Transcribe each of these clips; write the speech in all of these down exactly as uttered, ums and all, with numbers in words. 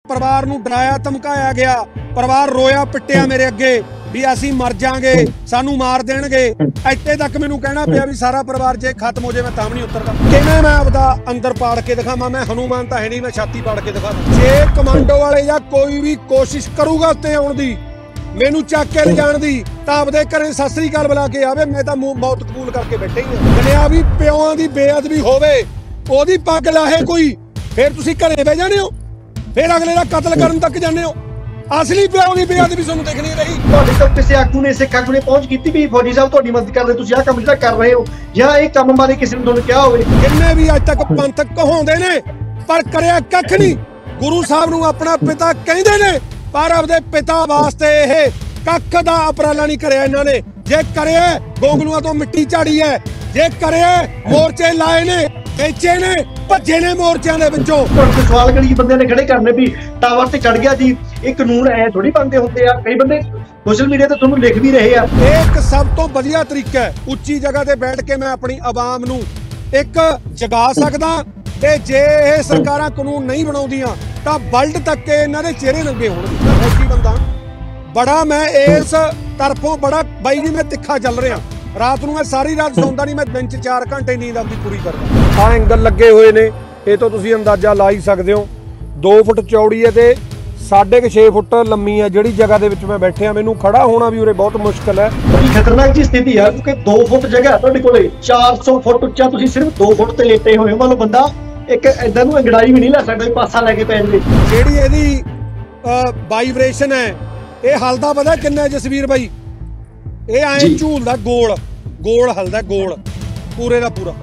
परिवार नूं डराया धमकाया गया, परिवार रोया पिटिया मेरे अगे भी असीं मर जांगे, सानू मार देणगे। इत्थे तक मैनूं कहना पिया भी सारा परिवार जे खत्म हो जाए मैं तां भी नहीं उतरदा। किवें मैं आपदा अंदर पाड़ के दिखावां? मैं हनुमान तां है नहीं, मैं छाती पाड़ के दिखावां। जे कमांडो वाले जां कोई भी कोशिश करूगा उत्ते आउण दी, मैनू चक के ले जाण दी, तां आपदे घरे सत श्री अकाल बुला के आवे। मैं तां मौत कबूल करके बैठे ही हां। जनेआ भी पिओां दी बेअदबी होवे, ओदी पग लाहे कोई, फिर तुसीं घरे बह जाणे हो, फिर अगले दा कतल करन तक जाने हो। असली पिओ दी बेअदबी तुहानूं दिख नहीं रही। ਤੁਹਾਡੇ ਤੱਕ ਕਿਸੇ ਆਗੂ ਨੇ ਸਿੱਖ ਆਗੂ ਨੇ ਪਹੁੰਚ ਕੀਤੀ ਵੀ ਫੌਜੀ ਸਾਹਿਬ ਤੁਹਾਡੀ ਮਦਦ ਕਰਦੇ, ਤੁਸੀਂ ਆਹ ਕੰਮ ਜਿਹੜਾ ਕਰ ਰਹੇ ਹੋ ਜਾਂ ਇਹ ਕੰਮ ਬਾਰੇ ਕਿਸੇ ਨੇ ਤੁਹਾਨੂੰ ਕਿਹਾ ਹੋਵੇ? ਜਿੰਨੇ ਵੀ ਅੱਜ ਤੱਕ ਪੰਥਕ ਕਹਾਉਂਦੇ ਨੇ ਪਰ ਕਰਿਆ ਕੱਖ ਨਹੀਂ। ਗੁਰੂ ਸਾਹਿਬ ਨੂੰ ਆਪਣਾ ਪਿਤਾ ਕਹਿੰਦੇ ਨੇ ਪਰ ਆਪਦੇ ਪਿਤਾ ਵਾਸਤੇ ਇਹ ਕੱਖ ਦਾ ਉਪਰਾਲਾ ਨਹੀਂ ਕਰਿਆ ਇਹਨਾਂ ਨੇ। ਜੇ ਕਰਿਆ ਗੋਂਗਲੂਆਂ ਤੋਂ ਮਿੱਟੀ ਝਾੜੀ ਹੈ, ਜੇ ਕਰਿਆ ਮੋਰਚੇ ਲਾਏ ਨੇ, ਵੇਚੇ ਨੇ, ਭੱਜੇ ਨੇ ਮੋਰਚਿਆਂ ਦੇ ਵਿੱਚੋਂ। ਤੁਹਾਡੇ ਸਵਾਲ ਕਰੀ ਬੰਦੇ ਨੇ ਖੜੇ ਕਰਨੇ ਵੀ ਟਾਵਰ ਤੇ ਚੜ ਗਿਆ ਜੀ, ਇਹ ਕਾਨੂੰਨ ਐ ਥੋੜੀ ਬੰਦੇ ਹੁੰਦੇ ਆ। ਕਈ ਬੰਦੇ ਸੋਸ਼ਲ ਮੀਡੀਆ ਤੇ ਤੁਹਾਨੂੰ ਲਿਖ ਵੀ ਰਹੇ ਆ। ਇੱਕ ਸਭ ਤੋਂ ਵਧੀਆ ਤਰੀਕਾ ਹੈ ਉੱਚੀ ਜਗ੍ਹਾ ਤੇ ਬੈਠ ਕੇ ਮੈਂ ਆਪਣੀ ਆਵਾਮ ਨੂੰ ਇੱਕ ਜਗਾ ਸਕਦਾ ਤੇ ਜੇ ਇਹ ਸਰਕਾਰਾਂ ਕਾਨੂੰਨ ਨਹੀਂ ਬਣਾਉਂਦੀਆਂ ਤਾਂ ਵਰਲਡ ਤੱਕ ਇਹਨਾਂ ਦੇ ਚਿਹਰੇ ਨੰਗੇ ਹੋਣਗੇ। ਫੌਜੀ ਬੰਦਾ ਬੜਾ ਮੈਂ ਇਸ ਤਰਫੋਂ ਬੜਾ ਬਾਈ ਜੀ ਮੈਂ ਤਿੱਖਾ ਚੱਲ ਰਿਹਾ। ਰਾਤ ਨੂੰ ਮੈਂ ਸਾਰੀ ਰਾਤ ਸੌਂਦਾ ਨਹੀਂ, ਮੈਂ ਦਿਨ ਚ ਚਾਰ ਘੰਟੇ ਨੀਂਦ ਆਪਦੀ ਪੂਰੀ ਕਰਦਾ। ਆਹ ਐਂਗਲ ਲੱਗੇ ਹੋਏ ਨੇ, ਇਹ ਤੋਂ ਤੁਸੀਂ ਅੰਦਾਜ਼ਾ ਲਾ ਹੀ ਸਕਦੇ ਹੋ। ਦੋ ਫੁੱਟ ਚੌੜੀ ਹੈ ਤੇ ਸਾਢੇ ਕੁ ਛੇ ਫੁੱਟ ਲੰਮੀ ਹੈ ਜਿਹੜੀ ਜਗ੍ਹਾ ਦੇ ਵਿੱਚ ਮੈਂ ਬੈਠਿਆ। ਮੈਨੂੰ ਖੜਾ ਹੋਣਾ ਵੀ ਉਰੇ ਬਹੁਤ ਮੁਸ਼ਕਲ ਹੈ। ਬੜੀ ਖਤਰਨਾਕ ਜੀ ਸਥਿਤੀ ਆ ਕਿਉਂਕਿ ਦੋ ਫੁੱਟ ਜਗ੍ਹਾ ਤੁਹਾਡੇ ਕੋਲੇ, ਚਾਰ ਸੌ ਫੁੱਟ ਉੱਚਾ, ਤੁਸੀਂ ਸਿਰਫ ਦੋ ਫੁੱਟ ਤੇ ਲੇਟੇ ਹੋਏ ਹੋ। ਮੰਨ ਲਓ ਬੰਦਾ ਇੱਕ ਏਦਾਂ ਨੂੰ ਅੰਗੜਾਈ ਵੀ ਨਹੀਂ ਲੈ ਸਕਦਾ, ਪਾਸਾ ਲੈ ਕੇ ਪੈ ਜਾਵੇ। ਜਿਹੜੀ ਇਹਦੀ ਵਾਈਬ੍ਰੇਸ਼ਨ ਹੈ ਇਹ ਹਲਦਾ ਪਤਾ ਕਿੰਨਾ ਜਸਵੀਰ ਬਾਈ? ਇਹ ਐਂ ਝੂਲਦਾ ਗੋਲ ਗੋਲ ਹਲਦਾ, ਗੋਲ ਪੂਰੇ ਦਾ ਪੂਰਾ।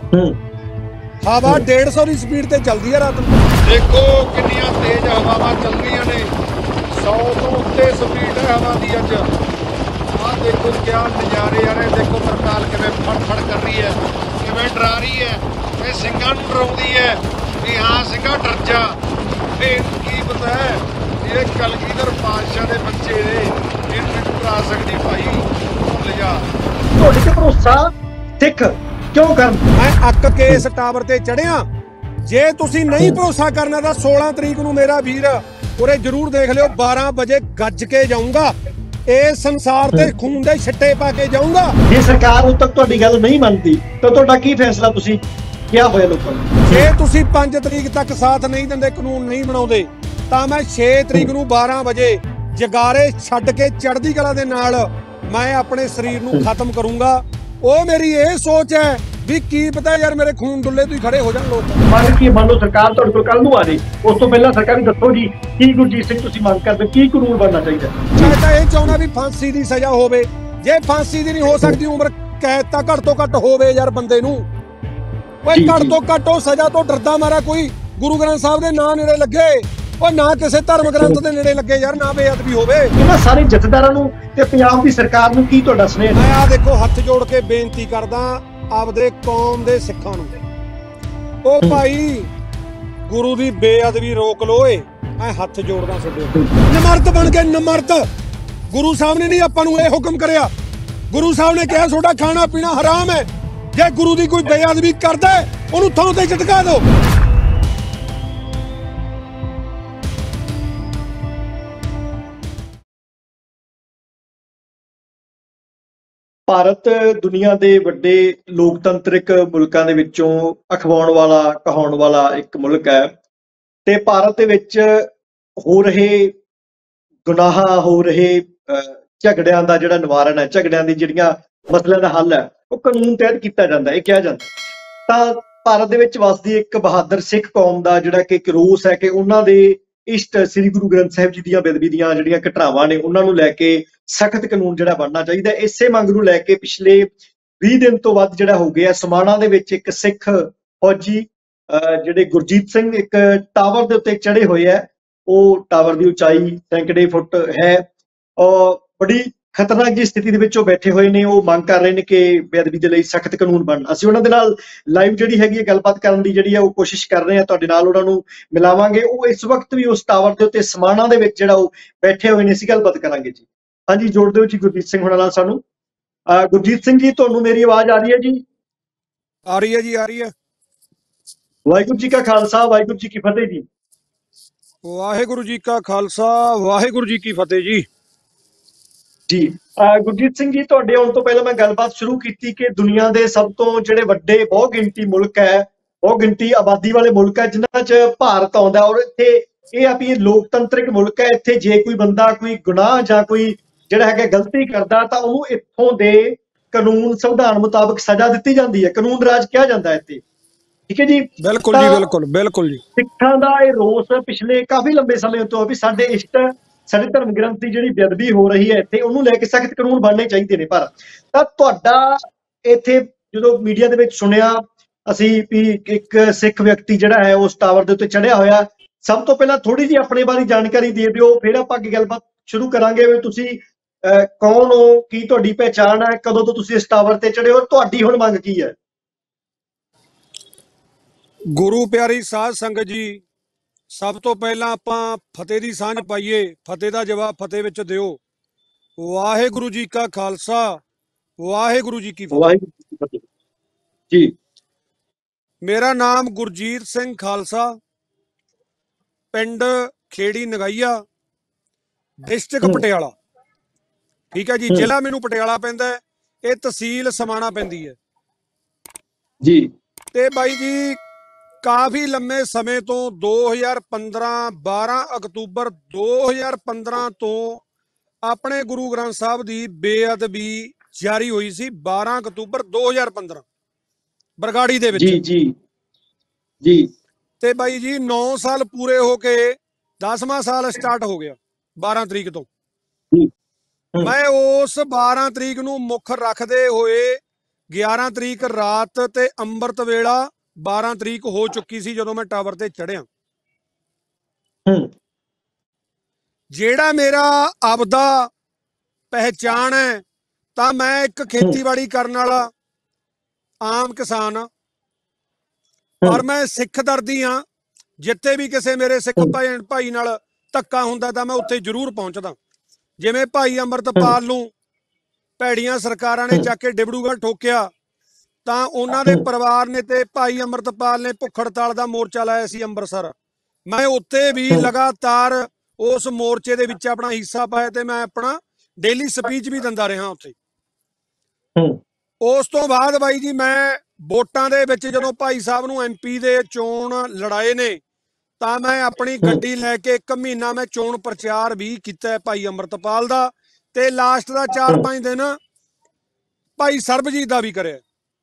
ਹਵਾ ਡੇਢ ਸੌ ਦੀ ਸਪੀਡ ਤੇ ਚੱਲਦੀ ਹੈ ਰਾਤ ਨੂੰ। ਦੇਖੋ ਕਿੰਨੀਆਂ ਤੇਜ਼ ਹਵਾਵਾਂ ਚੱਲ ਰਹੀਆਂ ਨੇ, ਸੌ ਤੋਂ ਉੱਤੇ ਸਪੀਡ ਹੈ ਹਵਾ ਦੀ ਅੱਜ। ਆਹ ਦੇਖੋ ਕਿਆ ਨਜ਼ਾਰੇ ਆ ਰਹੇ। ਦੇਖੋ ਤਰਤਾਲ ਕਿਵੇਂ ਫੜ ਫੜ ਕਰ ਰਹੀ ਹੈ, ਕਿਵੇਂ ਡਰਾ ਰਹੀ ਹੈ। ਇਹ ਸਿੰਘਾਂ ਨੂੰ ਡਰਾਉਂਦੀ ਹੈ ਵੀ ਹਾਂ ਸਿੰਘਾਂ ਡਰ ਜਾ। ਇਹ ਕੀ ਪਤਾ ਹੈ ਇਹ ਕਲਗੀਧਰ ਪਾਤਸ਼ਾਹ ਦੇ ਬੱਚੇ ਨੇ, ਇਹਨੂੰ ਡਰਾ ਸਕਦੀ ਭਾਈ, ਲਿਜਾ। ਤੁਹਾਡੇ ਤੇ ਭਰੋਸਾ ਸਿੱਖ ਕਿਉਂ ਕਰਨ? ਮੈਂ ਅੱਕ ਕੇ ਇਸ ਟਾਵਰ ਤੇ ਚੜਿਆ। ਜੇ ਤੁਸੀਂ ਨਹੀਂ ਭਰੋਸਾ ਕਰਨਾ ਤਾਂ ਸੋਲਾਂ ਤਰੀਕ ਨੂੰ ਮੇਰਾ ਵੀਰ ਉਰੇ ਜਰੂਰ ਦੇਖ ਲਿਓ। ਬਾਰਾਂ ਵਜੇ ਗੱਜ ਕੇ ਜਾਊਂਗਾ, ਇਹ ਸੰਸਾਰ ਤੇ ਖੂਨ ਦੇ ਛਿੱਟੇ ਪਾ ਕੇ ਜਾਊਂਗਾ। ਜੇ ਸਰਕਾਰ ਉਦੋਂ ਤੱਕ ਤੁਹਾਡੀ ਗੱਲ ਨਹੀਂ ਮੰਨਦੀ ਤਾਂ ਤੁਹਾਡਾ ਕੀ ਫੈਸਲਾ ਤੁਸੀਂ ਕਿਹਾ ਹੋਇਆ ਲੋਕਾਂ ਨੂੰ? ਜੇ ਤੁਸੀਂ ਪੰਜ ਤਰੀਕ ਤੱਕ ਸਾਥ ਨਹੀਂ ਦਿੰਦੇ, ਕਾਨੂੰਨ ਨਹੀਂ ਬਣਾਉਂਦੇ, ਤਾਂ ਮੈਂ ਛੇ ਤਰੀਕ ਨੂੰ ਬਾਰਾਂ ਵਜੇ ਜਗਾਰੇ ਛੱਡ ਕੇ ਚੜ੍ਹਦੀ ਕਲਾ ਦੇ ਨਾਲ ਮੈਂ ਆਪਣੇ ਸਰੀਰ ਨੂੰ ਖਤਮ ਕਰੂੰਗਾ। ਉਹ ਮੇਰੀ ਇਹ ਸੋਚ ਹੈ ਵੀ ਕੀ ਪਤਾ ਯਾਰ ਮੇਰੇ ਖੂਨ ਡੁੱਲੇ ਤੁਸੀਂ ਖੜੇ ਹੋ ਜਾਣ ਲੋਕ। ਮੰਨ ਕੀ ਮੰਨ ਲਓ ਸਰਕਾਰ ਤੁਹਾਡੇ ਕੋਲ ਕੱਲ ਨੂੰ ਆ ਜਾਏ, ਉਸ ਤੋਂ ਪਹਿਲਾਂ ਸਰਕਾਰ ਦੱਸੋ ਜੀ ਕੀ ਗੁਰਜੀਤ ਸਿੰਘ ਤੁਸੀਂ ਮੰਗ ਕਰਦੇ, ਕੀ ਕਾਨੂੰਨ ਬਣਨਾ ਚਾਹੀਦਾ? ਮੈਂ ਤਾਂ ਇਹ ਚਾਹੁੰਦਾ ਵੀ ਫਾਂਸੀ ਦੀ ਸਜ਼ਾ ਹੋਵੇ। ਜੇ ਫਾਂਸੀ ਦੀ ਨਹੀਂ ਹੋ ਸਕਦੀ, ਉਮਰ ਕੈਦ ਤਾਂ ਘੱਟ ਤੋਂ ਘੱਟ ਹੋਵੇ ਯਾਰ ਬੰਦੇ ਨੂੰ। ਓਏ ਘੱਟ ਤੋਂ ਘੱਟ ਉਹ ਸਜ਼ਾ ਤੋਂ ਡਰਦਾ ਮਾਰਾ ਕੋਈ ਗੁਰੂ ਗ੍ਰੰਥ ਸਾਹਿਬ ਦੇ ਨਾਂ ਨੇੜੇ ਲੱਗੇ, ਉਹ ਨਾ ਕਿਸੇ ਧਰਮ ਗ੍ਰੰਥ ਦੇ ਨੇੜੇ ਲੱਗੇ ਯਾਰ, ਨਾ ਬੇਅਦਬੀ ਹੋਵੇ। ਇਹਨਾਂ ਸਾਰੇ ਜਥੇਦਾਰਾਂ ਨੂੰ ਤੇ ਪੰਜਾਬ ਦੀ ਸਰਕਾਰ ਨੂੰ ਕੀ ਤੁਹਾਡਾ ਸੁਨੇਹਾ? ਮੈਂ ਆ ਦੇਖੋ ਹੱਥ ਜੋੜ ਕੇ ਬੇਨਤੀ ਕਰਦਾ ਆਪਦੇ ਕੌਮ ਦੇ ਸਿੱਖਾਂ ਨੂੰ, ਉਹ ਭਾਈ ਗੁਰੂ ਦੀ ਬੇਅਦਬੀ ਰੋਕ ਲੋ। ਏ ਮੈਂ ਹੱਥ ਜੋੜਦਾ ਤੁਹਾਡੇ ਨਮਰਤ ਬਣ ਕੇ। ਨਮਰਤ ਗੁਰੂ ਸਾਹਿਬ ਨੇ ਨਹੀਂ ਆਪਾਂ ਨੂੰ ਇਹ ਹੁਕਮ ਕਰਿਆ। ਗੁਰੂ ਸਾਹਿਬ ਨੇ ਕਿਹਾ ਤੁਹਾਡਾ ਖਾਣਾ ਪੀਣਾ ਹਰਾਮ ਹੈ। ਜੇ ਗੁਰੂ ਦੀ ਕੋਈ ਬੇਅਦਬੀ ਕਰਦਾ ਉਹਨੂੰ ਥਾਂ ਤੇ ਝਟਕਾ ਦਿਓ। ਭਾਰਤ ਦੁਨੀਆ ਦੇ ਵੱਡੇ ਲੋਕਤੰਤਰਿਕ ਮੁਲਕਾਂ ਦੇ ਵਿੱਚੋਂ ਅਖਵਾਉਣ ਵਾਲਾ ਕਹਾਉਣ ਵਾਲਾ ਇੱਕ ਮੁਲਕ ਹੈ ਤੇ ਭਾਰਤ ਦੇ ਵਿੱਚ ਹੋ ਰਹੇ ਗੁਨਾਹ, ਹੋ ਰਹੇ ਝਗੜਿਆਂ ਦਾ ਜਿਹੜਾ ਨਿਵਾਰਨ ਹੈ, ਝਗੜਿਆਂ ਦੀ ਜਿਹੜੀਆਂ ਮਸਲਿਆਂ ਦਾ ਹੱਲ ਹੈ, ਉਹ ਕਾਨੂੰਨ ਤਹਿਤ ਕੀਤਾ ਜਾਂਦਾ। ਇਹ ਕਿਹਾ ਜਾਂਦਾ ਤਾਂ ਭਾਰਤ ਦੇ ਵਿੱਚ ਵਸਦੀ ਇੱਕ ਬਹਾਦਰ ਸਿੱਖ ਕੌਮ ਦਾ ਜਿਹੜਾ ਕਿ ਇੱਕ ਰੋਸ ਹੈ ਕਿ ਉਹਨਾਂ ਦੇ ਇਸ਼ਟ ਸ੍ਰੀ ਗੁਰੂ ਗ੍ਰੰਥ ਸਾਹਿਬ ਜੀ ਦੀਆਂ ਬੇਅਦਬੀ ਦੀਆਂ ਜਿਹੜੀਆਂ ਘਟਨਾਵਾਂ ਨੇ ਉਹਨਾਂ ਨੂੰ ਲੈ ਕੇ ਸਖਤ ਕਾਨੂੰਨ ਜਿਹੜਾ ਬਣਨਾ ਚਾਹੀਦਾ। ਇਸੇ ਮੰਗ ਨੂੰ ਲੈ ਕੇ ਪਿਛਲੇ ਵੀਹ ਦਿਨ ਤੋਂ ਵੱਧ ਜਿਹੜਾ ਹੋ ਗਿਆ ਸਮਾਣਾ ਦੇ ਵਿੱਚ ਇੱਕ ਸਿੱਖ ਫੌਜੀ ਜਿਹੜੇ ਗੁਰਜੀਤ ਸਿੰਘ ਇੱਕ ਟਾਵਰ ਦੇ ਉੱਤੇ ਚੜੇ ਹੋਏ ਹੈ। ਉਹ ਟਾਵਰ ਦੀ ਉਚਾਈ ਸੈਂਕੜੇ ਫੁੱਟ ਹੈ ਔਰ ਬੜੀ ਖਤਰਨਾਕ ਜੀ ਸਥਿਤੀ ਦੇ ਵਿੱਚ ਉਹ ਬੈਠੇ ਹੋਏ ਨੇ। ਉਹ ਮੰਗ ਕਰ ਰਹੇ ਨੇ ਕਿ ਬੇਅਦਬੀ ਦੇ ਲਈ ਸਖਤ ਕਾਨੂੰਨ ਬਣਨ। ਅਸੀਂ ਉਹਨਾਂ ਦੇ ਨਾਲ ਲਾਈਵ ਜਿਹੜੀ ਹੈਗੀ ਹੈ ਗੱਲਬਾਤ ਕਰਨ ਦੀ ਜਿਹੜੀ ਹੈ ਉਹ ਕੋਸ਼ਿਸ਼ ਕਰ ਰਹੇ ਹਾਂ, ਤੁਹਾਡੇ ਨਾਲ ਉਹਨਾਂ ਨੂੰ ਮਿਲਾਵਾਂਗੇ। ਉਹ ਇਸ ਵਕਤ ਵੀ ਉਸ ਟਾਵਰ ਦੇ ਉੱਤੇ ਸਮਾਣਾ ਦੇ ਵਿੱਚ ਜਿਹੜਾ ਉਹ ਬੈਠੇ ਹੋਏ ਨੇ, ਅਸੀਂ ਗੱਲਬਾਤ ਕਰਾਂਗੇ ਜੀ। ਹਾਂਜੀ, ਜੋੜ ਦਿਓ ਜੀ ਗੁਰਜੀਤ ਸਿੰਘ ਹੁਣਾਂ ਨਾਲ ਸਾਨੂੰ। ਗੁਰਜੀਤ ਸਿੰਘ ਜੀ, ਤੁਹਾਨੂੰ ਮੇਰੀ ਆਵਾਜ਼ ਆ ਰਹੀ ਹੈ ਜੀ? ਆ ਰਹੀ ਹੈ ਜੀ, ਆ ਰਹੀ ਹੈ। ਵਾਹਿਗੁਰੂ ਜੀ ਕਾ ਖਾਲਸਾ, ਵਾਹਿਗੁਰੂ ਜੀ ਕੀ ਫਤਿਹ ਜੀ। ਵਾਹਿਗੁਰੂ ਜੀ ਕਾ ਖਾਲਸਾ ਵਾਹਿਗੁਰੂ ਜੀ ਕੀ ਫਤਿਹ ਜੀ। ਜੀ ਅਹ ਗੁਰਜੀਤ ਸਿੰਘ ਜੀ, ਤੁਹਾਡੇ ਆਉਣ ਤੋਂ ਪਹਿਲਾਂ ਮੈਂ ਗੱਲਬਾਤ ਸ਼ੁਰੂ ਕੀਤੀ ਕਿ ਦੁਨੀਆ ਦੇ ਸਭ ਤੋਂ ਜਿਹੜੇ ਵੱਡੇ ਬਹੁ ਗਿਣਤੀ ਮੁਲਕ ਹੈ, ਬਹੁ ਗਿਣਤੀ ਆਬਾਦੀ ਵਾਲੇ ਮੁਲਕ ਹੈ ਜਿਨ੍ਹਾਂ 'ਚ ਭਾਰਤ ਆਉਂਦਾ, ਔਰ ਇੱਥੇ ਇਹ ਆ ਵੀ ਇਹ ਲੋਕਤੰਤਰਿਕ ਮੁਲਕ ਹੈ। ਇੱਥੇ ਜੇ ਕੋਈ ਬੰਦਾ ਕੋਈ ਗੁਨਾਹ ਜਾਂ ਕੋਈ ਜਿਹੜਾ ਹੈਗਾ ਗਲਤੀ ਕਰਦਾ ਤਾਂ ਉਹਨੂੰ ਇੱਥੋਂ ਦੇ ਕਾਨੂੰਨ ਸੰਵਿਧਾਨ ਮੁਤਾਬਕ ਸਜ਼ਾ ਦਿੱਤੀ ਜਾਂਦੀ ਹੈ, ਕਾਨੂੰਨ ਰਾਜ ਕਿਹਾ ਜਾਂਦਾ ਹੈ ਇੱਥੇ। ਠੀਕ ਹੈ ਜੀ। ਬਿਲਕੁਲ ਜੀ, ਬਿਲਕੁਲ ਬਿਲਕੁਲ ਜੀ। ਸਿੱਖਾਂ ਦਾ ਇਹ ਰੋਸ ਪਿਛਲੇ ਕਾਫੀ ਲੰਬੇ ਸਮੇਂ ਤੋਂ ਵੀ ਸਾਡੇ ਇਸ਼ਟ ਸਾਡੇ ਧਰਮ ਗ੍ਰੰਥ ਦੀ ਜਿਹੜੀ ਬੇਅਦਬੀ ਹੋ ਰਹੀ ਹੈ ਇੱਥੇ, ਉਹਨੂੰ ਲੈ ਕੇ ਸਖਤ ਕਾਨੂੰਨ ਬਣਨੇ ਚਾਹੀਦੇ ਨੇ। ਪਰ ਤਾਂ ਤੁਹਾਡਾ ਇੱਥੇ ਜਦੋਂ ਮੀਡੀਆ ਦੇ ਵਿੱਚ ਸੁਣਿਆ ਅਸੀਂ ਵੀ ਇੱਕ ਸਿੱਖ ਵਿਅਕਤੀ ਜਿਹੜਾ ਹੈ ਉਸ ਟਾਵਰ ਦੇ ਉੱਤੇ ਚੜਿਆ ਹੋਇਆ, ਸਭ ਤੋਂ ਪਹਿਲਾਂ ਥੋੜੀ ਜਿਹੀ ਆਪਣੇ ਬਾਰੇ ਜਾਣਕਾਰੀ ਦੇ ਦਿਓ, ਫਿਰ ਆਪਾਂ ਅੱਗੇ ਗੱਲਬਾਤ ਸ਼ੁਰੂ ਕਰਾਂਗੇ ਵੀ ਤੁਸੀਂ ਅਹ ਕੌਣ ਹੋ, ਕੀ ਤੁਹਾਡੀ ਪਹਿਚਾਣ ਹੈ, ਕਦੋਂ ਤੋਂ ਤੁਸੀਂ ਇਸ ਟਾਵਰ ਤੇ ਚੜੇ ਹੋ, ਤੁਹਾਡੀ ਹੁਣ ਮੰਗ ਕੀ ਹੈ। ਗੁਰੂ ਪਿਆਰੀ ਸਾਧ ਸੰਗਤ ਜੀ, ਸਭ ਤੋਂ ਪਹਿਲਾਂ ਆਪਾਂ ਫਤਿਹ ਦੀ ਸਾਂਝ ਪਾਈਏ। ਫਤਿਹ ਦਾ ਜਵਾਬ ਫਤਿਹ ਵਿੱਚ ਦਿਓ। ਵਾਹਿਗੁਰੂ ਜੀ ਕਾ ਖਾਲਸਾ ਵਾਹਿਗੁਰੂ ਜੀ ਕੀ ਫਤਿਹ ਜੀ। ਮੇਰਾ ਨਾਮ ਗੁਰਜੀਤ ਸਿੰਘ ਖਾਲਸਾ, ਪਿੰਡ ਖੇੜੀ ਨਗਾਈਆ, ਡਿਸਟ੍ਰਿਕਟ ਪਟਿਆਲਾ। ਠੀਕ ਹੈ ਜੀ। ਜ਼ਿਲ੍ਹਾ ਮੈਨੂੰ ਪਟਿਆਲਾ ਪੈਂਦਾ ਹੈ, ਇਹ ਤਹਿਸੀਲ ਸਮਾਣਾ ਪੈਂਦੀ ਹੈ ਜੀ। ਤੇ ਬਾਈ ਜੀ ਕਾਫੀ ਲੰਮੇ ਸਮੇਂ ਤੋਂ ਦੋ ਹਜ਼ਾਰ ਪੰਦਰਾਂ ਬਾਰਾਂ ਅਕਤੂਬਰ ਦੋ ਹਜ਼ਾਰ ਪੰਦਰਾਂ ਤੋਂ ਆਪਣੇ ਗੁਰੂ ਗ੍ਰੰਥ ਸਾਹਿਬ ਦੀ ਬੇਅਦਬੀ ਜਾਰੀ ਹੋਈ ਸੀ। ਬਾਰਾਂ ਅਕਤੂਬਰ ਦੋ ਹਜ਼ਾਰ ਪੰਦਰਾਂ ਬਰਗਾੜੀ ਦੇ ਵਿੱਚ। ਜੀ ਜੀ ਜੀ। ਤੇ ਬਾਈ ਜੀ ਨੌ ਸਾਲ ਪੂਰੇ ਹੋ ਕੇ ਦਸਵਾਂ ਸਾਲ ਸਟਾਰਟ ਹੋ ਗਿਆ ਬਾਰਾਂ ਤਰੀਕ ਤੋਂ। ਮੈਂ ਉਸ ਬਾਰਾਂ ਤਰੀਕ ਨੂੰ ਮੁੱਖ ਰੱਖਦੇ ਹੋਏ ਗਿਆਰਾਂ ਤਰੀਕ ਰਾਤ ਤੇ ਅੰਮ੍ਰਿਤ ਵੇਲਾ ਬਾਰਾਂ ਤਰੀਕ ਹੋ ਚੁੱਕੀ ਸੀ ਜਦੋਂ ਮੈਂ ਟਾਵਰ ਤੇ ਚੜਿਆ। ਜਿਹੜਾ ਮੇਰਾ ਆਪਦਾ ਪਹਿਚਾਣ ਹੈ ਤਾਂ ਮੈਂ ਇੱਕ ਖੇਤੀਬਾੜੀ ਕਰਨ ਵਾਲਾ ਆਮ ਕਿਸਾਨ ਆ, ਪਰ ਮੈਂ ਸਿੱਖ ਦਰਦੀ ਹਾਂ। ਜਿੱਥੇ ਵੀ ਕਿਸੇ ਮੇਰੇ ਸਿੱਖ ਭਾਈ ਭਾਈ ਨਾਲ ਧੱਕਾ ਹੁੰਦਾ ਤਾਂ ਮੈਂ ਉੱਥੇ ਜ਼ਰੂਰ ਪਹੁੰਚਦਾ। ਜਿਵੇਂ ਭਾਈ ਅੰਮ੍ਰਿਤਪਾਲ ਨੂੰ ਭੈੜੀਆਂ ਸਰਕਾਰਾਂ ਨੇ ਚੱਕ ਕੇ ਡਿਬੜੂਗੜ੍ਹ ਠੋਕਿਆ ਤਾਂ ਉਹਨਾਂ ਦੇ ਪਰਿਵਾਰ ਨੇ ਤੇ ਭਾਈ ਅੰਮ੍ਰਿਤਪਾਲ ਨੇ ਭੁੱਖ ਹੜਤਾਲ ਦਾ ਮੋਰਚਾ ਲਾਇਆ ਸੀ ਅੰਮ੍ਰਿਤਸਰ। ਮੈਂ ਉੱਥੇ ਵੀ ਲਗਾਤਾਰ ਉਸ ਮੋਰਚੇ ਦੇ ਵਿੱਚ ਆਪਣਾ ਹਿੱਸਾ ਪਾਇਆ ਤੇ ਮੈਂ ਆਪਣਾ ਡੇਲੀ ਸਪੀਚ ਵੀ ਦਿੰਦਾ ਰਿਹਾ ਉੱਥੇ। ਉਸ ਤੋਂ ਬਾਅਦ ਬਾਈ ਜੀ ਮੈਂ ਵੋਟਾਂ ਦੇ ਵਿੱਚ ਜਦੋਂ ਭਾਈ ਸਾਹਿਬ ਨੂੰ ਐਮਪੀ ਦੇ ਚੋਣ ਲੜਾਏ ਨੇ ਤਾਂ ਮੈਂ ਆਪਣੀ ਗੱਡੀ ਲੈ ਕੇ ਇੱਕ ਮਹੀਨਾ ਮੈਂ ਚੋਣ ਪ੍ਰਚਾਰ ਵੀ ਕੀਤਾ ਭਾਈ ਅੰਮ੍ਰਿਤਪਾਲ ਦਾ, ਤੇ ਲਾਸਟ ਦਾ ਚਾਰ ਪੰਜ ਦਿਨ ਭਾਈ ਸਰਬਜੀਤ ਦਾ ਵੀ ਕਰਿਆ।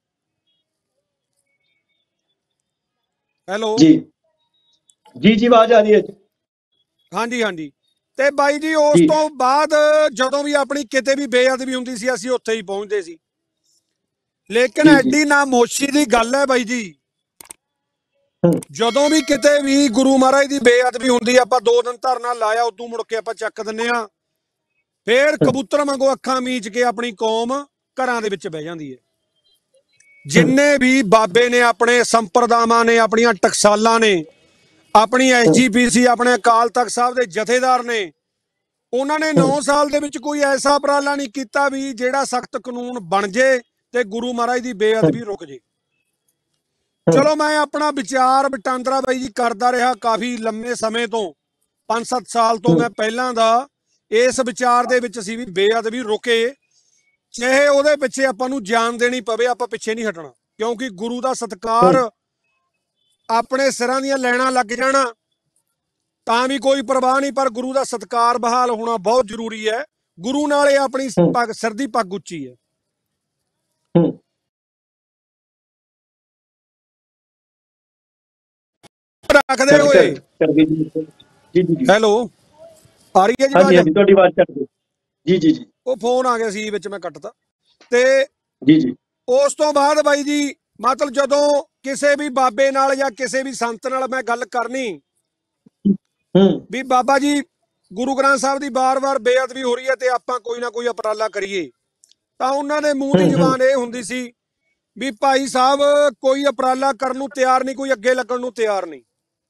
ਹੈਲੋ ਜੀ ਜੀ ਜੀ, ਆਵਾਜ਼ ਆ ਰਹੀ ਹੈ। ਹਾਂਜੀ ਹਾਂਜੀ। ਤੇ ਬਾਈ ਜੀ ਉਸ ਤੋਂ ਬਾਅਦ ਜਦੋਂ ਵੀ ਆਪਣੀ ਕਿਤੇ ਵੀ ਬੇਅਦਬੀ ਹੁੰਦੀ ਸੀ ਅਸੀਂ ਉੱਥੇ ਹੀ ਪਹੁੰਚਦੇ ਸੀ। ਲੇਕਿਨ ਐਡੀ ਨਾਮੋਸ਼ੀ ਦੀ ਗੱਲ ਹੈ ਬਾਈ ਜੀ, ਜਦੋਂ ਵੀ ਕਿਤੇ ਵੀ ਗੁਰੂ ਮਹਾਰਾਜ ਦੀ ਬੇਅਦਬੀ ਹੁੰਦੀ ਆਪਾਂ ਦੋ ਦਿਨ ਧਰਨਾ ਲਾਇਆ, ਉਦੋਂ ਮੁੜ ਕੇ ਆਪਾਂ ਚੱਕ ਦਿੰਨੇ ਆ। ਫੇਰ ਕਬੂਤਰ ਵਾਂਗੂ ਅੱਖਾਂ ਮੀਚ ਕੇ ਆਪਣੀ ਕੌਮ ਘਰਾਂ ਦੇ ਵਿੱਚ ਬਹਿ ਜਾਂਦੀ ਹੈ। ਜਿੰਨੇ ਵੀ ਬਾਬੇ ਨੇ, ਆਪਣੇ ਸੰਪਰਦਾਵਾਂ ਨੇ, ਆਪਣੀਆਂ ਟਕਸਾਲਾਂ ਨੇ, ਆਪਣੀ ਐਸ ਜੀ ਪੀ ਸੀ, ਆਪਣੇ ਅਕਾਲ ਤਖਤ ਸਾਹਿਬ ਦੇ ਜਥੇਦਾਰ ਨੇ, ਉਹਨਾਂ ਨੇ ਨੌ ਸਾਲ ਦੇ ਵਿੱਚ ਕੋਈ ਐਸਾ ਉਪਰਾਲਾ ਨਹੀਂ ਕੀਤਾ ਵੀ ਜਿਹੜਾ ਸਖਤ ਕਾਨੂੰਨ ਬਣ ਜੇ ਤੇ ਗੁਰੂ ਮਹਾਰਾਜ ਦੀ ਬੇਅਦਬੀ ਰੁਕ ਜੇ। ਚਲੋ ਮੈਂ ਆਪਣਾ ਵਿਚਾਰ ਵਟਾਂਦਰਾ ਬਾਈ ਜੀ ਕਰਦਾ ਰਿਹਾ ਕਾਫੀ ਲੰਮੇ ਸਮੇਂ ਤੋਂ, ਪੰਜ ਸੱਤ ਸਾਲ ਤੋਂ ਮੈਂ ਪਹਿਲਾਂ ਦਾ ਇਸ ਵਿਚਾਰ ਦੇ ਵਿੱਚ ਸੀ ਵੀ ਬੇਅਦਬੀ ਰੁਕੇ, ਚਾਹੇ ਉਹਦੇ ਪਿੱਛੇ ਆਪਾਂ ਨੂੰ ਜਾਨ ਦੇਣੀ ਪਵੇ, ਆਪਾਂ ਪਿੱਛੇ ਨਹੀਂ ਹਟਣਾ। ਕਿਉਂਕਿ ਗੁਰੂ ਦਾ ਸਤਿਕਾਰ ਆਪਣੇ ਸਿਰਾਂ ਦੀਆਂ ਲੈਣਾ ਲੱਗ ਜਾਣਾ ਤਾਂ ਵੀ ਕੋਈ ਪਰਵਾਹ ਨਹੀਂ, ਪਰ ਗੁਰੂ ਦਾ ਸਤਿਕਾਰ ਬਹਾਲ ਹੋਣਾ ਬਹੁਤ ਜ਼ਰੂਰੀ ਹੈ। ਗੁਰੂ ਨਾਲ ਇਹ ਆਪਣੀ ਪੱਗ, ਸਿਰ ਦੀ ਪੱਗ ਉੱਚੀ ਹੈ। ਰੱਖਦੇ ਹੋਏ ਹੈਲੋ ਆ ਰਹੀ ਹੈ ਜੀ ਆਵਾਜ਼? ਤੁਹਾਡੀ ਆਵਾਜ਼ ਕੱਟ ਗਈ। ਜੀ ਜੀ ਜੀ। ਉਹ ਫੋਨ ਆ ਗਿਆ ਸੀ ਵਿੱਚ, ਮੈਂ ਕੱਟਤਾ। ਤੇ ਜੀ ਜੀ। ਉਸ ਤੋਂ ਬਾਅਦ ਬਾਈ ਜੀ ਮਤਲਬ ਜਦੋਂ ਕਿਸੇ ਵੀ ਬਾਬੇ ਨਾਲ ਜਾਂ ਕਿਸੇ ਵੀ ਸੰਤ ਨਾਲ ਮੈਂ ਗੱਲ ਕਰਨੀ ਵੀ ਬਾਬਾ ਜੀ ਗੁਰੂ ਗ੍ਰੰਥ ਸਾਹਿਬ ਦੀ ਵਾਰ-ਵਾਰ ਬੇਅਦਬੀ ਹੋ ਰਹੀ ਹੈ ਤੇ ਆਪਾਂ ਕੋਈ ਨਾ ਕੋਈ ਉਪਰਾਲਾ ਕਰੀਏ, ਤਾਂ ਉਹਨਾਂ ਦੇ ਮੂੰਹ ਦੀ ਜ਼ੁਬਾਨ ਇਹ ਹੁੰਦੀ ਸੀ ਵੀ ਭਾਈ ਸਾਹਿਬ ਕੋਈ ਉਪਰਾਲਾ ਕਰਨ ਨੂੰ ਤਿਆਰ ਨਹੀਂ, ਕੋਈ ਅੱਗੇ ਲੱਗਣ ਨੂੰ ਤਿਆਰ ਨਹੀਂ।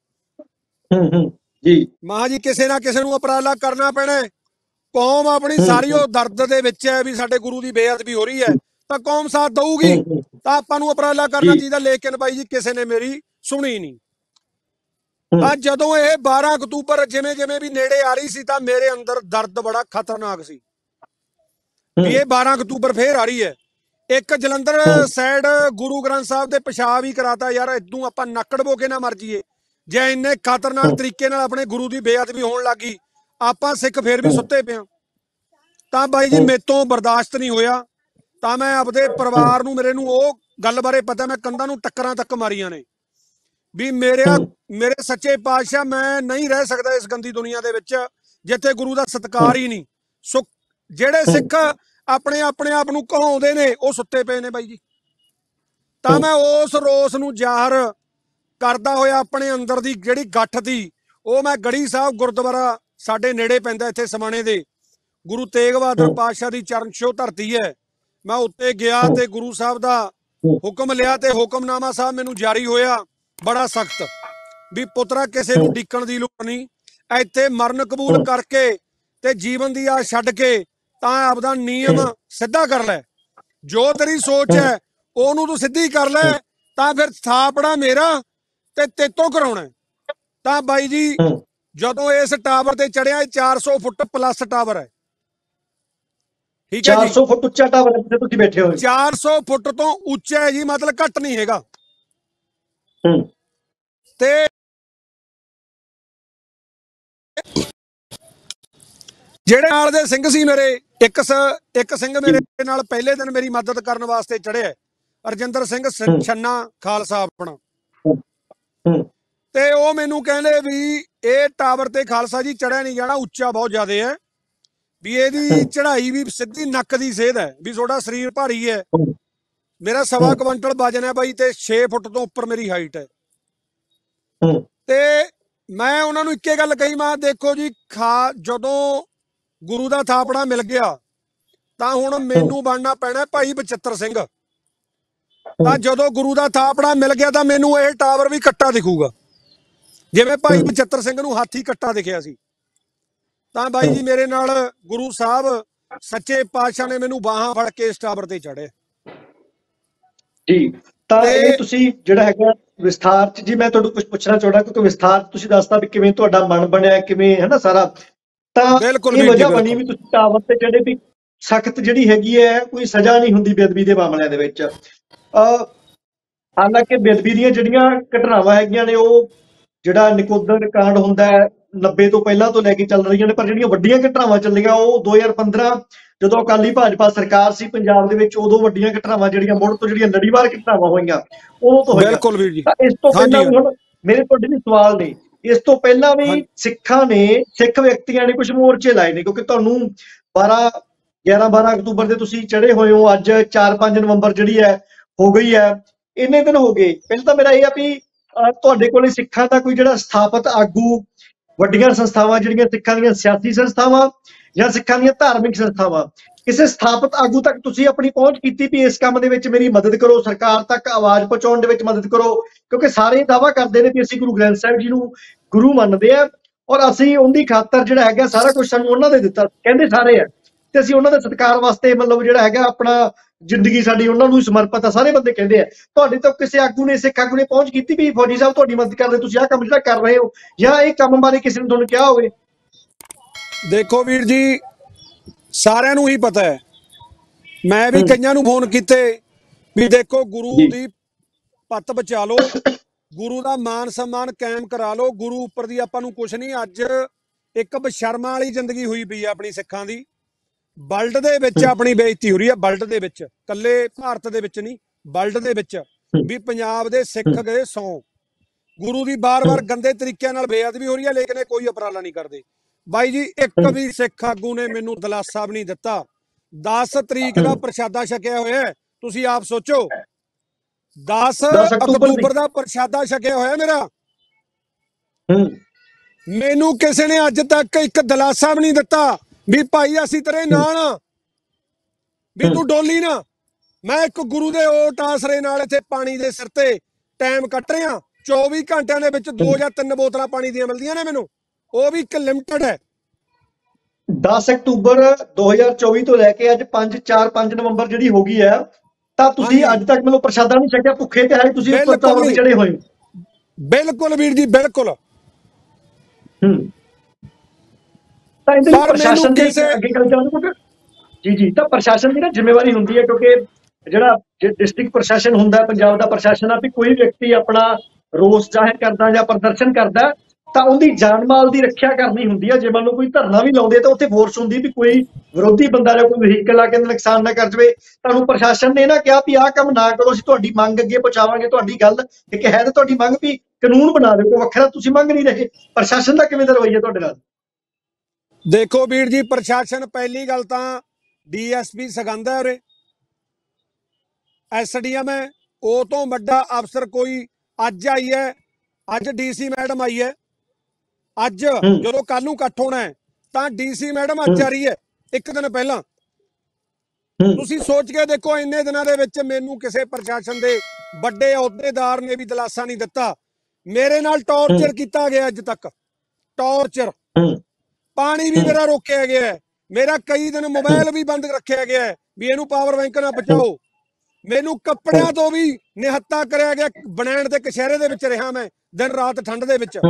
ਜੀ ਮਾਂ ਜੀ ਕਿਸੇ ਨਾ ਕਿਸੇ ਨੂੰ ਉਪਰਾਲਾ ਕਰਨਾ ਪੈਣਾ। ਕੌਮ ਆਪਣੀ ਸਾਰੀ ਉਹ ਦਰਦ ਦੇ ਵਿੱਚ ਹੈ ਵੀ ਸਾਡੇ ਗੁਰੂ ਦੀ ਬੇਅਦਬੀ ਹੋ ਰਹੀ ਹੈ, ਤਾਂ ਕੌਮ ਸਾਥ ਦਊਗੀ ਤਾਂ ਆਪਾਂ ਨੂੰ ਉਪਰਾਲਾ ਕਰਨਾ ਚਾਹੀਦਾ। ਲੇਕਿਨ ਬਾਈ ਜੀ ਕਿਸੇ ਨੇ ਮੇਰੀ ਸੁਣੀ ਨਹੀਂ। ਤਾਂ ਜਦੋਂ ਇਹ ਬਾਰਾਂ ਅਕਤੂਬਰ ਜਿਵੇਂ ਜਿਵੇਂ ਵੀ ਨੇੜੇ ਆ ਰਹੀ ਸੀ ਤਾਂ ਮੇਰੇ ਅੰਦਰ ਦਰਦ ਬੜਾ ਖਤਰਨਾਕ ਸੀ ਵੀ ਇਹ ਬਾਰਾਂ ਅਕਤੂਬਰ ਫੇਰ ਆ ਰਹੀ ਹੈ। ਇੱਕ ਜਲੰਧਰ ਸਾਈਡ ਗੁਰੂ ਗ੍ਰੰਥ ਸਾਹਿਬ ਦੇ ਪਿਸ਼ਾਬ ਹੀ ਕਰਾਤਾ ਯਾਰ, ਇਦੋਂ ਆਪਾਂ ਨੱਕੜਬੋ ਕੇ ਨਾ ਮਰ ਜਾਈਏ ਜੇ ਇੰਨੇ ਖਤਰਨਾਕ ਤਰੀਕੇ ਨਾਲ ਆਪਣੇ ਗੁਰੂ ਦੀ ਬੇਅਦਬੀ ਹੋਣ ਲੱਗੀ, ਆਪਾਂ ਸਿੱਖ ਫੇਰ ਵੀ ਸੁੱਤੇ ਪਿਆ। ਤਾਂ ਬਾਈ ਜੀ ਮੇਰੇ ਤੋਂ ਬਰਦਾਸ਼ਤ ਨਹੀਂ ਹੋਇਆ, ਤਾਂ ਮੈਂ ਆਪਦੇ ਪਰਿਵਾਰ ਨੂੰ, ਮੇਰੇ ਨੂੰ ਉਹ ਗੱਲ ਬਾਰੇ ਪਤਾ, ਮੈਂ ਕੰਧਾਂ ਨੂੰ ਟੱਕਰਾਂ ਤੱਕ ਮਾਰੀਆਂ ਨੇ ਵੀ ਮੇਰੇ ਮੇਰੇ ਸੱਚੇ ਪਾਤਸ਼ਾਹ ਮੈਂ ਨਹੀਂ ਰਹਿ ਸਕਦਾ ਇਸ ਗੰਦੀ ਦੁਨੀਆ ਦੇ ਵਿੱਚ ਜਿੱਥੇ ਗੁਰੂ ਦਾ ਸਤਿਕਾਰ ਹੀ ਨਹੀਂ। ਸੋ ਜਿਹੜੇ ਸਿੱਖ ਆਪਣੇ ਆਪਣੇ ਆਪ ਨੂੰ ਕਹਾਉਂਦੇ ਨੇ ਉਹ ਸੁੱਤੇ ਪਏ ਨੇ ਬਾਈ ਜੀ। ਤਾਂ ਮੈਂ ਉਸ ਰੋਸ ਨੂੰ ਜ਼ਾਹਰ ਕਰਦਾ ਹੋਇਆ ਆਪਣੇ ਅੰਦਰ ਦੀ ਜਿਹੜੀ ਗੱਠ ਸੀ ਉਹ ਮੈਂ ਗੜੀ ਸਾਹਿਬ ਗੁਰਦੁਆਰਾ ਸਾਡੇ ਨੇੜੇ ਪੈਂਦਾ ਇੱਥੇ ਸਮਾਣੇ ਦੇ, ਗੁਰੂ ਤੇਗ ਬਹਾਦਰ ਪਾਤਸ਼ਾਹ ਦੀ ਚਰਨ ਛੋਹ ਧਰਤੀ ਹੈ, ਮੈਂ ਉੱਤੇ ਗਿਆ ਤੇ ਗੁਰੂ ਸਾਹਿਬ ਦਾ ਹੁਕਮ ਲਿਆ ਤੇ ਹੁਕਮਨਾਮਾ ਸਾਹਿਬ ਮੈਨੂੰ ਜਾਰੀ ਹੋਇਆ ਬੜਾ ਸਖਤ ਵੀ ਪੁੱਤਰਾ ਕਿਸੇ ਨੂੰ ਡਿੱਕਣ ਦੀ ਲੋੜ ਨਹੀਂ, ਇੱਥੇ ਮਰਨ ਕਬੂਲ ਕਰਕੇ ਤੇ ਜੀਵਨ ਦੀ ਆਸ ਛੱਡ ਕੇ ਤਾਂ ਆਪਦਾ ਨਿਯਮ ਸਿੱਧਾ ਕਰ ਲੈ, ਜੋ ਤੇਰੀ ਸੋਚ ਹੈ ਉਹਨੂੰ ਤੂੰ ਸਿੱਧੀ ਕਰ ਲੈ, ਤਾਂ ਫਿਰ ਥਾਪੜਾ ਮੇਰਾ ਤੇ ਤੇਤੋਂ ਕਰਾਉਣਾ। ਤਾਂ ਬਾਈ ਜੀ ਜਦੋਂ ਇਸ ਟਾਵਰ ਤੇ ਚੜਿਆ, ਚਾਰ ਸੌ ਫੁੱਟ ਪਲੱਸ ਟਾਵਰ ਹੈ, ਠੀਕ ਹੈ ਜੀ, ਚਾਰ ਸੌ ਫੁੱਟ ਉੱਚਾ ਟਾਵਰ ਜਿੱਥੇ ਤੁਸੀਂ ਬੈਠੇ ਹੋ, ਚਾਰ ਸੌ ਫੁੱਟ ਤੋਂ ਉੱਚਾ ਹੈ ਜੀ, ਮਤਲਬ ਘੱਟ ਨਹੀਂ ਹੈਗਾ। ਤੇ ਜਿਹੜੇ ਨਾਲ ਦੇ ਸਿੰਘ ਸੀ ਮੇਰੇ, ਇੱਕ ਇੱਕ ਸਿੰਘ ਮੇਰੇ ਨਾਲ ਪਹਿਲੇ ਦਿਨ ਮੇਰੀ ਮਦਦ ਕਰਨ ਵਾਸਤੇ ਚੜਿਆ, ਰਜਿੰਦਰ ਸਿੰਘ ਛੰਨਾ ਖਾਲਸਾ ਆਪਣਾ, ਤੇ ਉਹ ਮੈਨੂੰ ਕਹਿੰਦੇ ਵੀ ਇਹ ਟਾਵਰ ਤੇ ਖਾਲਸਾ ਜੀ ਚੜਿਆ ਨਹੀਂ ਜਾਣਾ, ਉੱਚਾ ਬਹੁਤ ਜ਼ਿਆਦਾ ਹੈ, ਵੀ ਇਹਦੀ ਚੜਾਈ ਵੀ ਸਿੱਧੀ ਨੱਕ ਦੀ ਸੇਧ ਹੈ, ਵੀ ਤੁਹਾਡਾ ਸਰੀਰ ਭਾਰੀ ਹੈ, ਮੇਰਾ ਸਵਾ ਕੁਇੰਟਲ ਵਜਨ ਹੈ ਬਾਈ, ਤੇ ਛੇ ਫੁੱਟ ਤੋਂ ਉੱਪਰ ਮੇਰੀ ਹਾਈਟ ਹੈ। ਤੇ ਮੈਂ ਉਹਨਾਂ ਨੂੰ ਇੱਕੇ ਗੱਲ ਕਹੀ, ਮੈਂ ਦੇਖੋ ਜੀ ਖਾ ਜਦੋਂ ਗੁਰੂ ਦਾ ਥਾਪੜਾ ਮਿਲ ਗਿਆ ਤਾਂ ਹੁਣ ਮੈਨੂੰ ਬਣਨਾ ਪੈਣਾ ਭਾਈ ਬਚਿੱਤਰ ਸਿੰਘ। ਤਾਂ ਜਦੋਂ ਗੁਰੂ ਦਾ ਥਾਪੜਾ ਮਿਲ ਗਿਆ ਤਾਂ ਮੈਨੂੰ ਇਹ ਟਾਵਰ ਵੀ ਕੱਟਾ ਦਿਖੂਗਾ ਜਿਵੇਂ ਭਾਈ ਬਚਿੱਤਰ ਸਿੰਘ ਨੂੰ ਹਾਥੀ ਕੱਟਾ ਦਿਖਿਆ ਸੀ। ਤਾਂ ਬਾਈ ਜੀ ਮੇਰੇ ਨਾਲ ਗੁਰੂ ਸਾਹਿਬ ਸੱਚੇ ਪਾਤਸ਼ਾਹ ਨੇ ਮੈਨੂੰ ਬਾਹਾਂ ਫੜ ਕੇ ਇਸ ਟਾਵਰ ਤੇ ਚੜ੍ਹੇ ਜੀ। ਤਾਂ ਇਹ ਤੁਸੀਂ ਜਿਹੜਾ ਹੈਗਾ ਵਿਸਥਾਰ ਚ ਜੀ ਮੈਂ ਤੁਹਾਨੂੰ ਕੁਝ ਪੁੱਛਣਾ ਚਾਹੁੰਦਾ, ਕਿਉਂਕਿ ਵਿਸਥਾਰ ਚ ਤੁਸੀਂ ਦੱਸਦਾ ਵੀ ਕਿਵੇਂ ਤੁਹਾਡਾ ਮਨ ਬਣਿਆ, ਕਿਵੇਂ ਹੈ ਨਾ ਸਾਰਾ। ਤਾਂ ਇਹ ਵਜ੍ਹਾ ਬਣੀ ਵੀ ਤੁਸੀਂ ਟਾਵਰ ਤੇ ਜਿਹੜੇ ਵੀ ਸਖਤ ਜਿਹੜੀ ਹੈਗੀ ਹੈ ਕੋਈ ਸਜ਼ਾ ਨਹੀਂ ਹੁੰਦੀ ਬੇਅਦਬੀ ਦੇ ਮਾਮਲਿਆਂ ਦੇ ਵਿੱਚ। ਅਹ ਹਾਲਾਂਕਿ ਬੇਅਦਬੀ ਦੀਆਂ ਜਿਹੜੀਆਂ ਘਟਨਾਵਾਂ ਹੈਗੀਆਂ ਨੇ ਉਹ ਜਿਹੜਾ ਨਕੋਦਰ ਕਾਂਡ ਹੁੰਦਾ ਹੈ ਨੱਬੇ ਤੋਂ ਪਹਿਲਾਂ ਤੋਂ ਲੈ ਕੇ ਚੱਲ ਰਹੀਆਂ ਨੇ, ਪਰ ਜਿਹੜੀਆਂ ਵੱਡੀਆਂ ਘਟਨਾਵਾਂ ਚੱਲੀਆਂ ਉਹ ਦੋ ਹਜ਼ਾਰ ਪੰਦਰਾਂ ਜਦੋਂ ਅਕਾਲੀ ਭਾਜਪਾ ਸਰਕਾਰ ਸੀ ਪੰਜਾਬ ਦੇ ਵਿੱਚ, ਉਦੋਂ ਵੱਡੀਆਂ ਘਟਨਾਵਾਂ ਜਿਹੜੀਆਂ ਮੁੜ ਤੋਂ ਜਿਹੜੀਆਂ ਲੜੀਵਾਰ ਘਟਨਾਵਾਂ ਹੋਈਆਂ ਉਹ ਤੋਂ ਹੋਈਆਂ। ਬਿਲਕੁਲ ਵੀਰ ਜੀ। ਇਸ ਤੋਂ ਪਹਿਲਾਂ ਹੁਣ ਮੇਰੇ ਤੁਹਾਡੇ ਵੀ ਸਵਾਲ ਨੇ, ਇਸ ਤੋਂ ਪਹਿਲਾਂ ਵੀ ਸਿੱਖਾਂ ਨੇ ਸਿੱਖ ਵਿਅਕਤੀਆਂ ਨੇ ਕੁਝ ਮੋਰਚੇ ਲਾਏ ਨੇ, ਕਿਉਂਕਿ ਤੁਹਾਨੂੰ ਬਾਰਾਂ ਗਿਆਰਾਂ ਬਾਰਾਂ ਅਕਤੂਬਰ ਦੇ ਤੁਸੀਂ ਚੜੇ ਹੋਏ ਹੋ, ਅੱਜ ਚਾਰ ਪੰਜ ਨਵੰਬਰ ਜਿਹੜੀ ਹੈ ਹੋ ਗਈ ਹੈ, ਇੰਨੇ ਦਿਨ ਹੋ ਗਏ। ਪਹਿਲਾਂ ਤਾਂ ਮੇਰਾ ਇਹ ਆ ਵੀ ਤੁਹਾਡੇ ਕੋਲੇ ਸਿੱਖਾਂ ਦਾ ਕੋਈ ਜਿਹੜਾ ਸਥਾਪਿਤ ਆਗੂ, ਵੱਡੀਆਂ ਸੰਸਥਾਵਾਂ ਜਿਹੜੀਆਂ ਸਿੱਖਾਂ ਦੀਆਂ ਸਿਆਸੀ ਸੰਸਥਾਵਾਂ ਜਾਂ ਸਿੱਖਾਂ ਦੀਆਂ ਧਾਰਮਿਕ ਸੰਸਥਾਵਾਂ, ਕਿਸੇ ਸਥਾਪਿਤ ਆਗੂ ਤੱਕ ਤੁਸੀਂ ਆਪਣੀ ਪਹੁੰਚ ਕੀਤੀ ਵੀ ਇਸ ਕੰਮ ਦੇ ਵਿੱਚ ਮੇਰੀ ਮਦਦ ਕਰੋ, ਸਰਕਾਰ ਤੱਕ ਆਵਾਜ਼ ਪਹੁੰਚਾਉਣ ਦੇ ਵਿੱਚ ਮਦਦ ਕਰੋ? ਕਿਉਂਕਿ ਸਾਰੇ ਦਾਅਵਾ ਕਰਦੇ ਨੇ ਵੀ ਅਸੀਂ ਗੁਰੂ ਗ੍ਰੰਥ ਸਾਹਿਬ ਜੀ ਨੂੰ ਗੁਰੂ ਮੰਨਦੇ ਆ ਔਰ ਅਸੀਂ ਉਹਦੀ ਖਾਤਰ ਜਿਹੜਾ ਹੈਗਾ ਸਾਰਾ ਕੁਝ ਸਾਨੂੰ ਉਹਨਾਂ ਦੇ ਦਿੱਤਾ, ਕਹਿੰਦੇ ਸਾਰੇ ਆ, ਤੇ ਅਸੀਂ ਉਹਨਾਂ ਦੇ ਸਤਿਕਾਰ ਵਾਸਤੇ ਮਤਲਬ ਜਿਹੜਾ ਹੈਗਾ ਆਪਣਾ ਜ਼ਿੰਦਗੀ ਸਾਡੀ ਉਹਨਾਂ ਨੂੰ ਸਮਰਪਿਤ ਆ, ਸਾਰੇ ਬੰਦੇ ਕਹਿੰਦੇ ਆ। ਤੁਹਾਡੇ ਤੋਂ ਕਿਸੇ ਆਗੂ ਨੇ, ਸਿੱਖ ਆਗੂ ਨੇ ਪਹੁੰਚ ਕੀਤੀ ਵੀ ਫੌਜੀ ਸਾਹਿਬ ਤੁਹਾਡੀ ਮਦਦ ਕਰਦੇ, ਤੁਸੀਂ ਆਹ ਕੰਮ ਜਿਹੜਾ ਕਰ ਰਹੇ ਹੋ, ਜਾਂ ਇਹ ਕੰਮ ਬਾਰੇ ਕਿਸੇ ਨੇ ਤੁਹਾਨੂੰ ਕਿਹਾ ਹੋਵੇ? ਦੇਖੋ ਵੀਰ ਜੀ, ਸਾਰਿਆਂ ਨੂੰ ਹੀ ਪਤਾ ਹੈ, ਮੈਂ ਵੀ ਕਈਆਂ ਨੂੰ ਫੋਨ ਕੀਤੇ ਵੀ ਦੇਖੋ ਗੁਰੂ ਦੀ ਪੱਤ ਬਚਾ ਲਓ, ਗੁਰੂ ਦਾ ਮਾਨ ਸਨਮਾਨ ਕਾਇਮ ਕਰਾ ਲਓ, ਗੁਰੂ ਉੱਪਰ ਦੀ ਆਪਾਂ ਨੂੰ ਕੁਛ ਨਹੀਂ। ਅੱਜ ਇੱਕ ਬਸ਼ਰਮਾਂ ਵਾਲੀ ਜ਼ਿੰਦਗੀ ਹੋਈ ਪਈ ਹੈ ਆਪਣੀ ਸਿੱਖਾਂ ਦੀ, ਵਰਲਡ ਦੇ ਵਿੱਚ ਆਪਣੀ ਬੇਇੱਜ਼ਤੀ ਹੋ ਰਹੀ ਹੈ, ਵਰਲਡ ਦੇ ਵਿੱਚ, ਕੱਲੇ ਭਾਰਤ ਦੇ ਵਿੱਚ ਨਹੀਂ, ਵਰਲਡ ਦੇ ਵਿੱਚ ਵੀ ਪੰਜਾਬ ਦੇ ਸਿੱਖ ਗਏ ਸੌ, ਗੁਰੂ ਦੀ ਬਾਰ-ਬਾਰ ਗੰਦੇ ਤਰੀਕਿਆਂ ਨਾਲ ਬੇਅਦਬੀ ਹੋ ਰਹੀ ਹੈ, ਲੇਕਿਨ ਇਹ ਕੋਈ ਉਪਰਾਲਾ ਨਹੀਂ ਕਰਦੇ। ਬਾਈ ਜੀ ਇੱਕ ਵੀ ਸਿੱਖ ਆਗੂ ਨੇ ਮੈਨੂੰ ਦਿਲਾਸਾ ਵੀ ਨਹੀਂ ਦਿੱਤਾ। ਦਸ ਤਰੀਕ ਦਾ ਪ੍ਰਸ਼ਾਦਾ ਛਕਿਆ ਹੋਇਆ, ਤੁਸੀਂ ਆਪ ਸੋਚੋ, ਦਸ ਅਕਤੂਬਰ ਦਾ ਪ੍ਰਸ਼ਾਦਾ ਛਕਿਆ ਹੋਇਆ ਮੇਰਾ, ਮੈਨੂੰ ਕਿਸੇ ਨੇ ਅੱਜ ਤੱਕ ਇੱਕ ਦਿਲਾਸਾ ਵੀ ਨਹੀਂ ਦਿੱਤਾ ਵੀ ਭਾਈ ਅਸੀਂ ਤੇਰੇ ਨਾਲ ਆ, ਵੀ ਤੂੰ ਡੋਲੀ ਨਾ। ਮੈਂ ਇੱਕ ਗੁਰੂ ਦੇ ਓਟ ਆਸਰੇ ਨਾਲ ਇੱਥੇ ਪਾਣੀ ਦੇ ਸਿਰ ਤੇ ਟਾਈਮ ਕੱਟ ਰਿਹਾ, ਚੌਵੀ ਘੰਟਿਆਂ ਦੇ ਵਿੱਚ ਦੋ ਜਾਂ ਤਿੰਨ ਬੋਤਲਾਂ ਪਾਣੀ ਦੀਆਂ ਮਿਲਦੀਆਂ ਨੇ ਮੈਨੂੰ, ਉਹ ਵੀ ਇੱਕ ਲਿਮਟਡ ਹੈ। ਦਸ ਅਕਤੂਬਰ ਦੋ ਹਜ਼ਾਰ ਚੌਵੀ ਤੋਂ ਲੈ ਕੇ ਅੱਜ ਪੰਜ ਚਾਰ ਪੰਜ ਨਵੰਬਰ ਜਿਹੜੀ ਹੋ ਗਈ ਹੈ, ਤਾਂ ਤੁਸੀਂ ਅੱਜ ਤੱਕ ਮੈਨੂੰ ਪ੍ਰਸ਼ਾਦਾ ਨਹੀਂ ਛਕਿਆ, ਭੁੱਖੇ ਤੇ ਆਏ ਤੁਸੀਂ ਉੱਪਰ ਟਾਵਰ ਤੇ ਚੜੇ ਹੋਏ? ਬਿਲਕੁਲ ਵੀਰ ਜੀ, ਬਿਲਕੁਲ। ਤਾਂ ਇਹਦੇ ਲਈ ਪ੍ਰਸ਼ਾਸਨ ਦੀ ਅੱਗੇ ਗੱਲ ਚੱਲਦੀ ਜੀ ਜੀ ਤਾਂ ਪ੍ਰਸ਼ਾਸਨ ਦੀ ਨਾ ਜ਼ਿੰਮੇਵਾਰੀ ਹੁੰਦੀ ਹੈ, ਕਿਉਂਕਿ ਜਿਹੜਾ ਡਿਸਟ੍ਰਿਕਟ ਪ੍ਰਸ਼ਾਸਨ ਹੁੰਦਾ ਪੰਜਾਬ ਦਾ ਪ੍ਰਸ਼ਾਸਨ ਆ, ਵੀ ਕੋਈ ਵਿਅਕਤੀ ਆਪਣਾ ਰੋਸ ਜ਼ਾਹਿਰ ਕਰਦਾ ਜਾਂ ਪ੍ਰਦਰਸ਼ਨ ਕਰਦਾ ਤਾਂ ਉਹਦੀ ਜਾਨ ਮਾਲ ਦੀ ਰੱਖਿਆ ਕਰਨੀ ਹੁੰਦੀ ਹੈ। ਜੇ ਮੰਨ ਲਓ ਕੋਈ ਧਰਨਾ ਵੀ ਲਾਉਂਦੇ ਤਾਂ ਉੱਥੇ ਫੋਰਸ ਹੁੰਦੀ ਵੀ ਕੋਈ ਵਿਰੋਧੀ ਬੰਦਾ ਜਾਂ ਕੋਈ ਵਹੀਕਲ ਆ ਕੇ ਨੁਕਸਾਨ ਨਾ ਕਰ ਜਾਵੇ। ਤੁਹਾਨੂੰ ਪ੍ਰਸ਼ਾਸਨ ਨੇ ਨਾ ਕਿਹਾ ਵੀ ਆਹ ਕੰਮ ਨਾ ਕਰੋ, ਅਸੀਂ ਤੁਹਾਡੀ ਮੰਗ ਅੱਗੇ ਪਹੁੰਚਾਵਾਂਗੇ। ਤੁਹਾਡੀ ਗੱਲ ਇੱਕ ਹੈ ਤੇ ਤੁਹਾਡੀ ਮੰਗ ਵੀ ਕਾਨੂੰਨ ਬਣਾ ਦਿਓ, ਕੋਈ ਵੱਖਰਾ ਤੁਸੀਂ ਮੰਗ ਨਹੀਂ ਰਹੇ। ਪ੍ਰਸ਼ਾਸਨ ਦਾ ਕਿਵੇਂ ਦਾ ਰਵੱਈਆ ਤੁਹਾਡੇ ਨਾਲ? ਦੇਖੋ ਵੀਰ ਜੀ, ਪ੍ਰਸ਼ਾਸਨ ਪਹਿਲੀ ਗੱਲ ਤਾਂ ਡੀਐਸਪੀ ਸਗੰਧ ਹੈ, ਉਰੇ ਐਸਡੀਐਮ ਹੈ, ਉਹ ਤੋਂ ਵੱਡਾ ਅਫਸਰ ਕੋਈ ਅੱਜ ਆਈ ਹੈ। ਅੱਜ ਡੀਸੀ ਮੈਡਮ ਆਈ ਹੈ। ਅੱਜ ਜਦੋਂ ਕੱਲ ਨੂੰ ਇਕੱਠ ਹੋਣਾ ਹੈ ਤਾਂ ਡੀਸੀ ਮੈਡਮ ਅੱਜ ਆ ਰਹੀ ਹੈ, ਇੱਕ ਦਿਨ ਪਹਿਲਾਂ। ਤੁਸੀਂ ਸੋਚ ਕੇ ਦੇਖੋ, ਇੰਨੇ ਦਿਨਾਂ ਦੇ ਵਿੱਚ ਮੈਨੂੰ ਕਿਸੇ ਪ੍ਰਸ਼ਾਸਨ ਦੇ ਵੱਡੇ ਅਹੁਦੇਦਾਰ ਨੇ ਵੀ ਦਿਲਾਸਾ ਨਹੀਂ ਦਿੱਤਾ। ਮੇਰੇ ਨਾਲ ਟੌਰਚਰ ਕੀਤਾ ਗਿਆ ਅੱਜ ਤੱਕ, ਟੌਰਚਰ। ਪਾਣੀ ਵੀ ਮੇਰਾ ਰੋਕਿਆ ਗਿਆ ਹੈ, ਮੇਰਾ ਕਈ ਦਿਨ ਮੋਬਾਈਲ ਵੀ ਬੰਦ ਰੱਖਿਆ ਗਿਆ ਹੈ ਵੀ ਇਹਨੂੰ ਪਾਵਰ ਬੈਂਕ ਨਾਲ ਬਚਾਓ। ਮੈਨੂੰ ਕੱਪੜਿਆਂ ਤੋਂ ਵੀ ਨਿਹੱਤਾ ਕਰਿਆ ਗਿਆ। ਬਣੈਣ ਦੇ ਕਸ਼ਹਿਰੇ ਦੇ ਵਿੱਚ ਰਿਹਾ ਮੈਂ ਦਿਨ ਰਾਤ ਠੰਡ ਦੇ ਵਿੱਚ,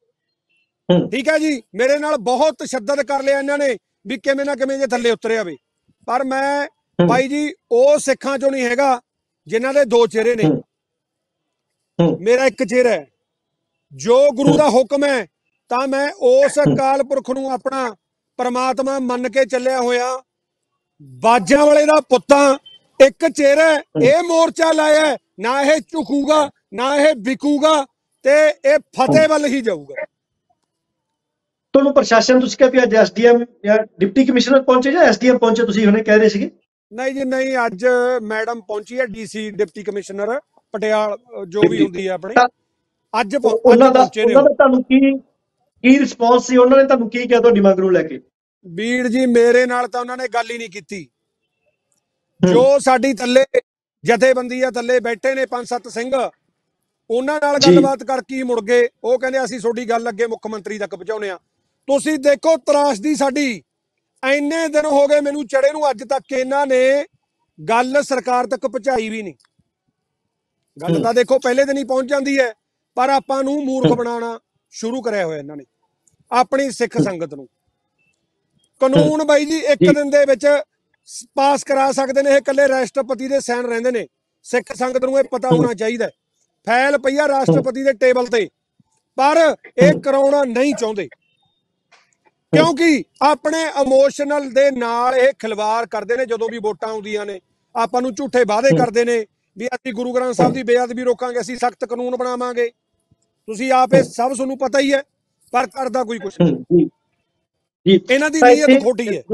ਠੀਕ ਹੈ ਜੀ। ਮੇਰੇ ਨਾਲ ਬਹੁਤ ਤਸ਼ੱਦਦ ਕਰ ਲਿਆ ਇਹਨਾਂ ਨੇ ਵੀ ਕਿਵੇਂ ਨਾ ਕਿਵੇਂ ਜੇ ਥੱਲੇ ਉਤਰਿਆ ਵੇ। ਪਰ ਮੈਂ ਬਾਈ ਜੀ ਉਹ ਸਿੱਖਾਂ ਚੋਂ ਨਹੀਂ ਹੈਗਾ ਜਿਨ੍ਹਾਂ ਦੇ ਦੋ ਚਿਹਰੇ ਨੇ। ਮੇਰਾ ਇੱਕ ਚਿਹਰਾ ਹੈ, ਜੋ ਗੁਰੂ ਦਾ ਹੁਕਮ ਹੈ ਤਾਂ ਮੈਂ ਉਸ ਅਕਾਲ ਪੁਰਖ ਨੂੰ ਆਪਣਾ ਪਰਮਾਤਮਾ ਮੰਨ ਕੇ ਚੱਲਿਆ ਹੋਇਆ। ਬਾਜਾਂ ਵਾਲੇ ਦਾ ਪੁੱਤਾਂ ਇੱਕ ਚਿਹਰਾ, ਇਹ ਮੋਰਚਾ ਲਾਇਆ, ਨਾ ਇਹ ਝੁਕੂਗਾ ਨਾ ਇਹ ਵਿਕੂਗਾ ਤੇ ਇਹ ਫਤਿਹ ਵੱਲ ਹੀ ਜਾਊਗਾ। ਤੁਹਾਨੂੰ ਪ੍ਰਸ਼ਾਸਨ ਤੁਸੀਂ ਕਿਹਾ ਵੀ ਅੱਜ ਐਸਡੀਐਮ ਜਾਂ ਡਿਪਟੀ ਕਮਿਸ਼ਨਰ ਪਹੁੰਚੇ ਜਾਂ ਐਸਡੀਐਮ ਪਹੁੰਚੇ, ਤੁਸੀਂ ਹੁਣੇ ਕਹਿ ਰਹੇ ਸੀਗੇ? ਨਹੀਂ ਜੀ ਨਹੀਂ, ਅੱਜ ਮੈਡਮ ਪਹੁੰਚੀ ਹੈ, ਡੀਸੀ ਡਿਪਟੀ ਕਮਿਸ਼ਨਰ ਪਟਿਆਲਾ ਜੋ ਵੀ ਹੁੰਦੀ ਹੈ ਆਪਣੇ। ਅੱਜ ਉਹਨਾਂ ਦਾ ਉਹਨਾਂ ਦਾ ਤੁਹਾਨੂੰ ਕੀ ਕੀ ਰਿਸਪੌਂਸ ਸੀ? ਉਹਨਾਂ ਨੇ ਤੁਹਾਨੂੰ ਕੀ ਕਿਹਾ ਤੁਹਾਡੀ ਮੰਗ ਨੂੰ ਲੈ ਕੇ? ਵੀਰ ਜੀ ਮੇਰੇ ਨਾਲ ਤਾਂ ਉਹਨਾਂ ਨੇ ਗੱਲ ਹੀ ਨਹੀਂ ਕੀਤੀ। ਜੋ ਸਾਡੀ ਥੱਲੇ ਜਥੇਬੰਦੀ ਆ, ਥੱਲੇ ਬੈਠੇ ਨੇ ਪੰਜ ਸੱਤ ਸਿੰਘ, ਉਹਨਾਂ ਨਾਲ ਗੱਲਬਾਤ ਕਰਕੇ ਮੁੜ ਗਏ। ਉਹ ਕਹਿੰਦੇ ਅਸੀਂ ਤੁਹਾਡੀ ਗੱਲ ਅੱਗੇ ਮੁੱਖ ਮੰਤਰੀ ਤੱਕ ਪਹੁੰਚਾਉਣੇ ਆ। ਤੁਸੀਂ ਦੇਖੋ ਤਰਾਸਦੀ ਸਾਡੀ, ਇੰਨੇ ਦਿਨ ਹੋ ਗਏ ਮੈਨੂੰ ਚੜੇ ਨੂੰ, ਅੱਜ ਤੱਕ ਇਹਨਾਂ ਨੇ ਗੱਲ ਸਰਕਾਰ ਤੱਕ ਪਹੁੰਚਾਈ ਵੀ ਨਹੀਂ। ਗੱਲ ਤਾਂ ਦੇਖੋ ਪਹਿਲੇ ਦਿਨ ਹੀ ਪਹੁੰਚ ਜਾਂਦੀ ਹੈ, ਪਰ ਆਪਾਂ ਨੂੰ ਮੂਰਖ ਬਣਾਉਣਾ ਸ਼ੁਰੂ ਕਰਿਆ ਹੋਇਆ ਇਹਨਾਂ ਨੇ ਆਪਣੀ ਸਿੱਖ ਸੰਗਤ ਨੂੰ। ਕਾਨੂੰਨ ਬਾਈ ਜੀ ਇੱਕ ਦਿਨ ਦੇ ਵਿੱਚ ਪਾਸ ਕਰਾ ਸਕਦੇ ਨੇ, ਇਹ ਇਕੱਲੇ ਰਾਸ਼ਟਰਪਤੀ ਦੇ ਸਾਈਨ ਰਹਿੰਦੇ ਨੇ। ਸਿੱਖ ਸੰਗਤ ਨੂੰ ਇਹ ਪਤਾ ਹੋਣਾ ਚਾਹੀਦਾ। ਫਾਈਲ ਪਈ ਆ ਰਾਸ਼ਟਰਪਤੀ ਦੇ ਟੇਬਲ ਤੇ, ਪਰ ਇਹ ਕਰਾਉਣਾ ਨਹੀਂ ਚਾਹੁੰਦੇ ਕਿਉਂਕਿ ਆਪਣੇ ਇਮੋਸ਼ਨਲ ਦੇ ਨਾਲ ਇਹ ਖਿਲਵਾੜ ਕਰਦੇ ਨੇ। ਜਦੋਂ ਵੀ ਵੋਟਾਂ ਆਉਂਦੀਆਂ ਨੇ ਆਪਾਂ ਨੂੰ ਝੂਠੇ ਵਾਅਦੇ ਕਰਦੇ ਨੇ ਵੀ ਅਸੀਂ ਗੁਰੂ ਗ੍ਰੰਥ ਸਾਹਿਬ ਦੀ ਬੇਅਦਬੀ ਰੋਕਾਂਗੇ, ਅਸੀਂ ਸਖਤ ਕਾਨੂੰਨ ਬਣਾਵਾਂਗੇ। ਤੁਸੀਂ ਆਪ ਇਹ ਸਭ ਤੁਹਾਨੂੰ ਪਤਾ ਹੀ ਹੈ, ਪਰ ਕਰਦਾ ਕੋਈ ਕੁਛ ਨਹੀਂ। ਇਹਨਾਂ ਦੀ ਨੀਅਤ ਖੋਟੀ ਹੈ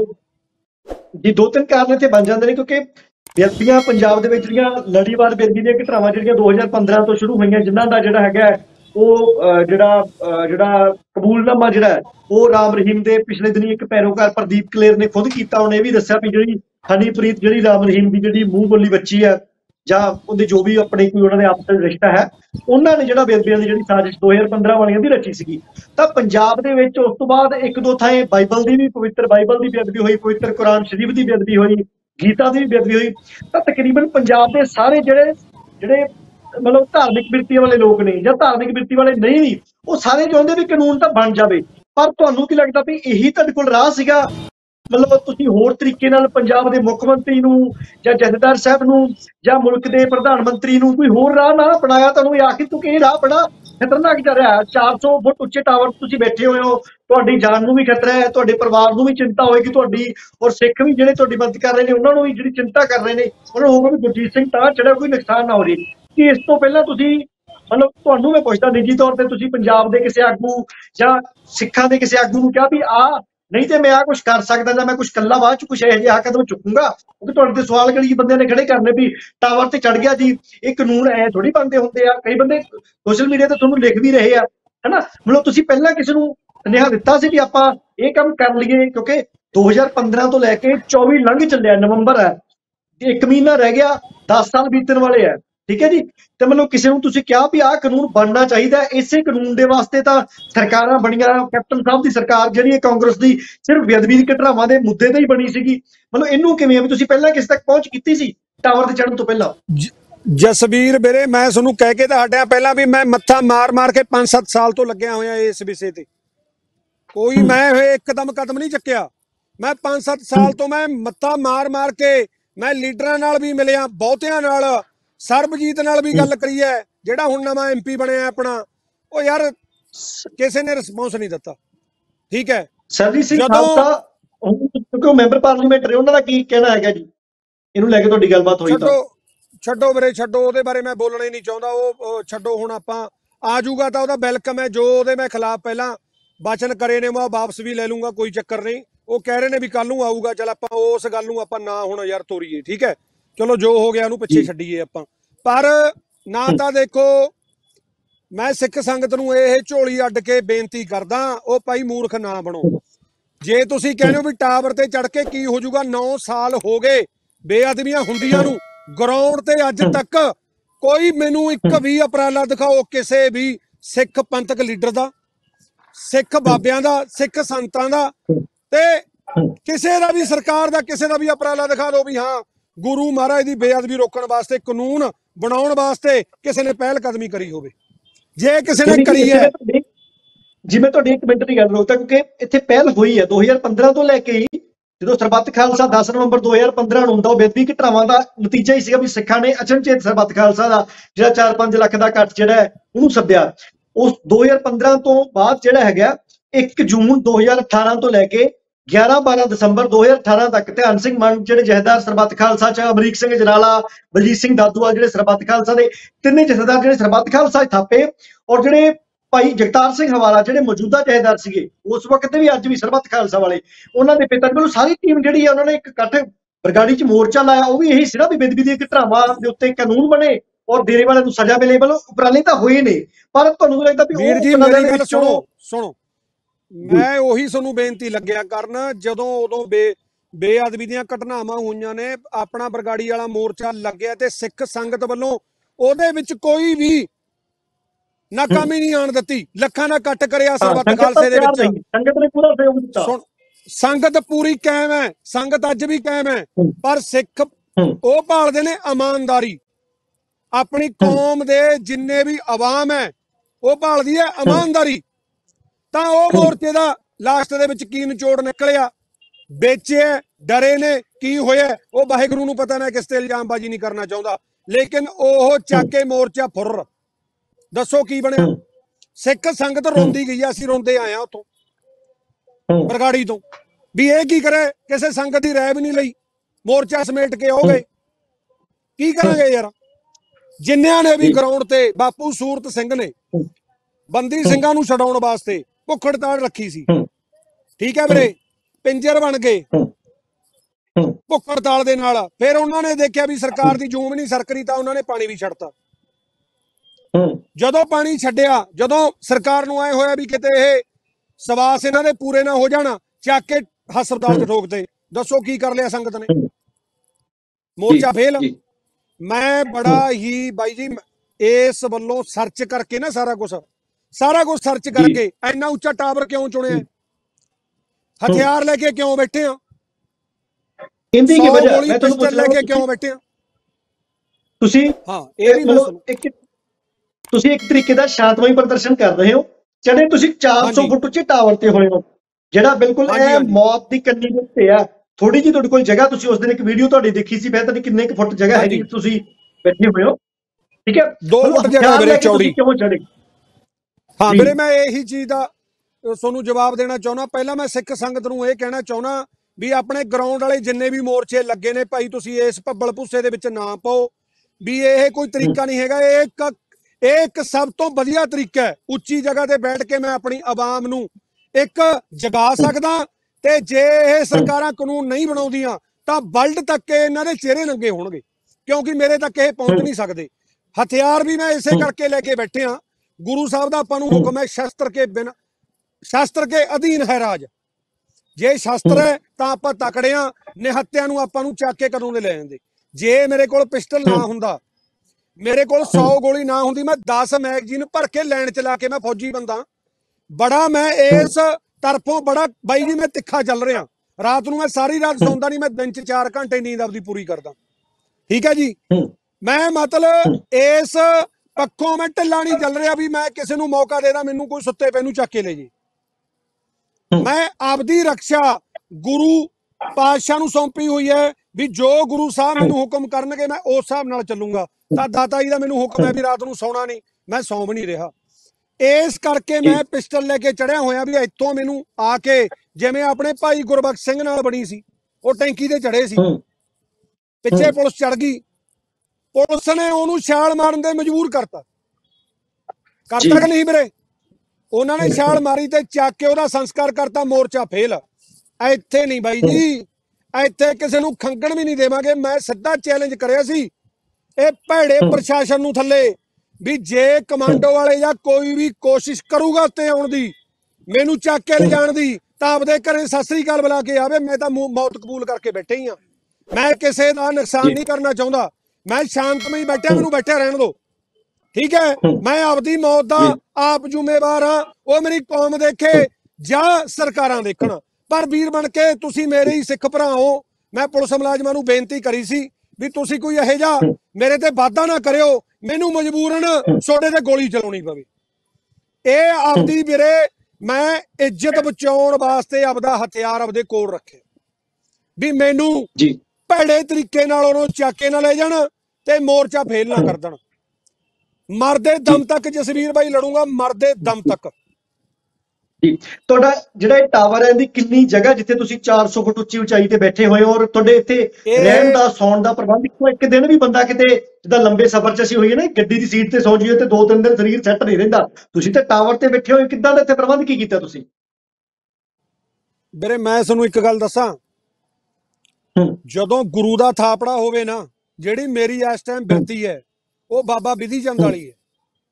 ਜੀ। ਦੋ ਤਿੰਨ ਕਾਰਨ ਇੱਥੇ ਬਣ ਜਾਂਦੇ ਨੇ, ਕਿਉਂਕਿ ਬੇਅਦਬੀਆਂ ਪੰਜਾਬ ਦੇ ਵਿੱਚ ਜਿਹੜੀਆਂ ਲੜੀਵਾਰ ਬੇਅਦਬੀ ਦੀਆਂ ਘਟਨਾਵਾਂ ਜਿਹੜੀਆਂ ਦੋ ਹਜ਼ਾਰ ਪੰਦਰਾਂ ਤੋਂ ਸ਼ੁਰੂ ਹੋਈਆਂ, ਜਿਨ੍ਹਾਂ ਦਾ ਜਿਹੜਾ ਹੈਗਾ ਉਹ ਜਿਹੜਾ ਜਿਹੜਾ ਕਬੂਲਨਾਮਾ ਜਿਹੜਾ ਉਹ ਰਾਮ ਰਹੀਮ ਦੇ ਪਿਛਲੇ ਦਿਨੀ ਇੱਕ ਪੈਰੋਕਾਰ ਪ੍ਰਦੀਪ ਕਲੇਰ ਨੇ ਖੁਦ ਕੀਤਾ। ਉਹਨੇ ਇਹ ਵੀ ਦੱਸਿਆ ਵੀ ਜਿਹੜੀ ਹਨੀਪ੍ਰੀਤ ਜਿਹੜੀ ਰਾਮ ਰਹੀਮ ਦੀ ਜਿਹੜੀ ਮੂੰਹ ਬੋਲੀ ਬੱਚੀ ਹੈ ਜਾਂ ਉਹਦੇ ਜੋ ਵੀ ਆਪਣੇ ਕੋਈ ਉਹਨਾਂ ਦੇ ਆਪਸ ਵਿੱਚ ਰਿਸ਼ਤਾ ਹੈ, ਉਹਨਾਂ ਨੇ ਜਿਹੜਾ ਬੇਅਦਬੀਆਂ ਦੀ ਜਿਹੜੀ ਸਾਜ਼ਿਸ਼ ਦੋ ਹਜ਼ਾਰ ਪੰਦਰਾਂ ਵਾਲੀਆਂ ਦੀ ਰਚੀ ਸੀਗੀ। ਤਾਂ ਪੰਜਾਬ ਦੇ ਵਿੱਚ ਉਸ ਤੋਂ ਬਾਅਦ ਇੱਕ ਦੋ ਥਾਂ ਬਾਈਬਲ ਦੀ ਵੀ, ਪਵਿੱਤਰ ਬਾਈਬਲ ਦੀ ਬੇਅਦਬੀ ਹੋਈ, ਪਵਿੱਤਰ ਕੁਰਾਨ ਸ਼ਰੀਫ ਦੀ ਬੇਅਦਬੀ ਹੋਈ, ਗੀਤਾ ਦੀ ਵੀ ਬੇਅਦਬੀ ਹੋਈ। ਤਾਂ ਤਕਰੀਬਨ ਪੰਜਾਬ ਦੇ ਸਾਰੇ ਜਿਹੜੇ ਜਿਹੜੇ ਮਤਲਬ ਧਾਰਮਿਕ ਬਿਰਤੀ ਵਾਲੇ ਲੋਕ ਨੇ ਜਾਂ ਧਾਰਮਿਕ ਬਿਰਤੀ ਵਾਲੇ ਨਹੀਂ ਵੀ, ਉਹ ਸਾਰੇ ਚਾਹੁੰਦੇ ਵੀ ਕਾਨੂੰਨ ਤਾਂ ਬਣ ਜਾਵੇ। ਪਰ ਤੁਹਾਨੂੰ ਕੀ ਲੱਗਦਾ ਵੀ ਇਹੀ ਤੁਹਾਡੇ ਕੋਲ ਰਾਹ ਸੀਗਾ? ਮਤਲਬ ਤੁਸੀਂ ਹੋਰ ਤਰੀਕੇ ਨਾਲ ਪੰਜਾਬ ਦੇ ਮੁੱਖ ਮੰਤਰੀ ਨੂੰ ਜਾਂ ਜਥੇਦਾਰ ਸਾਹਿਬ ਨੂੰ ਜਾਂ ਮੁਲਕ ਦੇ ਪ੍ਰਧਾਨ ਮੰਤਰੀ ਨੂੰ ਕੋਈ ਹੋਰ ਰਾਹ ਨਾ ਅਪਣਾਇਆ? ਤੁਹਾਨੂੰ ਇਹ ਆਖਿਰ ਤੱਕ ਇਹ ਰਾਹ ਬੜਾ ਖਤਰਨਾਕ ਚੱਲ ਰਿਹਾ। ਚਾਰ ਸੌ ਫੁੱਟ ਉੱਚੇ ਟਾਵਰ ਤੁਸੀਂ ਬੈਠੇ ਹੋਏ ਹੋ, ਤੁਹਾਡੀ ਜਾਨ ਨੂੰ ਵੀ ਖਤਰਾ ਹੈ, ਤੁਹਾਡੇ ਪਰਿਵਾਰ ਨੂੰ ਵੀ ਚਿੰਤਾ ਹੋਏਗੀ ਤੁਹਾਡੀ, ਔਰ ਸਿੱਖ ਵੀ ਜਿਹੜੇ ਤੁਹਾਡੀ ਮਦਦ ਕਰ ਰਹੇ ਨੇ ਉਹਨਾਂ ਨੂੰ ਵੀ ਜਿਹੜੀ ਚਿੰਤਾ ਕਰ ਰਹੇ ਨੇ, ਉਹਨਾਂ ਨੂੰ ਹੋਊਗਾ ਵੀ ਗੁਰਜੀਤ ਸਿੰਘ ਤਾਂ ਚੜਿਆ, ਕੋਈ ਨੁਕਸਾਨ ਨਾ ਹੋ ਰਹੀ। ਕਿ ਇਸ ਤੋਂ ਪਹਿਲਾਂ ਤੁਸੀਂ ਮਤਲਬ ਤੁਹਾਨੂੰ ਮੈਂ ਪੁੱਛਦਾ ਨਿੱਜੀ ਤੌਰ ਤੇ, ਤੁਸੀਂ ਪੰਜਾਬ ਦੇ ਕਿਸੇ ਆਗੂ ਜਾਂ ਸਿੱਖਾਂ ਦੇ ਕਿਸੇ ਆਗੂ ਨੂੰ ਕਿਹਾ ਵੀ ਆ ਨਹੀਂ ਤੇ ਮੈਂ ਆ ਕੁਛ ਕਰ ਸਕਦਾ ਜਾਂ ਮੈਂ ਕੁਛ ਕੱਲਾ ਬਾਅਦ ਚ ਕੁਛ ਇਹੋ ਜਿਹਾ ਕਦਮ ਚੁੱਕੂੰਗਾ? ਕਿਉਂਕਿ ਤੁਹਾਡੇ ਤੇ ਸਵਾਲ ਕਰੀ ਬੰਦਿਆਂ ਨੇ ਖੜੇ ਕਰਨੇ ਵੀ ਟਾਵਰ ਤੇ ਚੜ ਗਿਆ ਜੀ, ਇਹ ਕਾਨੂੰਨ ਐ ਥੋੜੀ ਬਣਦੇ ਹੁੰਦੇ ਆ। ਕਈ ਬੰਦੇ ਸੋਸ਼ਲ ਮੀਡੀਆ ਤੇ ਤੁਹਾਨੂੰ ਲਿਖ ਵੀ ਰਹੇ ਆ, ਹਨਾ? ਮਤਲਬ ਤੁਸੀਂ ਪਹਿਲਾਂ ਕਿਸੇ ਨੂੰ ਸੁਨੇਹਾ ਦਿੱਤਾ ਸੀ ਵੀ ਆਪਾਂ ਇਹ ਕੰਮ ਕਰ ਲਈਏ? ਕਿਉਂਕਿ ਦੋ ਹਜ਼ਾਰ ਪੰਦਰਾਂ ਤੋਂ ਲੈ ਕੇ ਚੌਵੀ ਲੰਘ ਚੱਲਿਆ, ਨਵੰਬਰ ਹੈ, ਇੱਕ ਮਹੀਨਾ ਰਹਿ ਗਿਆ, ਦਸ ਸਾਲ ਬੀਤਣ ਵਾਲੇ ਆ, ਠੀਕ ਹੈ ਜੀ। ਤੇ ਮਤਲਬ ਕਿਸੇ ਨੂੰ ਤੁਸੀਂ ਕਿਹਾ ਵੀ ਆਹ ਕਾਨੂੰਨ ਬਣਨਾ ਚਾਹੀਦਾ, ਇਸੇ ਕਾਨੂੰਨ ਦੇ ਵਾਸਤੇ ਤਾਂ ਸਰਕਾਰਾਂ ਬਣੀਆਂ। ਕੈਪਟਨ ਸਾਹਿਬ ਦੀ ਸਰਕਾਰ ਜਿਹੜੀ ਹੈ ਕਾਂਗਰਸ ਦੀ, ਸਿਰਫ ਬੇਅਦਬੀ ਦੀ ਘਟਨਾਵਾਂ ਦੇ ਮੁੱਦੇ ਤੇ ਹੀ ਬਣੀ ਸੀਗੀ। ਮਤਲਬ ਇਹਨੂੰ ਕਿਵੇਂ ਵੀ ਤੁਸੀਂ ਪਹਿਲਾਂ ਕਿਸੇ ਤੱਕ ਪਹੁੰਚ ਕੀਤੀ ਸੀ ਟਾਵਰ ਤੇ ਚੜ੍ਹਨ ਤੋਂ ਪਹਿਲਾਂ? ਜਸਵੀਰ ਵੀਰੇ, ਮੈਂ ਤੁਹਾਨੂੰ ਕਹਿ ਕੇ ਤਾਂ ਹਟਿਆ ਪਹਿਲਾਂ ਵੀ ਮੈਂ ਮੱਥਾ ਮਾਰ ਮਾਰ ਕੇ ਪੰਜ ਸੱਤ ਸਾਲ ਤੋਂ ਲੱਗਿਆ ਹੋਇਆ ਇਸ ਵਿਸ਼ੇ ਤੇ। ਕੋਈ ਮੈਂ ਇਹ ਇੱਕਦਮ ਕਦਮ ਨਹੀਂ ਚੱਕਿਆ। ਮੈਂ ਪੰਜ ਸੱਤ ਸਾਲ ਤੋਂ ਮੈਂ ਮੱਥਾ ਮਾਰ ਮਾਰ ਕੇ ਮੈਂ ਲੀਡਰਾਂ ਨਾਲ ਵੀ ਮਿਲਿਆ, ਬਹੁਤਿਆਂ ਨਾਲ, ਸਰਬਜੀਤ ਨਾਲ ਵੀ ਗੱਲ ਕਰੀ ਹੈ ਜਿਹੜਾ ਹੁਣ ਨਵਾਂ ਐਮਪੀ ਬਣਿਆ ਆਪਣਾ। ਉਹ ਯਾਰ ਕਿਸੇ ਨੇ ਰਿਸਪੌਂਸ ਨਹੀਂ ਦਿੱਤਾ। ਠੀਕ ਹੈ, ਸਰਜੀਤ ਸਿੰਘ ਖਾਲਸਾ ਕਿਉਂਕਿ ਉਹ ਮੈਂਬਰ ਪਾਰਲੀਮੈਂਟ ਰਹੇ, ਉਹਨਾਂ ਦਾ ਕੀ ਕਹਿਣਾ ਹੈਗਾ ਜੀ ਇਹਨੂੰ ਲੈ ਕੇ ਤੁਹਾਡੀ ਗੱਲਬਾਤ ਹੋਈ? ਛੱਡੋ ਛੱਡੋ ਵੀਰੇ ਛੱਡੋ, ਉਹਦੇ ਬਾਰੇ ਮੈਂ ਬੋਲਣਾ ਹੀ ਨਹੀਂ ਚਾਹੁੰਦਾ। ਉਹ ਛੱਡੋ, ਹੁਣ ਆਪਾਂ ਆ ਜਾਊਗਾ ਤਾਂ ਉਹਦਾ ਵੈਲਕਮ ਹੈ। ਜੋ ਉਹਦੇ ਮੈਂ ਖਿਲਾਫ ਪਹਿਲਾਂ ਵਚਨ ਕਰੇ ਨੇ ਮੈਂ ਵਾਪਸ ਵੀ ਲੈ ਲੂੰਗਾ, ਕੋਈ ਚੱਕਰ ਨਹੀਂ। ਉਹ ਕਹਿ ਰਹੇ ਨੇ ਵੀ ਕੱਲ ਨੂੰ ਆਊਗਾ, ਚੱਲ ਆਪਾਂ ਉਸ ਗੱਲ ਨੂੰ ਆਪਾਂ ਨਾ ਹੁਣ ਯਾਰ ਤੋਰੀਏ। ਠੀਕ ਹੈ, ਚਲੋ ਜੋ ਹੋ ਗਿਆ ਉਹਨੂੰ ਪਿੱਛੇ ਛੱਡੀਏ ਆਪਾਂ। ਪਰ ਨਾ ਤਾਂ ਦੇਖੋ, ਮੈਂ ਸਿੱਖ ਸੰਗਤ ਨੂੰ ਇਹ ਝੋਲੀ ਅੱਡ ਕੇ ਬੇਨਤੀ ਕਰਦਾ, ਉਹ ਭਾਈ ਮੂਰਖ ਨਾ ਬਣੋ। ਜੇ ਤੁਸੀਂ ਕਹਿੰਦੇ ਹੋ ਵੀ ਟਾਵਰ ਤੇ ਚੜ ਕੇ ਕੀ ਹੋ ਜਾਊਗਾ, ਨੌ ਸਾਲ ਹੋ ਗਏ ਬੇਅਦਬੀਆਂ ਹੁੰਦੀਆਂ ਨੂੰ, ਗਰਾਊਂਡ ਤੇ ਅੱਜ ਤੱਕ ਕੋਈ ਮੈਨੂੰ ਇੱਕ ਵੀ ਉਪਰਾਲਾ ਦਿਖਾਓ ਕਿਸੇ ਵੀ ਸਿੱਖ ਪੰਥਕ ਲੀਡਰ ਦਾ, ਸਿੱਖ ਬਾਬਿਆਂ ਦਾ, ਸਿੱਖ ਸੰਤਾਂ ਦਾ, ਤੇ ਕਿਸੇ ਦਾ ਵੀ ਸਰਕਾਰ ਦਾ ਕਿਸੇ ਦਾ ਵੀ ਉਪਰਾਲਾ ਦਿਖਾ ਦਿਓ ਵੀ ਹਾਂ ਗੁਰੂ ਮਹਾਰਾਜ ਦੀ ਬੇਅਦਬੀ ਰੋਕਣ ਵਾਸਤੇ, ਕਾਨੂੰਨ ਬਣਾਉਣ ਵਾਸਤੇ ਕਿਸੇ ਨੇ ਪਹਿਲ ਕਦਮੀ ਕਰੀ ਹੋਵੇ। ਜੇ ਕਿਸੇ ਨੇ ਕਰੀ ਹੈ, ਜਿਵੇਂ ਤੁਹਾਡੀ ਇੱਕ ਮਿੰਟ ਦੀ ਗੱਲ ਰੋਕਦਾ, ਕਿਉਂਕਿ ਇੱਥੇ ਪਹਿਲ ਹੋਈ ਹੈ ਦੋ ਹਜ਼ਾਰ ਪੰਦਰਾਂ ਤੋਂ ਲੈ ਕੇ ਹੀ, ਜਦੋਂ ਸਰਬੱਤ ਖਾਲਸਾ ਦਸ ਨਵੰਬਰ ਦੋ ਹਜ਼ਾਰ ਪੰਦਰਾਂ ਨੂੰ ਹੁੰਦਾ, ਉਹ ਬੇਅਦਬੀ ਘਟਨਾਵਾਂ ਦਾ ਨਤੀਜਾ ਹੀ ਸੀਗਾ ਵੀ ਸਿੱਖਾਂ ਨੇ ਅਚਨਚੇਤ ਸਰਬੱਤ ਖਾਲਸਾ ਦਾ ਜਿਹੜਾ ਚਾਰ ਪੰਜ ਲੱਖ ਦਾ ਇਕੱਠ ਜਿਹੜਾ ਹੈ ਉਹਨੂੰ ਸੱਦਿਆ। ਉਸ ਦੋ ਹਜ਼ਾਰ ਪੰਦਰਾਂ ਤੋਂ ਬਾਅਦ ਜਿਹੜਾ ਹੈਗਾ ਇੱਕ ਜੂਨ ਦੋ ਹਜ਼ਾਰ ਅਠਾਰਾਂ ਤੋਂ ਲੈ ਕੇ ਗਿਆਰਾਂ ਬਾਰਾਂ ਦਸੰਬਰ ਦੋ ਹਜ਼ਾਰ ਅਠਾਰਾਂ ਤੱਕ ਧਿਆਨ ਸਿੰਘ ਮੰਨ ਜਿਹੜੇ ਜਥੇਦਾਰ ਸਰਬੱਤ ਖਾਲਸਾ ਚ, ਅਮਰੀਕ ਸਿੰਘ ਜਨਾਲਾ, ਬਲਜੀਤ ਸਿੰਘ ਦਾਦੂਆ ਜਿਹੜੇ ਸਰਬੱਤ ਖਾਲਸਾ ਦੇ ਤਿੰਨੇ ਜਥੇਦਾਰ ਜਿਹੜੇ ਸਰਬੱਤ ਖਾਲਸਾ ਥਾਪੇ, ਔਰ ਜਿਹੜੇ ਭਾਈ ਜਗਤਾਰ ਸਿੰਘ ਹਵਾਲਾ ਜਿਹੜੇ ਮੌਜੂਦਾ ਜਥੇਦਾਰ ਸੀਗੇ ਉਸ ਵਕਤ ਵੀ ਅੱਜ ਵੀ ਸਰਬੱਤ ਖਾਲਸਾ ਵਾਲੇ, ਉਹਨਾਂ ਦੇ ਪਿਤਾ ਵੱਲੋਂ ਸਾਰੀ ਟੀਮ ਜਿਹੜੀ ਹੈ ਉਹਨਾਂ ਨੇ ਇੱਕ ਇਕੱਠ ਬਰਗਾੜੀ ਚ ਮੋਰਚਾ ਲਾਇਆ। ਉਹ ਵੀ ਇਹੀ ਸੀ ਨਾ ਵੀ ਬੇਅਦਬੀ ਦੀਆਂ ਘਟਨਾਵਾਂ ਦੇ ਉੱਤੇ ਕਾਨੂੰਨ ਬਣੇ ਔਰ ਦੇਣੇ ਵਾਲਿਆਂ ਨੂੰ ਸਜ਼ਾ ਮਿਲੇ। ਵੱਲੋਂ ਉਪਰਾਲੇ ਤਾਂ ਹੋਏ ਨੇ, ਪਰ ਤੁਹਾਨੂੰ ਲੱਗਦਾ ਵੀ ਵੀਰ ਜੀ ਮੇਰੀ ਗੱਲ ਸੁਣੋ ਸੁਣੋ ਮੈਂ ਉਹੀ ਤੁਹਾਨੂੰ ਬੇਨਤੀ ਲੱਗਿਆ ਕਰਨ, ਜਦੋਂ ਉਦੋਂ ਬੇ ਬੇਅਦਬੀ ਦੀਆਂ ਘਟਨਾਵਾਂ ਹੋਈਆਂ ਨੇ, ਆਪਣਾ ਬਰਗਾੜੀ ਵਾਲਾ ਮੋਰਚਾ ਲੱਗਿਆ ਤੇ ਸਿੱਖ ਸੰਗਤ ਵੱਲੋਂ ਉਹਦੇ ਵਿੱਚ ਕੋਈ ਵੀ ਨਾਕਾਮੀ ਨਹੀਂ ਆਣ ਦਿੱਤੀ। ਲੱਖਾਂ ਦਾ ਇਕੱਠ ਕਰਿਆ ਸਰਬੱਤ ਖਾਲਸੇ ਦੇ ਵਿੱਚ, ਸੰਗਤ ਨੇ ਪੂਰਾ ਸਹਿਯੋਗ ਦਿੱਤਾ। ਸੰਗਤ ਪੂਰੀ ਕਾਇਮ ਹੈ, ਸੰਗਤ ਅੱਜ ਵੀ ਕਾਇਮ ਹੈ, ਪਰ ਸਿੱਖ ਉਹ ਭਾਲਦੇ ਨੇ ਇਮਾਨਦਾਰੀ। ਆਪਣੀ ਕੌਮ ਦੇ ਜਿੰਨੇ ਵੀ ਆਵਾਮ ਹੈ ਉਹ ਭਾਲਦੀ ਹੈ ਇਮਾਨਦਾਰੀ। ਤਾਂ ਉਹ ਮੋਰਚੇ ਦਾ ਲਾਸਟ ਦੇ ਵਿੱਚ ਕੀ ਨਿਚੋੜ ਨਿਕਲਿਆ, ਵੇਚਿਆ, ਡਰੇ ਨੇ, ਕੀ ਹੋਇਆ ਉਹ ਵਾਹਿਗੁਰੂ ਨੂੰ ਪਤਾ। ਮੈਂ ਕਿਸ ਤੇ ਇਲਜ਼ਾਮਬਾਜ਼ੀ ਨਹੀਂ ਕਰਨਾ ਚਾਹੁੰਦਾ, ਲੇਕਿਨ ਉਹ ਚੱਕ ਕੇ ਮੋਰਚਾ ਫੁਰ ਦੱਸੋ ਕੀ ਬਣਿਆ। ਸਿੱਖ ਸੰਗਤ ਰੋਂਦੀ ਗਈ ਆ, ਅਸੀਂ ਰੋਂਦੇ ਆਏ ਆ ਉੱਥੋਂ ਬਰਗਾੜੀ ਤੋਂ, ਵੀ ਇਹ ਕੀ ਕਰੇ, ਕਿਸੇ ਸੰਗਤ ਦੀ ਰਾਏ ਵੀ ਨਹੀਂ ਲਈ, ਮੋਰਚਾ ਸਮੇਟ ਕੇ ਹੋ ਗਏ। ਕੀ ਕਰਾਂਗੇ ਯਾਰ, ਜਿੰਨਿਆਂ ਨੇ ਵੀ ਗਰਾਊਂਡ ਤੇ ਬਾਪੂ ਸੂਰਤ ਸਿੰਘ ਨੇ ਬੰਦੀ ਸਿੰਘਾਂ ਨੂੰ ਛਡਾਉਣ ਵਾਸਤੇ ਭੁੱਖ ਹੜਤਾਲ ਰੱਖੀ ਸੀ। ਠੀਕ ਹੈ ਵੀਰੇ, ਪਿੰਜਰ ਬਣ ਗਏ ਭੁੱਖ ਹੜਤਾਲ ਦੇ ਨਾਲ। ਫਿਰ ਉਹਨਾਂ ਨੇ ਦੇਖਿਆ ਵੀ ਸਰਕਾਰ ਦੀ ਜੂਮ ਨਹੀਂ ਸਰਕਰੀ, ਤਾਂ ਉਹਨਾਂ ਨੇ ਪਾਣੀ ਵੀ ਛੱਡਤਾ। ਜਦੋਂ ਪਾਣੀ ਛੱਡਿਆ, ਜਦੋਂ ਸਰਕਾਰ ਨੂੰ ਆਏ ਹੋਇਆ ਵੀ ਕਿਤੇ ਇਹ ਸਵਾਸ ਇਹਨਾਂ ਦੇ ਪੂਰੇ ਨਾ ਹੋ ਜਾਣਾ, ਚੱਕ ਕੇ ਹਸਪਤਾਲ ਚ ਠੋਕਦੇ। ਦੱਸੋ ਕੀ ਕਰ ਲਿਆ ਸੰਗਤ ਨੇ, ਮੋਰਚਾ ਫੇਲ। ਮੈਂ ਬੜਾ ਹੀ ਬਾਈ ਜੀ ਇਸ ਵੱਲੋਂ ਸਰਚ ਕਰਕੇ ਨਾ ਸਾਰਾ ਕੁਝ ਸਾਰਾ ਕੁਝ ਸਰਚ ਕਰਕੇ, ਇੰਨਾ ਉੱਚਾ ਟਾਵਰ ਕਿਉਂ ਚੁਣਿਆ, ਹਥਿਆਰ ਲੈ ਕੇ ਕਿਉਂ ਬੈਠੇ ਆ, ਇਹਦੀ ਕੀ ਵਜ੍ਹਾ ਮੈਂ ਤੁਹਾਨੂੰ ਪੁੱਛ ਲੈ ਕੇ ਕਿਉਂ ਬੈਠੇ ਆ ਤੁਸੀਂ? ਹਾਂ, ਇਹ ਵੀ ਇੱਕ ਤੁਸੀਂ ਇੱਕ ਤਰੀਕੇ ਦਾ ਸ਼ਾਂਤਮਈ ਪ੍ਰਦਰਸ਼ਨ ਕਰ ਰਹੇ ਹੋ, ਚੜੇ ਤੁਸੀਂ ਚਾਰ ਸੌ ਫੁੱਟ ਉੱਚੇ ਟਾਵਰ ਤੇ ਹੋਏ ਹੋ, ਜਿਹੜਾ ਬਿਲਕੁਲ ਇਹ ਮੌਤ ਦੀ ਕੰਨੀ ਦੇ ਉੱਤੇ ਆ। ਥੋੜੀ ਜਿਹੀ ਤੁਹਾਡੇ ਕੋਲ ਜਗ੍ਹਾ, ਤੁਸੀਂ ਉਸ ਦਿਨ ਇੱਕ ਵੀਡੀਓ ਤੁਹਾਡੀ ਦੇਖੀ ਸੀ, ਪਤਾ ਨਹੀਂ ਕਿੰਨੇ ਕੁ ਫੁੱਟ ਜਗ੍ਹਾ ਹੈਗੀ ਤੁਸੀਂ ਬੈਠੇ ਹੋਏ ਹੋ। ਠੀਕ ਹੈ, ਦੋ ਫੁੱਟ ਜਗ੍ਹਾ ਵੀਰੇ ਚੌੜੀ। ਕਿਉਂ ਚੜੇ? ਹਾਂ ਵੀਰੇ, ਮੈਂ ਇਹੀ ਚੀਜ਼ ਦਾ ਤੁਹਾਨੂੰ ਜਵਾਬ ਦੇਣਾ ਚਾਹੁੰਦਾ। ਪਹਿਲਾਂ ਮੈਂ ਸਿੱਖ ਸੰਗਤ ਨੂੰ ਇਹ ਕਹਿਣਾ ਚਾਹੁੰਦਾ ਵੀ ਆਪਣੇ ਗਰਾਊਂਡ ਵਾਲੇ ਜਿੰਨੇ ਵੀ ਮੋਰਚੇ ਲੱਗੇ ਨੇ ਭਾਈ, ਤੁਸੀਂ ਇਸ ਭੱਬਲ ਭੁੱਸੇ ਦੇ ਵਿੱਚ ਨਾ ਪਾਓ ਵੀ ਇਹ ਕੋਈ ਤਰੀਕਾ ਨਹੀਂ ਹੈਗਾ। ਇਹ ਇੱਕ ਇਹ ਇੱਕ ਸਭ ਤੋਂ ਵਧੀਆ ਤਰੀਕਾ ਹੈ, ਉੱਚੀ ਜਗ੍ਹਾ ਤੇ ਬੈਠ ਕੇ ਮੈਂ ਆਪਣੀ ਆਵਾਮ ਨੂੰ ਇੱਕ ਜਗਾ ਸਕਦਾ। ਤੇ ਜੇ ਇਹ ਸਰਕਾਰਾਂ ਕਾਨੂੰਨ ਨਹੀਂ ਬਣਾਉਂਦੀਆਂ ਤਾਂ ਵਰਲਡ ਤੱਕ ਇਹਨਾਂ ਦੇ ਚਿਹਰੇ ਨੰਗੇ ਹੋਣਗੇ, ਕਿਉਂਕਿ ਮੇਰੇ ਤੱਕ ਇਹ ਪਹੁੰਚ ਨਹੀਂ ਸਕਦੇ। ਹਥਿਆਰ ਵੀ ਮੈਂ ਇਸੇ ਕਰਕੇ ਲੈ ਕੇ ਬੈਠੇ ਹਾਂ, ਗੁਰੂ ਸਾਹਿਬ ਦਾ ਆਪਾਂ ਨੂੰ ਹੁਕਮ ਹੈ, ਸ਼ਸਤਰ ਕੇ ਬਿਨ ਸ਼ਸਤਰ ਕੇ ਅਧੀਨ ਹੈ ਰਾਜ। ਜੇ ਸ਼ਸਤਰ ਹੈ ਤਾਂ ਆਪਾਂ ਤਕੜੇ ਆ, ਨਿਹੱਤਿਆਂ ਨੂੰ ਆਪਾਂ ਨੂੰ ਚੱਕ ਕੇ ਕਦੋਂ ਦੇ ਲੈ ਜਾਂਦੇ। ਜੇ ਮੇਰੇ ਕੋਲ ਪਿਸਟਲ ਨਾ ਹੁੰਦਾ, ਮੇਰੇ ਕੋਲ ਸੌ ਗੋਲੀ ਨਾ ਹੁੰਦੀ, ਮੈਂ ਦਸ ਮੈਗਜ਼ੀਨ ਭਰ ਕੇ ਲੈਣ ਚਲਾ ਕੇ, ਮੈਂ ਫੌਜੀ ਬੰਦਾ ਬੜਾ, ਮੈਂ ਇਸ ਤਰਫੋਂ ਬੜਾ ਬਾਈ ਜੀ ਮੈਂ ਤਿੱਖਾ ਚੱਲ ਰਿਹਾ। ਰਾਤ ਨੂੰ ਮੈਂ ਸਾਰੀ ਰਾਤ ਸੌਂਦਾ ਨਹੀਂ, ਮੈਂ ਦਿਨ ਚ ਚਾਰ ਘੰਟੇ ਨੀਂਦ ਆਪਦੀ ਪੂਰੀ ਕਰਦਾ। ਠੀਕ ਹੈ ਜੀ, ਮੈਂ ਮਤਲਬ ਇਸ ਪੱਖੋਂ ਮੈਂ ਢਿੱਲਾ ਨਹੀਂ ਚੱਲ ਰਿਹਾ ਵੀ ਮੈਂ ਕਿਸੇ ਨੂੰ ਮੌਕਾ ਦੇ ਦਾਂ ਮੈਨੂੰ ਕੋਈ ਸੁੱਤੇ ਪੈ ਨੂੰ ਚੱਕ ਕੇ ਲੈ ਜੇ। मैं आपदी रक्षा गुरु पातशाह नूं सौंपी हुई है भी जो गुरु साहब मैनू हुक्म करनगे मैं उस हिसाब नाल चलूंगा। तां दाता जी दा मैनू हुक्म है भी रात नूं सौना नहीं, मैं सौ भी नहीं रहा। इस करके मैं पिस्टल लेके चढ़िया होया भी इत्थों मैनू आके जिवें अपने भाई गुरबख्श सिंह नाल बनी सी, वो टैंकी ते चढ़े सी, पिछे पुलिस चढ़ गई, पुलिस ने उन्होंने छाल मारन दे मजबूर करता करता कि नहीं वीरे? उन्होंने छाल मारी ते चक के उहदा संस्कार करता, मोर्चा फेल। इत्थे नहीं बाई जी, इत्थे किसी नूं खंगण भी नहीं देवांगे। मैं सीधा चैलेंज करिया सी ए भैड़े प्रशासन नूं थल्ले भी जे कमांडो वाले या कोई भी कोशिश करूगा उत्ते आउण दी, मैनू चक के ले जाण दी, तां आपदे घरे सत श्री अकाल बुला के आवे। मैं तां मौत कबूल करके बैठे ही हां, मैं किसी दा नुकसान नहीं करना चाहुंदा, मैं शांतमई बैठा, मैनू बैठा रहण दो, ठीक है? मैं आपदी मौत दा आप जिम्मेवार हाँ, वो मेरी कौम देखे या सरकारां देखण। पर वीर बन के तुसी मेरे ही सिख भरा हो, मैं पुलिस मुलाजमां नूं बेनती करी सी भी तुसी कोई इहो जिहा मेरे ते वादा ना करियो, मैनू मजबूरन सोडे ते गोली चलाउणी पवे। ये आपदी वीरे मैं इज्जत बचाउण वास्ते आपदा हथियार आपदे कोल रखे भी मैनू भैड़े तरीके नाल उहनूं चक के ना ले जाण ते मोर्चा फेल ना कर देण। मरदे दम तक जसवीर भाई लड़ूंगा, मरदे दम तक। जी ਤੁਹਾਡਾ ਜਿਹੜਾ ਇਹ ਟਾਵਰ ਹੈ ਇਹਦੀ ਕਿੰਨੀ ਜਗ੍ਹਾ ਜਿੱਥੇ ਤੁਸੀਂ ਚਾਰ ਸੌ ਫੁੱਟ ਉੱਚੀ ਉਚਾਈ ਤੇ ਬੈਠੇ ਹੋਏ ਹੋ, ਔਰ ਤੁਹਾਡੇ ਇੱਥੇ ਰਹਿਣ ਦਾ ਸੌਣ ਦਾ ਪ੍ਰਬੰਧ ਕਿਉਂ? ਇੱਕ ਦਿਨ ਵੀ ਬੰਦਾ ਕਿਤੇ ਜਿੱਦਾਂ ਲੰਬੇ ਸਫ਼ਰ 'ਚ ਅਸੀਂ ਹੋਈਏ ਨਾ, ਗੱਡੀ ਦੀ ਸੀਟ ਤੇ ਸੌਂ ਜਾਈਏ ਤੇ ਦੋ ਤਿੰਨ ਦਿਨ ਸਰੀਰ ਸੈੱਟ ਨਹੀਂ ਰਹਿੰਦਾ, ਤੁਸੀਂ ਤੇ ਟਾਵਰ ਤੇ ਬੈਠੇ ਹੋਏ, ਕਿੱਦਾਂ ਦਾ ਇੱਥੇ ਪ੍ਰਬੰਧ ਕੀ ਕੀਤਾ ਤੁਸੀਂ? ਵੀਰੇ ਮੈਂ ਤੁਹਾਨੂੰ ਇੱਕ ਗੱਲ ਦੱਸਾਂ, ਜਦੋਂ ਗੁਰੂ ਦਾ ਥਾਪੜਾ ਹੋਵੇ ਨਾ, ਜਿਹੜੀ ਮੇਰੀ ਇਸ ਟਾਈਮ ਬਿਰਤੀ ਹੈ ਉਹ ਬਾਬਾ ਬਿਧੀ ਚੰਦ ਵਾਲੀ ਹੈ।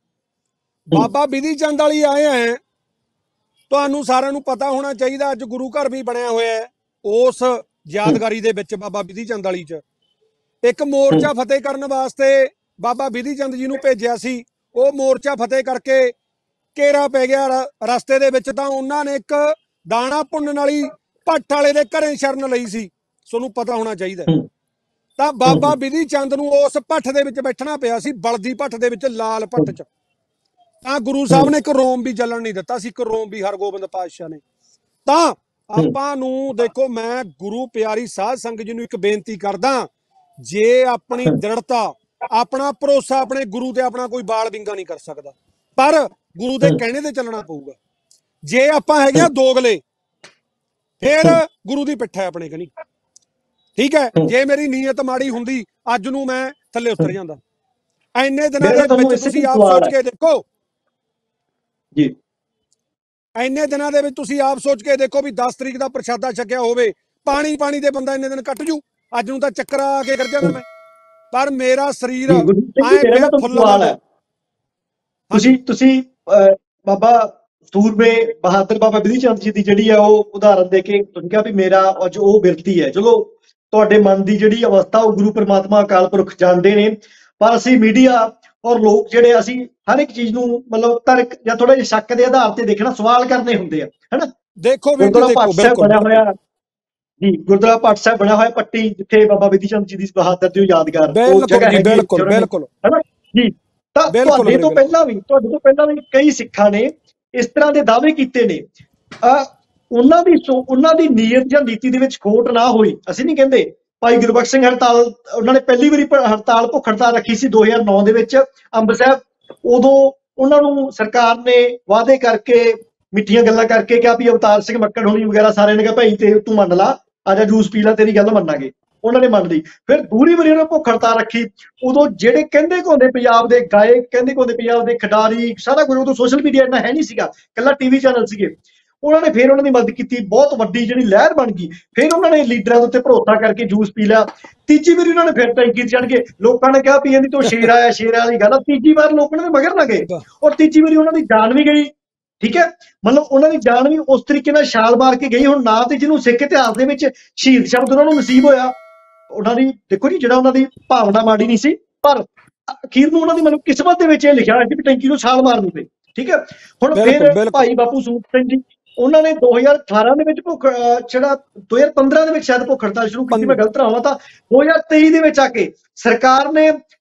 ਬਾਬਾ ਬਿਧੀ ਚੰਦ ਵਾਲੀ ਆਏ ਹੈ, ਤੁਹਾਨੂੰ ਸਾਰਿਆਂ ਨੂੰ ਪਤਾ ਹੋਣਾ ਚਾਹੀਦਾ, ਅੱਜ ਗੁਰੂ ਘਰ ਵੀ ਬਣਿਆ ਹੋਇਆ ਹੈ ਉਸ ਯਾਦਗਾਰੀ ਦੇ ਵਿੱਚ ਬਾਬਾ ਬਿਧੀ ਚੰਦ ਵਾਲੀ 'ਚ। ਇੱਕ ਮੋਰਚਾ ਫਤਿਹ ਕਰਨ ਵਾਸਤੇ ਬਾਬਾ ਬਿਧੀ ਚੰਦ ਜੀ ਨੂੰ ਭੇਜਿਆ ਸੀ, ਉਹ ਮੋਰਚਾ ਫਤਿਹ ਕਰਕੇ ਘੇਰਾ ਪੈ ਗਿਆ ਰਸਤੇ ਦੇ ਵਿੱਚ, ਤਾਂ ਉਹਨਾਂ ਨੇ ਇੱਕ ਦਾਣਾ ਭੁੰਨਣ ਵਾਲੀ ਭੱਠ ਵਾਲੇ ਦੇ ਘਰੇ ਸ਼ਰਨ ਲਈ ਸੀ, ਤੁਹਾਨੂੰ ਪਤਾ ਹੋਣਾ ਚਾਹੀਦਾ। ਤਾਂ ਬਾਬਾ ਬਿਧੀ ਚੰਦ ਨੂੰ ਉਸ ਭੱਠ ਦੇ ਵਿੱਚ ਬੈਠਣਾ ਪਿਆ ਸੀ, ਬਲਦੀ ਭੱਠ ਦੇ ਵਿੱਚ, ਲਾਲ ਭੱਠ 'ਚ। ਤਾਂ ਗੁਰੂ ਸਾਹਿਬ ਨੇ ਇੱਕ ਰੋਮ ਵੀ ਜਲਣ ਨਹੀਂ ਦਿੱਤਾ ਸੀ, ਇੱਕ ਰੋਮ ਵੀ ਹਰਗੋਬਿੰਦ ਪਾਤਸ਼ਾਹ ਨੇ। ਤਾਂ ਆਪਾਂ ਨੂੰ ਦੇਖੋ, ਮੈਂ ਗੁਰੂ ਪਿਆਰੀ ਸਾਧ ਸੰਗਤ ਜੀ ਨੂੰ ਇੱਕ ਬੇਨਤੀ ਕਰਦਾ, ਜੇ ਆਪਣੀ ਦ੍ਰਿੜਤਾ, ਆਪਣਾ ਭਰੋਸਾ ਆਪਣੇ ਗੁਰੂ ਤੇ ਆਪਣਾ ਕੋਈ ਬਾਲ ਵਿੰਗਾ ਨਹੀਂ ਕਰ ਸਕਦਾ, ਪਰ ਗੁਰੂ ਦੇ ਕਹਿਣੇ ਤੇ ਚੱਲਣਾ ਪਊਗਾ। ਜੇ ਆਪਾਂ ਹੈਗੇ ਆ ਦੋਗਲੇ, ਫਿਰ ਗੁਰੂ ਦੀ ਪਿੱਠ ਹੈ ਆਪਣੇ ਕਨੀ, ਠੀਕ ਹੈ? ਜੇ ਮੇਰੀ ਨੀਅਤ ਮਾੜੀ ਹੁੰਦੀ ਅੱਜ ਨੂੰ ਮੈਂ ਥੱਲੇ ਉਤਰ ਜਾਂਦਾ। ਇੰਨੇ ਦਿਨਾਂ ਦੇ ਵਿੱਚ ਤੁਸੀਂ ਆਪ ਸੋਚ ਕੇ ਦੇਖੋ, ਜੀ ਇੰਨੇ ਦਿਨਾਂ ਦੇ ਵਿੱਚ ਤੁਸੀਂ ਆਪ ਸੋਚ ਕੇ ਦੇਖੋ ਵੀ ਦਸ ਤਰੀਕ ਦਾ ਪ੍ਰਸ਼ਾਦਾ ਛਕਿਆ ਹੋਵੇ, ਪਾਣੀ ਪਾਣੀ ਦੇ ਬੰਦਾ ਇੰਨੇ ਦਿਨ ਕੱਟ ਜੂ। ਅੱਜ ਨੂੰ ਤਾਂ ਚੱਕਰ ਆ ਕੇ ਕਰ ਜਾਂਦਾ ਮੈਂ, ਪਰ ਮੇਰਾ ਸਰੀਰ ਐ ਫੁੱਲ। ਤੁਸੀਂ ਤੁਸੀਂ ਬਾਬਾ ਸੂਰਮੇ ਬਹਾਦਰ ਬਾਬਾ ਬਿਧੀ ਚੰਦ ਜੀ ਦੀ ਜਿਹੜੀ ਆ ਉਹ ਉਦਾਹਰਨ ਦੇ ਕੇ ਤੁਸੀਂ ਕਿਹਾ ਵੀ ਮੇਰਾ ਅੱਜ ਉਹ ਬਿਰਤੀ ਹੈ। ਚਲੋ ਤੁਹਾਡੇ ਮਨ ਦੀ ਜਿਹੜੀ ਅਵਸਥਾ ਉਹ ਗੁਰੂ ਪਰਮਾਤਮਾ ਅਕਾਲ ਪੁਰਖ ਜਾਣਦੇ ਨੇ, ਪਰ ਅਸੀਂ ਮੀਡੀਆ ਔਰ ਲੋਕ ਜਿਹੜੇ ਅਸੀਂ ਹਰ ਇੱਕ ਚੀਜ਼ ਨੂੰ ਮਤਲਬ ਤਰਕ ਜਾਂ ਥੋੜਾ ਜਿਹਾ ਸ਼ੱਕ ਦੇ ਆਧਾਰ ਤੇ ਦੇਖਣਾ, ਸਵਾਲ ਕਰਨੇ ਹੁੰਦੇ ਆ, ਹਨਾ? ਦੇਖੋ ਗੁਰਦੁਆਰਾ ਭੱਟ ਸਾਹਿਬ ਬਣਿਆ ਹੋਇਆ ਜੀ, ਗੁਰਦੁਆਰਾ ਭੱਟ ਸਾਹਿਬ ਬਣਿਆ ਹੋਇਆ ਪੱਟੀ, ਜਿੱਥੇ ਬਾਬਾ ਬਿਧੀ ਚੰਦ ਜੀ ਦੀ ਬਹਾਦਰ ਦੀ ਯਾਦਗਾਰ ਉਹ ਜਗ੍ਹਾ ਹੈ, ਬਿਲਕੁਲ ਬਿਲਕੁਲ, ਹਨਾ ਜੀ? ਤਾਂ ਤੁਹਾਡੇ ਤੋਂ ਪਹਿਲਾਂ ਵੀ ਤੁਹਾਡੇ ਤੋਂ ਪਹਿਲਾਂ ਵੀ ਕਈ ਸਿੱਖਾਂ ਨੇ ਇਸ ਤਰ੍ਹਾਂ ਦੇ ਦਾਅਵੇ ਕੀਤੇ ਨੇ। ਅਹ ਉਹਨਾਂ ਦੀ ਉਹਨਾਂ ਦੀ ਨੀਅਤ ਜਾਂ ਨੀਤੀ ਦੇ ਵਿੱਚ ਖੋਟ ਨਾ ਹੋਈ, ਅਸੀਂ ਨਹੀਂ ਕਹਿੰਦੇ। ਭਾਈ ਗੁਰਬਖਸ਼ ਸਿੰਘ ਹੜਤਾਲ, ਉਹਨਾਂ ਨੇ ਪਹਿਲੀ ਵਾਰੀ ਹੜਤਾਲ ਭੁੱਖ ਹੜਤਾਲ ਰੱਖੀ ਸੀ ਦੋ ਹਜ਼ਾਰ ਨੌ ਦੇ ਵਿੱਚ ਅੰਬ ਸਾਹਿਬ। ਉਦੋਂ ਉਹਨਾਂ ਨੂੰ ਸਰਕਾਰ ਨੇ ਵਾਅਦੇ ਕਰਕੇ, ਮਿੱਠੀਆਂ ਗੱਲਾਂ ਕਰਕੇ ਕਿਹਾ ਵੀ ਅਵਤਾਰ ਸਿੰਘ ਮੱਕੜ ਹੋਣੀ ਵਗੈਰਾ ਸਾਰਿਆਂ ਨੇ ਕਿਹਾ ਭਾਈ ਤੇ ਤੂੰ ਮੰਨ ਲਾ, ਆਜਾ ਜੂਸ ਪੀ ਲਾ, ਤੇਰੀ ਗੱਲ ਮੰਨਾਂਗੇ। ਉਹਨਾਂ ਨੇ ਮੰਨ ਲਈ। ਫਿਰ ਦੂਰੀ ਵਾਰੀ ਉਹਨਾਂ ਭੁੱਖ ਹੜਤਾਲ ਰੱਖੀ, ਉਦੋਂ ਜਿਹੜੇ ਕਹਿੰਦੇ ਘੁੰਦੇ ਪੰਜਾਬ ਦੇ ਗਾਇਕ, ਕਹਿੰਦੇ ਘੁੰਦੇ ਪੰਜਾਬ ਦੇ ਖਿਡਾਰੀ, ਸਾਰਾ ਕੁਝ, ਉਦੋਂ ਸੋਸ਼ਲ ਮੀਡੀਆ ਇੰਨਾ ਹੈ ਨਹੀਂ ਸੀਗਾ, ਇਕੱਲਾ ਟੀਵੀ ਚੈਨਲ ਸੀਗੇ। ਉਹਨਾਂ ਨੇ ਫਿਰ ਉਹਨਾਂ ਦੀ ਮਦਦ ਕੀਤੀ, ਬਹੁਤ ਵੱਡੀ ਜਿਹੜੀ ਲਹਿਰ ਬਣ ਗਈ। ਫਿਰ ਉਹਨਾਂ ਨੇ ਲੀਡਰਾਂ ਦੇ ਉੱਤੇ ਭਰੋਸਾ ਕਰਕੇ ਜੂਸ ਪੀ ਲਿਆ। ਤੀਜੀ ਵਾਰੀ ਉਹਨਾਂ ਨੇ ਫਿਰ ਟੈਂਕੀ ਚੜ੍ਹ ਕੇ ਲੋਕਾਂ ਨੇ ਕਿਹਾ ਵੀ ਇਹਦੀ ਤੋਂ ਸ਼ੇਰ ਆਇਆ, ਸ਼ੇਰ ਵਾਲੀ ਗੱਲ ਆ। ਤੀਜੀ ਵਾਰ ਲੋਕਾਂ ਨੇ ਮਗਰ ਨਾ ਗਏ, ਔਰ ਤੀਜੀ ਵਾਰੀ ਉਹਨਾਂ ਦੀ ਜਾਨ ਵੀ ਗਈ, ਠੀਕ ਹੈ? ਮਤਲਬ ਉਹਨਾਂ ਦੀ ਜਾਨ ਵੀ ਉਸ ਤਰੀਕੇ ਨਾਲ ਛਾਲ ਮਾਰ ਕੇ ਗਈ। ਹੁਣ ਨਾ ਤੇ ਜਿਹਨੂੰ ਸਿੱਖ ਇਤਿਹਾਸ ਦੇ ਵਿੱਚ ਸ਼ਹੀਦ ਸ਼ਬਦ ਉਹਨਾਂ ਨੂੰ ਨਸੀਬ ਹੋਇਆ, ਉਹਨਾਂ ਦੀ ਦੇਖੋ ਜੀ, ਜਿਹੜਾ ਉਹਨਾਂ ਦੀ ਭਾਵਨਾ ਮਾੜੀ ਨਹੀਂ ਸੀ, ਪਰ ਅਖੀਰ ਨੂੰ ਉਹਨਾਂ ਦੀ ਮਤਲਬ ਕਿਸਮਤ ਦੇ ਵਿੱਚ ਇਹ ਲਿਖਿਆ ਹੋਇਆ ਸੀ ਵੀ ਟੈਂਕੀ ਨੂੰ ਛਾਲ ਮਾਰਨੀ ਪਈ, ਠੀਕ ਹੈ? ਹੁਣ ਫਿਰ ਭਾਈ ਬਾਪੂ ਸੂਰਤ ਸਿੰਘ ਜੀ, ਉਹਨਾਂ ਨੇ ਦੋ ਹਜ਼ਾਰ ਅਠਾਰਾਂ ਦੇ ਵਿੱਚ ਭੁੱਖ ਜਿਹੜਾ ਦੋ ਹਜ਼ਾਰ ਪੰਦਰਾਂ ਦੇ ਵਿੱਚ ਸ਼ਾਇਦ ਭੁੱਖ ਹੜਤਾਲ ਸ਼ੁਰੂ ਕੀਤੀ, ਮੈਂ ਗਲਤ ਨਾ ਹੋਵਾਂ ਤਾਂ ਦੋ ਹਜ਼ਾਰ ਤੇਈ ਦੇ ਵਿੱਚ ਆ ਕੇ ਸਰਕਾਰ ਨੇ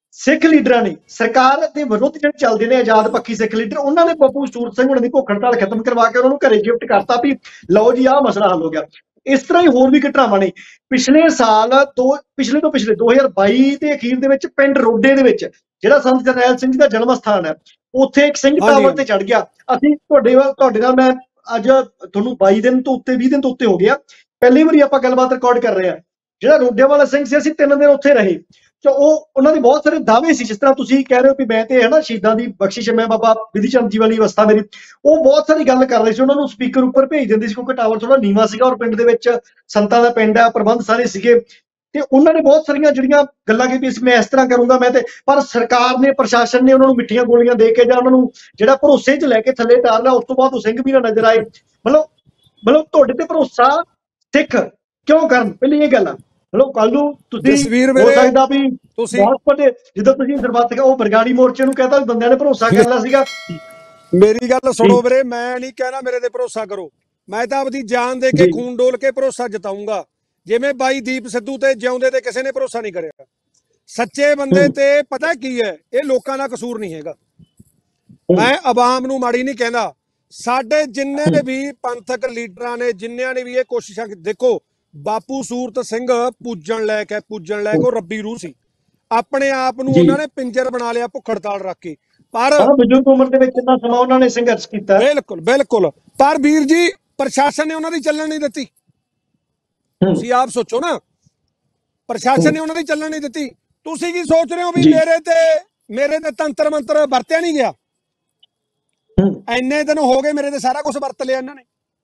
ਸਿੱਖ ਲੀਡਰਾਂ ਨੇ, ਸਰਕਾਰ ਦੇ ਵਿਰੁੱਧ ਜਿਹੜੇ ਚੱਲਦੇ ਨੇ ਆਜ਼ਾਦ ਪੱਖੀ ਸਿੱਖ ਲੀਡਰ, ਉਹਨਾਂ ਨੇ ਬਾਪੂ ਸੂਰਤ ਸਿੰਘ ਹੁਣਾਂ ਦੀ ਭੁੱਖ ਹੜਤਾਲ ਖਤਮ ਕਰਵਾ ਕੇ ਉਹਨਾਂ ਨੂੰ ਘਰੇ ਗਿਫਟ ਕਰਤਾ ਵੀ ਲਓ ਜੀ ਆਹ ਮਸਲਾ ਹੱਲ ਹੋ ਗਿਆ। ਇਸ ਤਰ੍ਹਾਂ ਹੀ ਹੋਰ ਵੀ ਘਟਨਾਵਾਂ ਨੇ। ਪਿਛਲੇ ਸਾਲ ਦੋ ਪਿਛਲੇ ਤੋਂ ਪਿਛਲੇ ਦੋ ਹਜ਼ਾਰ ਬਾਈ ਦੇ ਅਖੀਰ ਦੇ ਵਿੱਚ ਪਿੰਡ ਰੋਡੇ ਦੇ ਵਿੱਚ, ਜਿਹੜਾ ਸੰਤ ਜਰਨੈਲ ਸਿੰਘ ਜੀ ਦਾ ਜਨਮ ਸਥਾਨ ਹੈ, ਉੱਥੇ ਇੱਕ ਸਿੰਘ ਟਾਵਰ ਤੇ ਚੜ ਗਿਆ। ਅਸੀਂ ਤੁਹਾਡੇ ਤੁਹਾਡੇ ਨਾਲ ਮੈਂ ਅੱਜ ਤੁਹਾਨੂੰ ਬਾਈ ਦਿਨ ਤੋਂ ਉੱਤੇ ਵੀਹ ਦਿਨ ਤੋਂ ਉੱਤੇ ਹੋ ਗਿਆ, ਪਹਿਲੀ ਵਾਰੀ ਆਪਾਂ ਗੱਲਬਾਤ ਰਿਕਾਰਡ ਕਰ ਰਹੇ ਹਾਂ। ਜਿਹੜਾ ਰੋਡੇ ਵਾਲਾ ਸਿੰਘ ਸੀ, ਅਸੀਂ ਤਿੰਨ ਦਿਨ ਉੱਥੇ ਰਹੇ। ਤੇ ਉਹ ਉਹਨਾਂ ਦੇ ਬਹੁਤ ਸਾਰੇ ਦਾਅਵੇ ਸੀ, ਜਿਸ ਤਰ੍ਹਾਂ ਤੁਸੀਂ ਕਹਿ ਰਹੇ ਹੋ ਵੀ ਮੈਂ ਤੇ ਹੈ ਨਾ ਸ਼ਹੀਦਾਂ ਦੀ ਬਖਸ਼ਿਸ਼, ਮੈਂ ਬਾਬਾ ਵਿਧੀ ਚੰਦ ਜੀ ਵਾਲੀ ਅਵਸਥਾ ਮੇਰੀ, ਉਹ ਬਹੁਤ ਸਾਰੀ ਗੱਲ ਕਰ ਰਹੇ ਸੀ। ਉਹਨਾਂ ਨੂੰ ਸਪੀਕਰ ਉੱਪਰ ਭੇਜ ਦਿੰਦੇ ਸੀ ਕਿਉਂਕਿ ਟਾਵਰ ਥੋੜਾ ਨੀਵਾਂ ਸੀਗਾ ਔਰ ਪਿੰਡ ਦੇ ਵਿੱਚ ਸੰਤਾਂ ਦਾ ਪਿੰਡ ਹੈ, ਪ੍ਰਬੰਧ ਸਾਰੇ ਸੀਗੇ। ਤੇ ਉਹਨਾਂ ਨੇ ਬਹੁਤ ਸਾਰੀਆਂ ਜਿਹੜੀਆਂ ਗੱਲਾਂ ਕੀਤੀ ਸੀ, ਮੈਂ ਇਸ ਤਰ੍ਹਾਂ ਕਰੂੰਗਾ ਮੈਂ ਤੇ, ਪਰ ਸਰਕਾਰ ਨੇ, ਪ੍ਰਸ਼ਾਸਨ ਨੇ ਉਹਨਾਂ ਨੂੰ ਮਿੱਠੀਆਂ ਗੋਲੀਆਂ ਦੇ ਕੇ ਜਾਂ ਉਹਨਾਂ ਨੂੰ ਜਿਹੜਾ ਭਰੋਸੇ 'ਚ ਲੈ ਕੇ ਥੱਲੇ ਤਾਰ ਲਿਆ। ਉਸ ਤੋਂ ਬਾਅਦ ਉਹ ਸਿੰਘ ਵੀ ਨਾ ਨਜ਼ਰ ਆਏ। ਮਤਲਬ ਮਤਲਬ ਤੁਹਾਡੇ ਤੇ ਭਰੋਸਾ ਸਿੱਖ ਕਿਉਂ ਕਰਨ? ਪਹਿਲੀ ਇਹ ਗੱਲ ਆ। ਮਤਲਬ ਕੱਲ ਨੂੰ ਤੁਸੀਂ ਹੋ ਸਕਦਾ ਵੀ ਤੁਸੀਂ ਬਹੁਤ ਵੱਡੇ, ਜਿੱਦਾਂ ਤੁਸੀਂ ਸਰਬੱਤ ਉਹ ਬਰਗਾੜੀ ਮੋਰਚੇ ਨੂੰ ਕਹਿੰਦਾ ਬੰਦਿਆਂ ਨੇ ਭਰੋਸਾ ਕਰ ਲਿਆ ਸੀਗਾ। ਮੇਰੀ ਗੱਲ ਸੁਣੋ ਵੀਰੇ, ਮੈਂ ਨਹੀਂ ਕਹਿਣਾ ਮੇਰੇ ਤੇ ਭਰੋਸਾ ਕਰੋ, ਮੈਂ ਤਾਂ ਆਪਦੀ ਜਾਨ ਦੇ ਕੇ ਖੂਨ ਡੋਲ ਕੇ ਭਰੋਸਾ ਜਤਾਉਂਗਾ। ਜਿਵੇਂ ਬਾਈ ਦੀਪ ਸਿੱਧੂ ਤੇ ਜਿਉਂਦੇ ਤੇ ਕਿਸੇ ਨੇ ਭਰੋਸਾ ਨਹੀਂ ਕਰਿਆ। ਸੱਚੇ ਬੰਦੇ ਤੇ ਪਤਾ ਕੀ ਹੈ, ਇਹ ਲੋਕਾਂ ਦਾ ਕਸੂਰ ਨਹੀਂ ਹੈਗਾ। ਮੈਂ ਆਵਾਮ ਨੂੰ ਮਾੜੀ ਨਹੀਂ ਕਹਿੰਦਾ। ਸਾਡੇ ਜਿੰਨੇ ਵੀ ਪੰਥਕ ਲੀਡਰਾਂ ਨੇ, ਜਿੰਨਿਆਂ ਨੇ ਵੀ ਇਹ ਕੋਸ਼ਿਸ਼ਾਂ, ਦੇਖੋ ਬਾਪੂ ਸੂਰਤ ਸਿੰਘ ਪੂਜਣ ਲੈ ਕੇ ਪੂਜਣ ਲੈ ਕੇ ਉਹ ਰੱਬੀ ਰੂਹ ਸੀ। ਆਪਣੇ ਆਪ ਨੂੰ ਉਹਨਾਂ ਨੇ ਪਿੰਜਰ ਬਣਾ ਲਿਆ ਭੁੱਖ ਹੜਤਾਲ ਰੱਖ ਕੇ। ਪਰ ਬਜ਼ੁਰਗ ਉਮਰ ਦੇ ਵਿੱਚ ਇੰਨਾ ਸਮਾਂ ਉਹਨਾਂ ਨੇ ਸੰਘਰਸ਼ ਕੀਤਾ। ਬਿਲਕੁਲ ਬਿਲਕੁਲ। ਪਰ ਵੀਰ ਜੀ ਪ੍ਰਸ਼ਾਸਨ ਨੇ ਉਹਨਾਂ ਦੀ ਚੱਲਣ ਨਹੀਂ ਦਿੱਤੀ। ਤੁਸੀਂ ਆਪ ਸੋਚੋ ਨਾ, ਪ੍ਰਸ਼ਾਸਨ ਨੇ ਉਹਨਾਂ ਦੀ ਚੱਲਣ ਨਹੀਂ ਦਿੱਤੀ। ਤੁਸੀਂ ਕੀ ਸੋਚ ਰਹੇ ਹੋ ਵੀ ਮੇਰੇ ਤੇ ਮੇਰੇ ਤੇ ਤੰਤਰ ਮੰਤਰ ਵਰਤਿਆ ਨਹੀਂ ਗਿਆ? ਇੰਨੇ ਦਿਨ ਹੋ ਗਏ ਮੇਰੇ ਤੇ ਸਾਰਾ ਕੁਝ ਵਰਤ ਲਿਆ ਇਹਨਾਂ ਨੇ।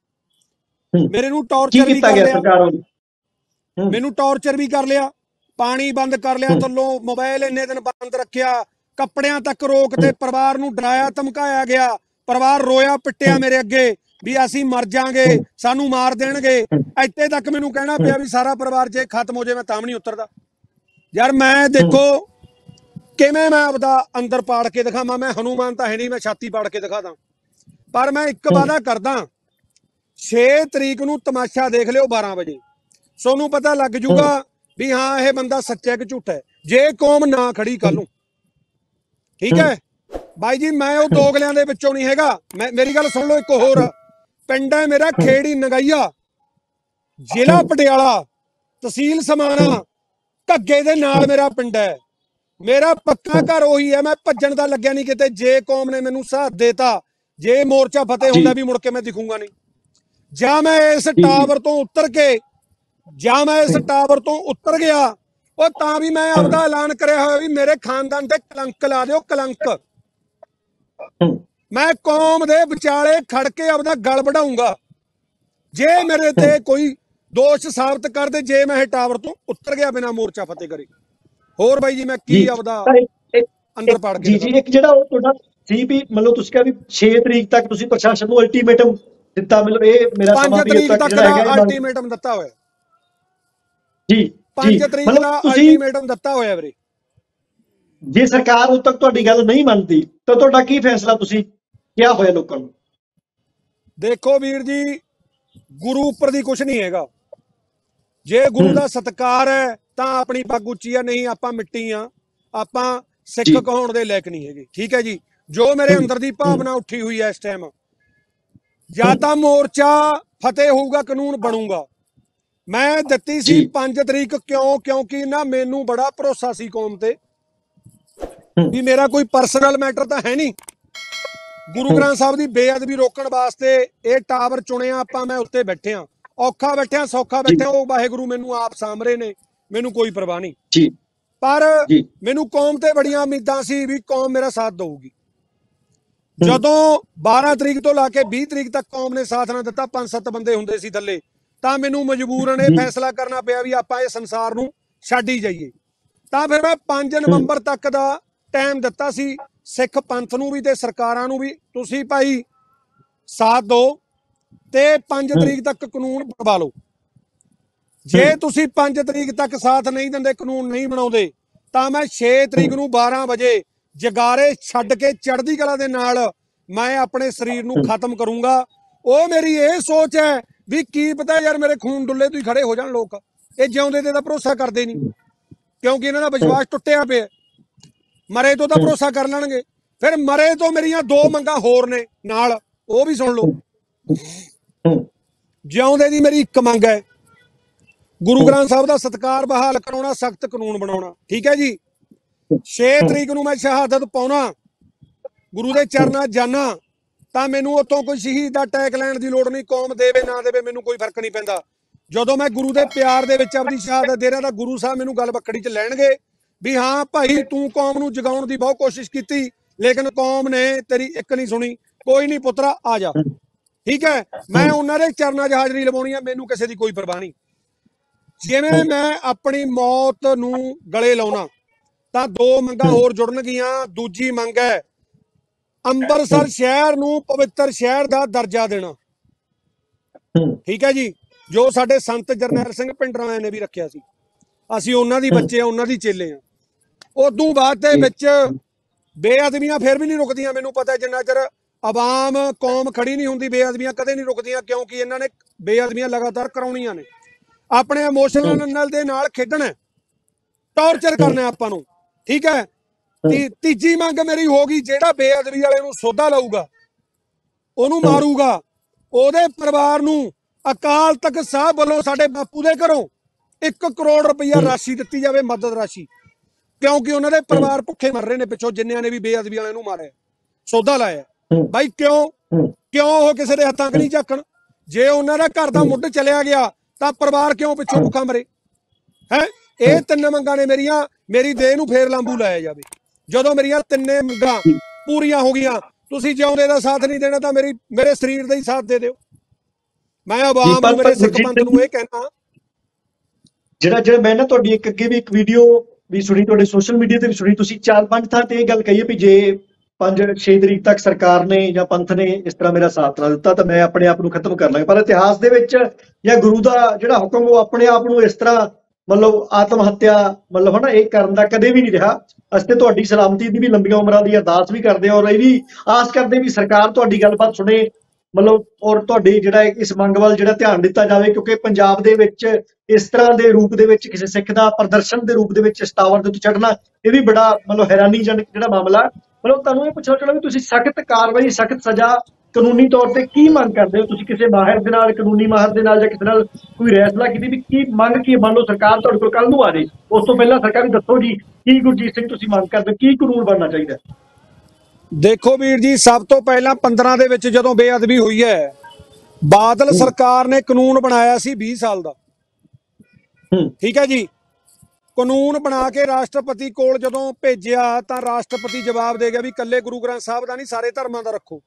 ਮੇਰੇ ਨੂੰ ਟੌਰਚਰ ਵੀ ਕਰ ਲਿਆ, ਮੈਨੂੰ ਟੌਰਚਰ ਵੀ ਕਰ ਲਿਆ, ਪਾਣੀ ਬੰਦ ਕਰ ਲਿਆ ਥੱਲੋਂ, ਮੋਬਾਈਲ ਇੰਨੇ ਦਿਨ ਬੰਦ ਰੱਖਿਆ, ਕੱਪੜਿਆਂ ਤੱਕ ਰੋਕ ਤੇ, ਪਰਿਵਾਰ ਨੂੰ ਡਰਾਇਆ ਧਮਕਾਇਆ ਗਿਆ। ਪਰਿਵਾਰ ਰੋਇਆ ਪਿੱਟਿਆ ਮੇਰੇ ਅੱਗੇ ਵੀ ਅਸੀਂ ਮਰ ਜਾਾਂਗੇ, ਸਾਨੂੰ ਮਾਰ ਦੇਣਗੇ। ਇੱਥੇ ਤੱਕ ਮੈਨੂੰ ਕਹਿਣਾ ਪਿਆ ਵੀ ਸਾਰਾ ਪਰਿਵਾਰ ਜੇ ਖਤਮ ਹੋ ਜਾਏ ਮੈਂ ਤਾਂ ਵੀ ਨਹੀਂ ਉਤਰਦਾ। ਯਾਰ ਮੈਂ ਦੇਖੋ ਕਿਵੇਂ ਮੈਂ ਆਪਦਾ ਅੰਦਰ ਪਾੜ ਕੇ ਦਿਖਾਵਾਂ। ਮੈਂ ਹਨੂਮਾਨ ਤਾਂ ਹੈ ਨਹੀਂ, ਮੈਂ ਛਾਤੀ ਪਾੜ ਕੇ ਦਿਖਾ ਦਾਂ। ਪਰ ਮੈਂ ਇੱਕ ਵਾਅਦਾ ਕਰਦਾ, ਛੇ ਤਰੀਕ ਨੂੰ ਤਮਾਸ਼ਾ ਦੇਖ ਲਿਓ ਬਾਰਾਂ ਵਜੇ, ਸੋਨੂੰ ਪਤਾ ਲੱਗ ਜੂਗਾ ਵੀ ਹਾਂ ਇਹ ਬੰਦਾ ਸੱਚਾ ਕਿ ਝੂਠਾ ਹੈ। ਜੇ ਕੌਮ ਨਾ ਖੜੀ ਕੱਲ ਨੂੰ, ਠੀਕ ਹੈ ਬਾਈ ਜੀ, ਮੈਂ ਉਹ ਦੋਗਲਿਆਂ ਦੇ ਵਿੱਚੋਂ ਨਹੀਂ ਹੈਗਾ। ਮੈਂ ਮੇਰੀ ਗੱਲ ਸੁਣ ਲਓ। ਇੱਕ ਹੋਰ ਪਿੰਡ ਹੈ ਮੇਰਾ, ਖੇੜੀ ਨਗਈਆ, ਜ਼ਿਲ੍ਹਾ ਪਟਿਆਲਾ, ਤਹਿਸੀਲ ਸਮਾਣਾ, ਘੱਗੇ ਦੇ ਨਾਲ ਮੇਰਾ ਪਿੰਡ ਹੈ। ਮੇਰਾ ਪੱਕਾ ਘਰ ਉਹੀ ਹੈ। ਮੈਂ ਭੱਜਣ ਦਾ ਲੱਗਿਆ ਨਹੀਂ ਕਿਤੇ। ਜੇ ਕੌਮ ਨੇ ਮੈਨੂੰ ਸਾਥ ਦੇਤਾ, ਜੇ ਮੋਰਚਾ ਫਤਿਹ ਹੁੰਦਾ ਵੀ ਮੁੜ ਕੇ ਮੈਂ ਦਿਖੂੰਗਾ ਨਹੀਂ। ਜਾਂ ਮੈਂ ਇਸ ਟਾਵਰ ਤੋਂ ਉਤਰ ਕੇ ਜਾਂ ਮੈਂ ਇਸ ਟਾਵਰ ਤੋਂ ਉਤਰ ਗਿਆ, ਉਹ ਤਾਂ ਵੀ ਮੈਂ ਆਪਦਾ ਐਲਾਨ ਕਰਿਆ ਹੋਇਆ ਵੀ ਮੇਰੇ ਖਾਨਦਾਨ ਤੇ ਕਲੰਕ ਲਾ ਦਿਓ, ਕਲੰਕ। ਮੈਂ ਕੌਮ ਦੇ ਵਿਚਾਲੇ ਖੜ ਕੇ ਆਪਦਾ ਗਲ ਵਢਾਊਂਗਾ। ਜੇ ਮੇਰੇ ਤੇ ਕੋਈ ਦੋਸ਼ ਸਾਬਤ ਕਰਦੇ, ਜੇ ਮੈਂ ਇਹ ਟਾਵਰ ਤੋਂ ਉਤਰ ਗਿਆ ਬਿਨਾਂ ਮੋਰਚਾ ਫਤਿਹ ਕਰੇ। ਹੋਰ ਬਾਈ ਜੀ ਮੈਂ ਕੀ ਆਪਦਾ ਅੰਦਰ ਪਾੜ ਕੇ। ਜੀ ਜੀ ਇੱਕ ਜਿਹੜਾ ਉਹ ਤੁਹਾਡਾ ਸੀ ਵੀ ਮਤਲਬ ਤੁਸੀਂ ਕਿਹਾ ਵੀ ਛੇ ਤਰੀਕ ਤੱਕ ਤੁਸੀਂ ਪ੍ਰਸ਼ਾਸਨ ਨੂੰ ਅਲਟੀਮੇਟਮ ਦਿੱਤਾ, ਮਤਲਬ ਇਹ ਮੇਰਾ ਪੰਜ ਤਰੀਕ ਤੱਕ ਦਾ ਅਲਟੀਮੇਟਮ ਦਿੱਤਾ ਹੋਇਆ ਜੀ। ਪੰਜ ਤਰੀਕ ਦਾ ਅਲਟੀਮੇਟਮ ਦਿੱਤਾ ਹੋਇਆ ਵੀਰੇ। ਜੇ ਸਰਕਾਰ ਉਦੋਂ ਤੱਕ ਤੁਹਾਡੀ ਗੱਲ ਨਹੀਂ ਮੰਨਦੀ ਤਾਂ ਤੁਹਾਡਾ ਕੀ ਫੈਸਲਾ ਤੁਸੀਂ ਕਿਹਾ ਹੋਇਆ ਲੋਕਾਂ ਨੂੰ? ਦੇਖੋ ਵੀਰ ਜੀ, ਗੁਰੂ ਉੱਪਰ ਦੀ ਕੁਛ ਨਹੀਂ ਹੈਗਾ। ਜੇ ਗੁਰੂ ਦਾ ਸਤਿਕਾਰ ਹੈ ਤਾਂ ਆਪਣੀ ਪੱਗ ਉੱਚੀ ਆ, ਨਹੀਂ ਆਪਾਂ ਮਿੱਟੀ ਆ, ਆਪਾਂ ਸਿੱਖ ਕਹਾਉਣ ਦੇ ਲਾਇਕ ਨਹੀਂ ਹੈਗੇ। ਠੀਕ ਹੈ ਜੀ। ਜੋ ਮੇਰੇ ਅੰਦਰ ਦੀ ਭਾਵਨਾ ਉੱਠੀ ਹੋਈ ਹੈ ਇਸ ਟਾਈਮ, ਜਾਂ ਤਾਂ ਮੋਰਚਾ ਫਤਿਹ ਹੋਊਗਾ, ਕਾਨੂੰਨ ਬਣੂਗਾ। ਮੈਂ ਦਿੱਤੀ ਸੀ ਪੰਜ ਤਰੀਕ, ਕਿਉਂ? ਕਿਉਂਕਿ ਨਾ ਮੈਨੂੰ ਬੜਾ ਭਰੋਸਾ ਸੀ ਕੌਮ ਤੇ ਵੀ ਮੇਰਾ ਕੋਈ ਪਰਸਨਲ ਮੈਟਰ ਤਾਂ ਹੈ ਨਹੀਂ। ਗੁਰੂ ਗ੍ਰੰਥ ਸਾਹਿਬ ਦੀ ਬੇਅਦਬੀ ਰੋਕਣ ਵਾਸਤੇ ਇਹ ਟਾਵਰ ਚੁਣਿਆ ਆਪਾਂ। ਮੈਂ ਉੱਤੇ ਬੈਠਿਆ, ਔਖਾ ਬੈਠਿਆ ਸੌਖਾ ਬੈਠਿਆ, ਉਹ ਵਾਹਿਗੁਰੂ ਮੈਨੂੰ ਆਪ ਸਾਂਭਰੇ ਨੇ, ਮੈਨੂੰ ਕੋਈ ਪਰਵਾਹ ਨਹੀਂ। ਪਰ ਮੈਨੂੰ ਕੌਮ ਤੇ ਬੜੀਆਂ ਉਮੀਦਾਂ ਸੀ ਵੀ ਕੌਮ ਮੇਰਾ ਸਾਥ ਦਊਗੀ। ਜਦੋਂ ਬਾਰਾਂ ਤਰੀਕ ਤੋਂ ਲਾ ਕੇ ਵੀਹ ਤਰੀਕ ਤੱਕ ਕੌਮ ਨੇ ਸਾਥ ਨਾ ਦਿੱਤਾ, ਪੰਜ ਸੱਤ ਬੰਦੇ ਹੁੰਦੇ ਸੀ ਥੱਲੇ, ਤਾਂ ਮੈਨੂੰ ਮਜਬੂਰਨ ਇਹ ਫੈਸਲਾ ਕਰਨਾ ਪਿਆ ਵੀ ਆਪਾਂ ਇਹ ਸੰਸਾਰ ਨੂੰ ਛੱਡ ਹੀ ਜਾਈਏ। ਤਾਂ ਫਿਰ ਮੈਂ ਪੰਜ ਨਵੰਬਰ ਤੱਕ ਦਾ ਟਾਈਮ ਦਿੱਤਾ ਸੀ ਸਿੱਖ ਪੰਥ ਨੂੰ ਵੀ ਤੇ ਸਰਕਾਰਾਂ ਨੂੰ ਵੀ, ਤੁਸੀਂ ਭਾਈ ਸਾਥ ਦਿਓ ਤੇ ਪੰਜ ਤਰੀਕ ਤੱਕ ਕਾਨੂੰਨ ਬਣਵਾ ਲਓ। ਜੇ ਤੁਸੀਂ ਪੰਜ ਤਰੀਕ ਤੱਕ ਸਾਥ ਨਹੀਂ ਦਿੰਦੇ, ਕਾਨੂੰਨ ਨਹੀਂ ਬਣਾਉਂਦੇ, ਤਾਂ ਮੈਂ ਛੇ ਤਰੀਕ ਨੂੰ ਬਾਰਾਂ ਵਜੇ ਜਗਾਰੇ ਛੱਡ ਕੇ ਚੜ੍ਹਦੀ ਕਲਾ ਦੇ ਨਾਲ ਮੈਂ ਆਪਣੇ ਸਰੀਰ ਨੂੰ ਖਤਮ ਕਰੂੰਗਾ। ਉਹ ਮੇਰੀ ਇਹ ਸੋਚ ਹੈ ਵੀ ਕੀ ਪਤਾ ਯਾਰ ਮੇਰੇ ਖੂਨ ਡੁੱਲੇ ਤੋਂ ਹੀ ਖੜੇ ਹੋ ਜਾਣ ਲੋਕ। ਇਹ ਜਿਉਂਦੇ ਤੇ ਤਾਂ ਭਰੋਸਾ ਕਰਦੇ ਨਹੀਂ, ਕਿਉਂਕਿ ਇਹਨਾਂ ਦਾ ਵਿਸ਼ਵਾਸ ਟੁੱਟਿਆ ਪਿਆ। ਮਰੇ ਤੋਂ ਤਾਂ ਭਰੋਸਾ ਕਰ ਲੈਣਗੇ। ਫਿਰ ਮਰੇ ਤੋਂ ਮੇਰੀਆਂ ਦੋ ਮੰਗਾਂ ਹੋਰ ਨੇ ਨਾਲ, ਉਹ ਵੀ ਸੁਣ ਲਓ। ਜਿਉਂਦੇ ਦੀ ਮੇਰੀ ਇੱਕ ਮੰਗ ਹੈ, ਗੁਰੂ ਗ੍ਰੰਥ ਸਾਹਿਬ ਦਾ ਸਤਿਕਾਰ ਬਹਾਲ ਕਰਾਉਣਾ, ਸਖਤ ਕਾਨੂੰਨ ਬਣਾਉਣਾ। ਠੀਕ ਹੈ ਜੀ। ਛੇ ਤਰੀਕ ਨੂੰ ਮੈਂ ਸ਼ਹਾਦਤ ਪਾਉਣਾ, ਗੁਰੂ ਦੇ ਚਰਨਾਂ ਜਾਣਾ, ਤਾਂ ਮੈਨੂੰ ਉੱਥੋਂ ਕੋਈ ਸ਼ਹੀਦ ਦਾ ਟੈਗ ਲੈਣ ਦੀ ਲੋੜ ਨਹੀਂ। ਕੌਮ ਦੇਵੇ ਨਾ ਦੇਵੇ ਮੈਨੂੰ ਕੋਈ ਫਰਕ ਨਹੀਂ ਪੈਂਦਾ। ਜਦੋਂ ਮੈਂ ਗੁਰੂ ਦੇ ਪਿਆਰ ਦੇ ਵਿੱਚ ਆਪਣੀ ਸ਼ਹਾਦਤ ਦੇ ਰਿਹਾ ਤਾਂ ਗੁਰੂ ਸਾਹਿਬ ਮੈਨੂੰ ਗੱਲ ਬੱਕੜੀ 'ਚ ਲੈਣਗੇ ਵੀ ਹਾਂ ਭਾਈ ਤੂੰ ਕੌਮ ਨੂੰ ਜਗਾਉਣ ਦੀ ਬਹੁਤ ਕੋਸ਼ਿਸ਼ ਕੀਤੀ, ਲੇਕਿਨ ਕੌਮ ਨੇ ਤੇਰੀ ਇੱਕ ਨਹੀਂ ਸੁਣੀ। ਕੋਈ ਨਹੀਂ ਪੁੱਤਰਾ, ਆ ਜਾ। ਠੀਕ ਹੈ। ਮੈਂ ਉਹਨਾਂ ਦੇ ਚਰਨਾਂ 'ਚ ਹਾਜ਼ਰੀ ਲਵਾਉਣੀ ਆ, ਮੈਨੂੰ ਕਿਸੇ ਦੀ ਕੋਈ ਪਰਵਾਹ ਨਹੀਂ। ਜਿਵੇਂ ਮੈਂ ਆਪਣੀ ਮੌਤ ਨੂੰ ਗਲੇ ਲਾਉਣਾ ਤਾਂ ਦੋ ਮੰਗਾਂ ਹੋਰ ਜੁੜਨਗੀਆਂ। ਦੂਜੀ ਮੰਗ ਹੈ ਅੰਮ੍ਰਿਤਸਰ ਸ਼ਹਿਰ ਨੂੰ ਪਵਿੱਤਰ ਸ਼ਹਿਰ ਦਾ ਦਰਜਾ ਦੇਣਾ। ਠੀਕ ਹੈ ਜੀ। ਜੋ ਸਾਡੇ ਸੰਤ ਜਰਨੈਲ ਸਿੰਘ ਭਿੰਡਰਾਂ ਨੇ ਵੀ ਰੱਖਿਆ ਸੀ। ਅਸੀਂ ਉਹਨਾਂ ਦੀ ਬੱਚੇ ਆ, ਉਹਨਾਂ ਦੀ ਚੇਲੇ ਆ। ਉਦੋਂ ਬਾਅਦ ਦੇ ਵਿੱਚ ਬੇਅਦਬੀਆਂ ਫਿਰ ਵੀ ਨਹੀਂ ਰੁਕਦੀਆਂ। ਮੈਨੂੰ ਪਤਾ ਜਿੰਨਾ ਚਿਰ ਆਵਾਮ ਕੌਮ ਖੜੀ ਨਹੀਂ ਹੁੰਦੀ ਬੇਅਦਬੀਆਂ ਕਦੇ ਨਹੀਂ ਰੁਕਦੀਆਂ, ਕਿਉਂਕਿ ਇਹਨਾਂ ਨੇ ਬੇਅਦਬੀਆਂ ਲਗਾਤਾਰ ਕਰਾਉਣੀਆਂ ਨੇ। ਆਪਣੇ ਇਮੋਸ਼ਨਲ ਦੇ ਨਾਲ ਖੇਡਣਾ, ਟੌਰਚਰ ਕਰਨਾ ਆਪਾਂ ਨੂੰ। ਠੀਕ ਹੈ। ਤੀ ਤੀਜੀ ਮੰਗ ਮੇਰੀ ਹੋ ਗਈ, ਜਿਹੜਾ ਬੇਅਦਬੀ ਵਾਲੇ ਨੂੰ ਸੋਧਾ ਲਾਊਗਾ, ਉਹਨੂੰ ਮਾਰੂਗਾ, ਉਹਦੇ ਪਰਿਵਾਰ ਨੂੰ ਅਕਾਲ ਤਖਤ ਸਾਹਿਬ ਵੱਲੋਂ ਸਾਡੇ ਬਾਪੂ ਦੇ ਘਰੋਂ ਇੱਕ ਕਰੋੜ ਰੁਪਈਆ ਰਾਸ਼ੀ ਦਿੱਤੀ ਜਾਵੇ, ਮਦਦ ਰਾਸ਼ੀ। ਕਿਉਂਕਿ ਉਹਨਾਂ ਦੇ ਪਰਿਵਾਰ ਭੁੱਖੇ ਮਰ ਰਹੇ ਨੇ ਪਿੱਛੋਂ, ਜਿੰਨਿਆਂ ਨੇ ਵੀ ਬੇਅਦਬੀ ਵਾਲਿਆਂ ਨੂੰ ਮਾਰਿਆ, ਸੌਦਾ ਲਾਇਆ। ਬਾਈ ਕਿਉਂ ਕਿਉਂ ਉਹ ਕਿਸੇ ਦੇ ਹੱਥਾਂ 'ਚ ਨਹੀਂ ਝਾਕਣ? ਜੇ ਉਹਨਾਂ ਦਾ ਘਰ ਦਾ ਮੁੱਢ ਚਲਿਆ ਗਿਆ ਤਾਂ ਪਰਿਵਾਰ ਕਿਉਂ ਪਿੱਛੋਂ ਭੁੱਖਾ ਮਰੇ? ਹੈ ਇਹ ਤਿੰਨ ਮੰਗਾਂ ਨੇ ਮੇਰੀਆਂ। ਮੇਰੀ ਦੇਹ ਨੂੰ ਫੇਰ ਲਾਂਬੂ ਲਾਇਆ ਜਾਵੇ। ਜਦੋਂ ਮੇਰੀਆਂ ਤਿੰਨੇ ਮੰਗਾਂ ਪੂਰੀਆਂ ਹੋ ਗਈਆਂ, ਤੁਸੀਂ ਜਿਉਂਦੇ ਦਾ ਸਾਥ ਨਹੀਂ ਦੇਣਾ ਤਾਂ ਮੇਰੀ ਮੇਰੇ ਸਰੀਰ ਦਾ ਹੀ ਸਾਥ ਦੇ ਦਿਓ। ਮੈਂ ਆਵਾਮ ਨੂੰ, ਮੇਰੇ ਸਿੱਖ ਪੰਥ ਨੂੰ ਇਹ ਕਹਿਣਾ। ਜਿਹੜਾ ਜਿਹੜਾ ਮੈਂ ਨਾ ਤੁਹਾਡੀ ਇੱਕ ਅੱਗੇ ਵੀ ਇੱਕ ਵੀਡੀਓ ਵੀ ਸੁਣੀ, ਤੁਹਾਡੇ ਸੋਸ਼ਲ ਮੀਡੀਆ ਤੇ ਵੀ ਸੁਣੀ, ਤੁਸੀਂ ਚਾਰ ਪੰਜ ਥਾਂ ਤੇ ਇਹ ਗੱਲ ਕਹੀ ਹੈ ਵੀ ਜੇ ਪੰਜ ਛੇ ਤਰੀਕ ਤੱਕ ਸਰਕਾਰ ਨੇ ਜਾਂ ਪੰਥ ਨੇ ਇਸ ਤਰ੍ਹਾਂ ਮੇਰਾ ਸਾਥ ਨਾ ਦਿੱਤਾ ਤਾਂ ਮੈਂ ਆਪਣੇ ਆਪ ਨੂੰ ਖਤਮ ਕਰ ਲਾਂਗਾ। ਪਰ ਇਤਿਹਾਸ ਦੇ ਵਿੱਚ ਜਾਂ ਗੁਰੂ ਦਾ ਜਿਹੜਾ ਹੁਕਮ ਉਹ ਆਪਣੇ ਆਪ ਨੂੰ ਇਸ ਤਰ੍ਹਾਂ ਮਤਲਬ ਆਤਮ ਹੱਤਿਆ ਮਤਲਬ ਹਨਾ ਇਹ ਕਰਨ ਦਾ ਕਦੇ ਵੀ ਨਹੀਂ ਰਿਹਾ। ਅਸੀਂ ਤੇ ਤੁਹਾਡੀ ਸਲਾਮਤੀ ਦੀ ਵੀ ਲੰਬੀਆਂ ਉਮਰਾਂ ਦੀ ਅਰਦਾਸ ਵੀ ਕਰਦੇ ਹਾਂ, ਔਰ ਇਹ ਵੀ ਆਸ ਕਰਦੇ ਵੀ ਸਰਕਾਰ ਤੁਹਾਡੀ ਗੱਲਬਾਤ ਸੁਣੇ ਮਤਲਬ, ਔਰ ਤੁਹਾਡੀ ਜਿਹੜਾ ਇਸ ਮੰਗ ਵੱਲ ਜਿਹੜਾ ਧਿਆਨ ਦਿੱਤਾ ਜਾਵੇ। ਕਿਉਂਕਿ ਪੰਜਾਬ ਦੇ ਵਿੱਚ ਇਸ ਤਰ੍ਹਾਂ ਦੇ ਰੂਪ ਦੇ ਵਿੱਚ ਕਿਸੇ ਸਿੱਖ ਦਾ ਪ੍ਰਦਰਸ਼ਨ ਦੇ ਰੂਪ ਦੇ ਵਿੱਚ ਸਟਾਵਰ ਦੇ ਉੱਤੇ ਚੜ੍ਹਨਾ ਇਹ ਵੀ ਬੜਾ ਮਤਲਬ ਹੈਰਾਨੀਜਨਕ ਜਿਹੜਾ ਮਾਮਲਾ। ਮਤਲਬ ਤੁਹਾਨੂੰ ਇਹ ਪੁੱਛਣਾ ਚਾਹੁੰਦਾ ਵੀ ਤੁਸੀਂ ਸਖਤ ਕਾਰਵਾਈ, ਸਖਤ ਸਜ਼ਾ ਕਾਨੂੰਨੀ ਤੌਰ ਤੇ ਕੀ ਮੰਗ ਕਰਦੇ ਹੋ? ਤੁਸੀਂ ਕਿਸੇ ਮਾਹਿਰ ਦੇ ਨਾਲ, ਕਾਨੂੰਨੀ ਮਾਹਿਰ ਦੇ ਨਾਲ ਜਾਂ ਕਿਸੇ ਨਾਲ ਕੋਈ ਫੈਸਲਾ ਕੀਤੀ ਵੀ ਕੀ ਮੰਗ ਕੀ? ਮੰਨ ਲਓ ਸਰਕਾਰ ਤੁਹਾਡੇ ਕੋਲ ਕੱਲ ਨੂੰ ਆ ਜਾਏ, ਉਸ ਤੋਂ ਪਹਿਲਾਂ ਸਰਕਾਰ ਦੱਸੋ ਜੀ ਕੀ ਗੁਰਜੀਤ ਸਿੰਘ ਤੁਸੀਂ ਮੰਗ ਕਰਦੇ ਹੋ, ਕੀ ਕਾਨੂੰਨ ਬਣਨਾ ਚਾਹੀਦਾ? ਦੇਖੋ ਵੀਰ ਜੀ, ਸਭ ਤੋਂ ਪਹਿਲਾਂ ਪੰਦਰਾਂ ਦੇ ਵਿੱਚ ਜਦੋਂ ਬੇਅਦਬੀ ਹੋਈ ਹੈ, ਬਾਦਲ ਸਰਕਾਰ ਨੇ ਕਾਨੂੰਨ ਬਣਾਇਆ ਸੀ ਵੀਹ ਸਾਲ ਦਾ। ਠੀਕ ਹੈ ਜੀ। ਕਾਨੂੰਨ ਬਣਾ ਕੇ ਰਾਸ਼ਟਰਪਤੀ ਕੋਲ ਜਦੋਂ ਭੇਜਿਆ ਤਾਂ ਰਾਸ਼ਟਰਪਤੀ ਜਵਾਬ ਦੇ ਗਿਆ ਵੀ ਇਕੱਲੇ ਗੁਰੂ ਗ੍ਰੰਥ ਸਾਹਿਬ ਦਾ ਨਹੀਂ, ਸਾਰੇ ਧਰਮਾਂ ਦਾ ਰੱਖੋ।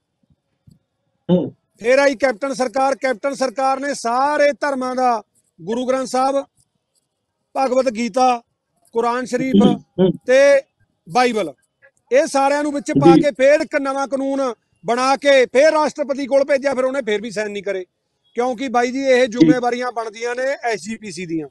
ਫਿਰ ਆਈ ਕੈਪਟਨ ਸਰਕਾਰ। ਕੈਪਟਨ ਸਰਕਾਰ ਨੇ ਸਾਰੇ ਧਰਮਾਂ ਦਾ, ਗੁਰੂ ਗ੍ਰੰਥ ਸਾਹਿਬ, ਭਗਵਤ ਗੀਤਾ, ਕੁਰਾਨ ਸ਼ਰੀਫ ਤੇ ਬਾਈਬਲ, ਇਹ ਸਾਰਿਆਂ ਨੂੰ ਵਿੱਚ ਪਾ ਕੇ ਫਿਰ ਇੱਕ ਨਵਾਂ ਕਾਨੂੰਨ ਬਣਾ ਕੇ ਫਿਰ ਰਾਸ਼ਟਰਪਤੀ ਕੋਲ ਭੇਜਿਆ। ਫਿਰ ਉਹਨੇ ਫਿਰ ਵੀ ਸਾਈਨ ਨਹੀਂ ਕਰੇ, ਕਿਉਂਕਿ ਬਾਈ ਜੀ ਇਹ ਜ਼ਿੰਮੇਵਾਰੀਆਂ ਬਣਦੀਆਂ ਨੇ ਐਸ ਜੀ ਪੀ ਸੀ ਦੀਆਂ,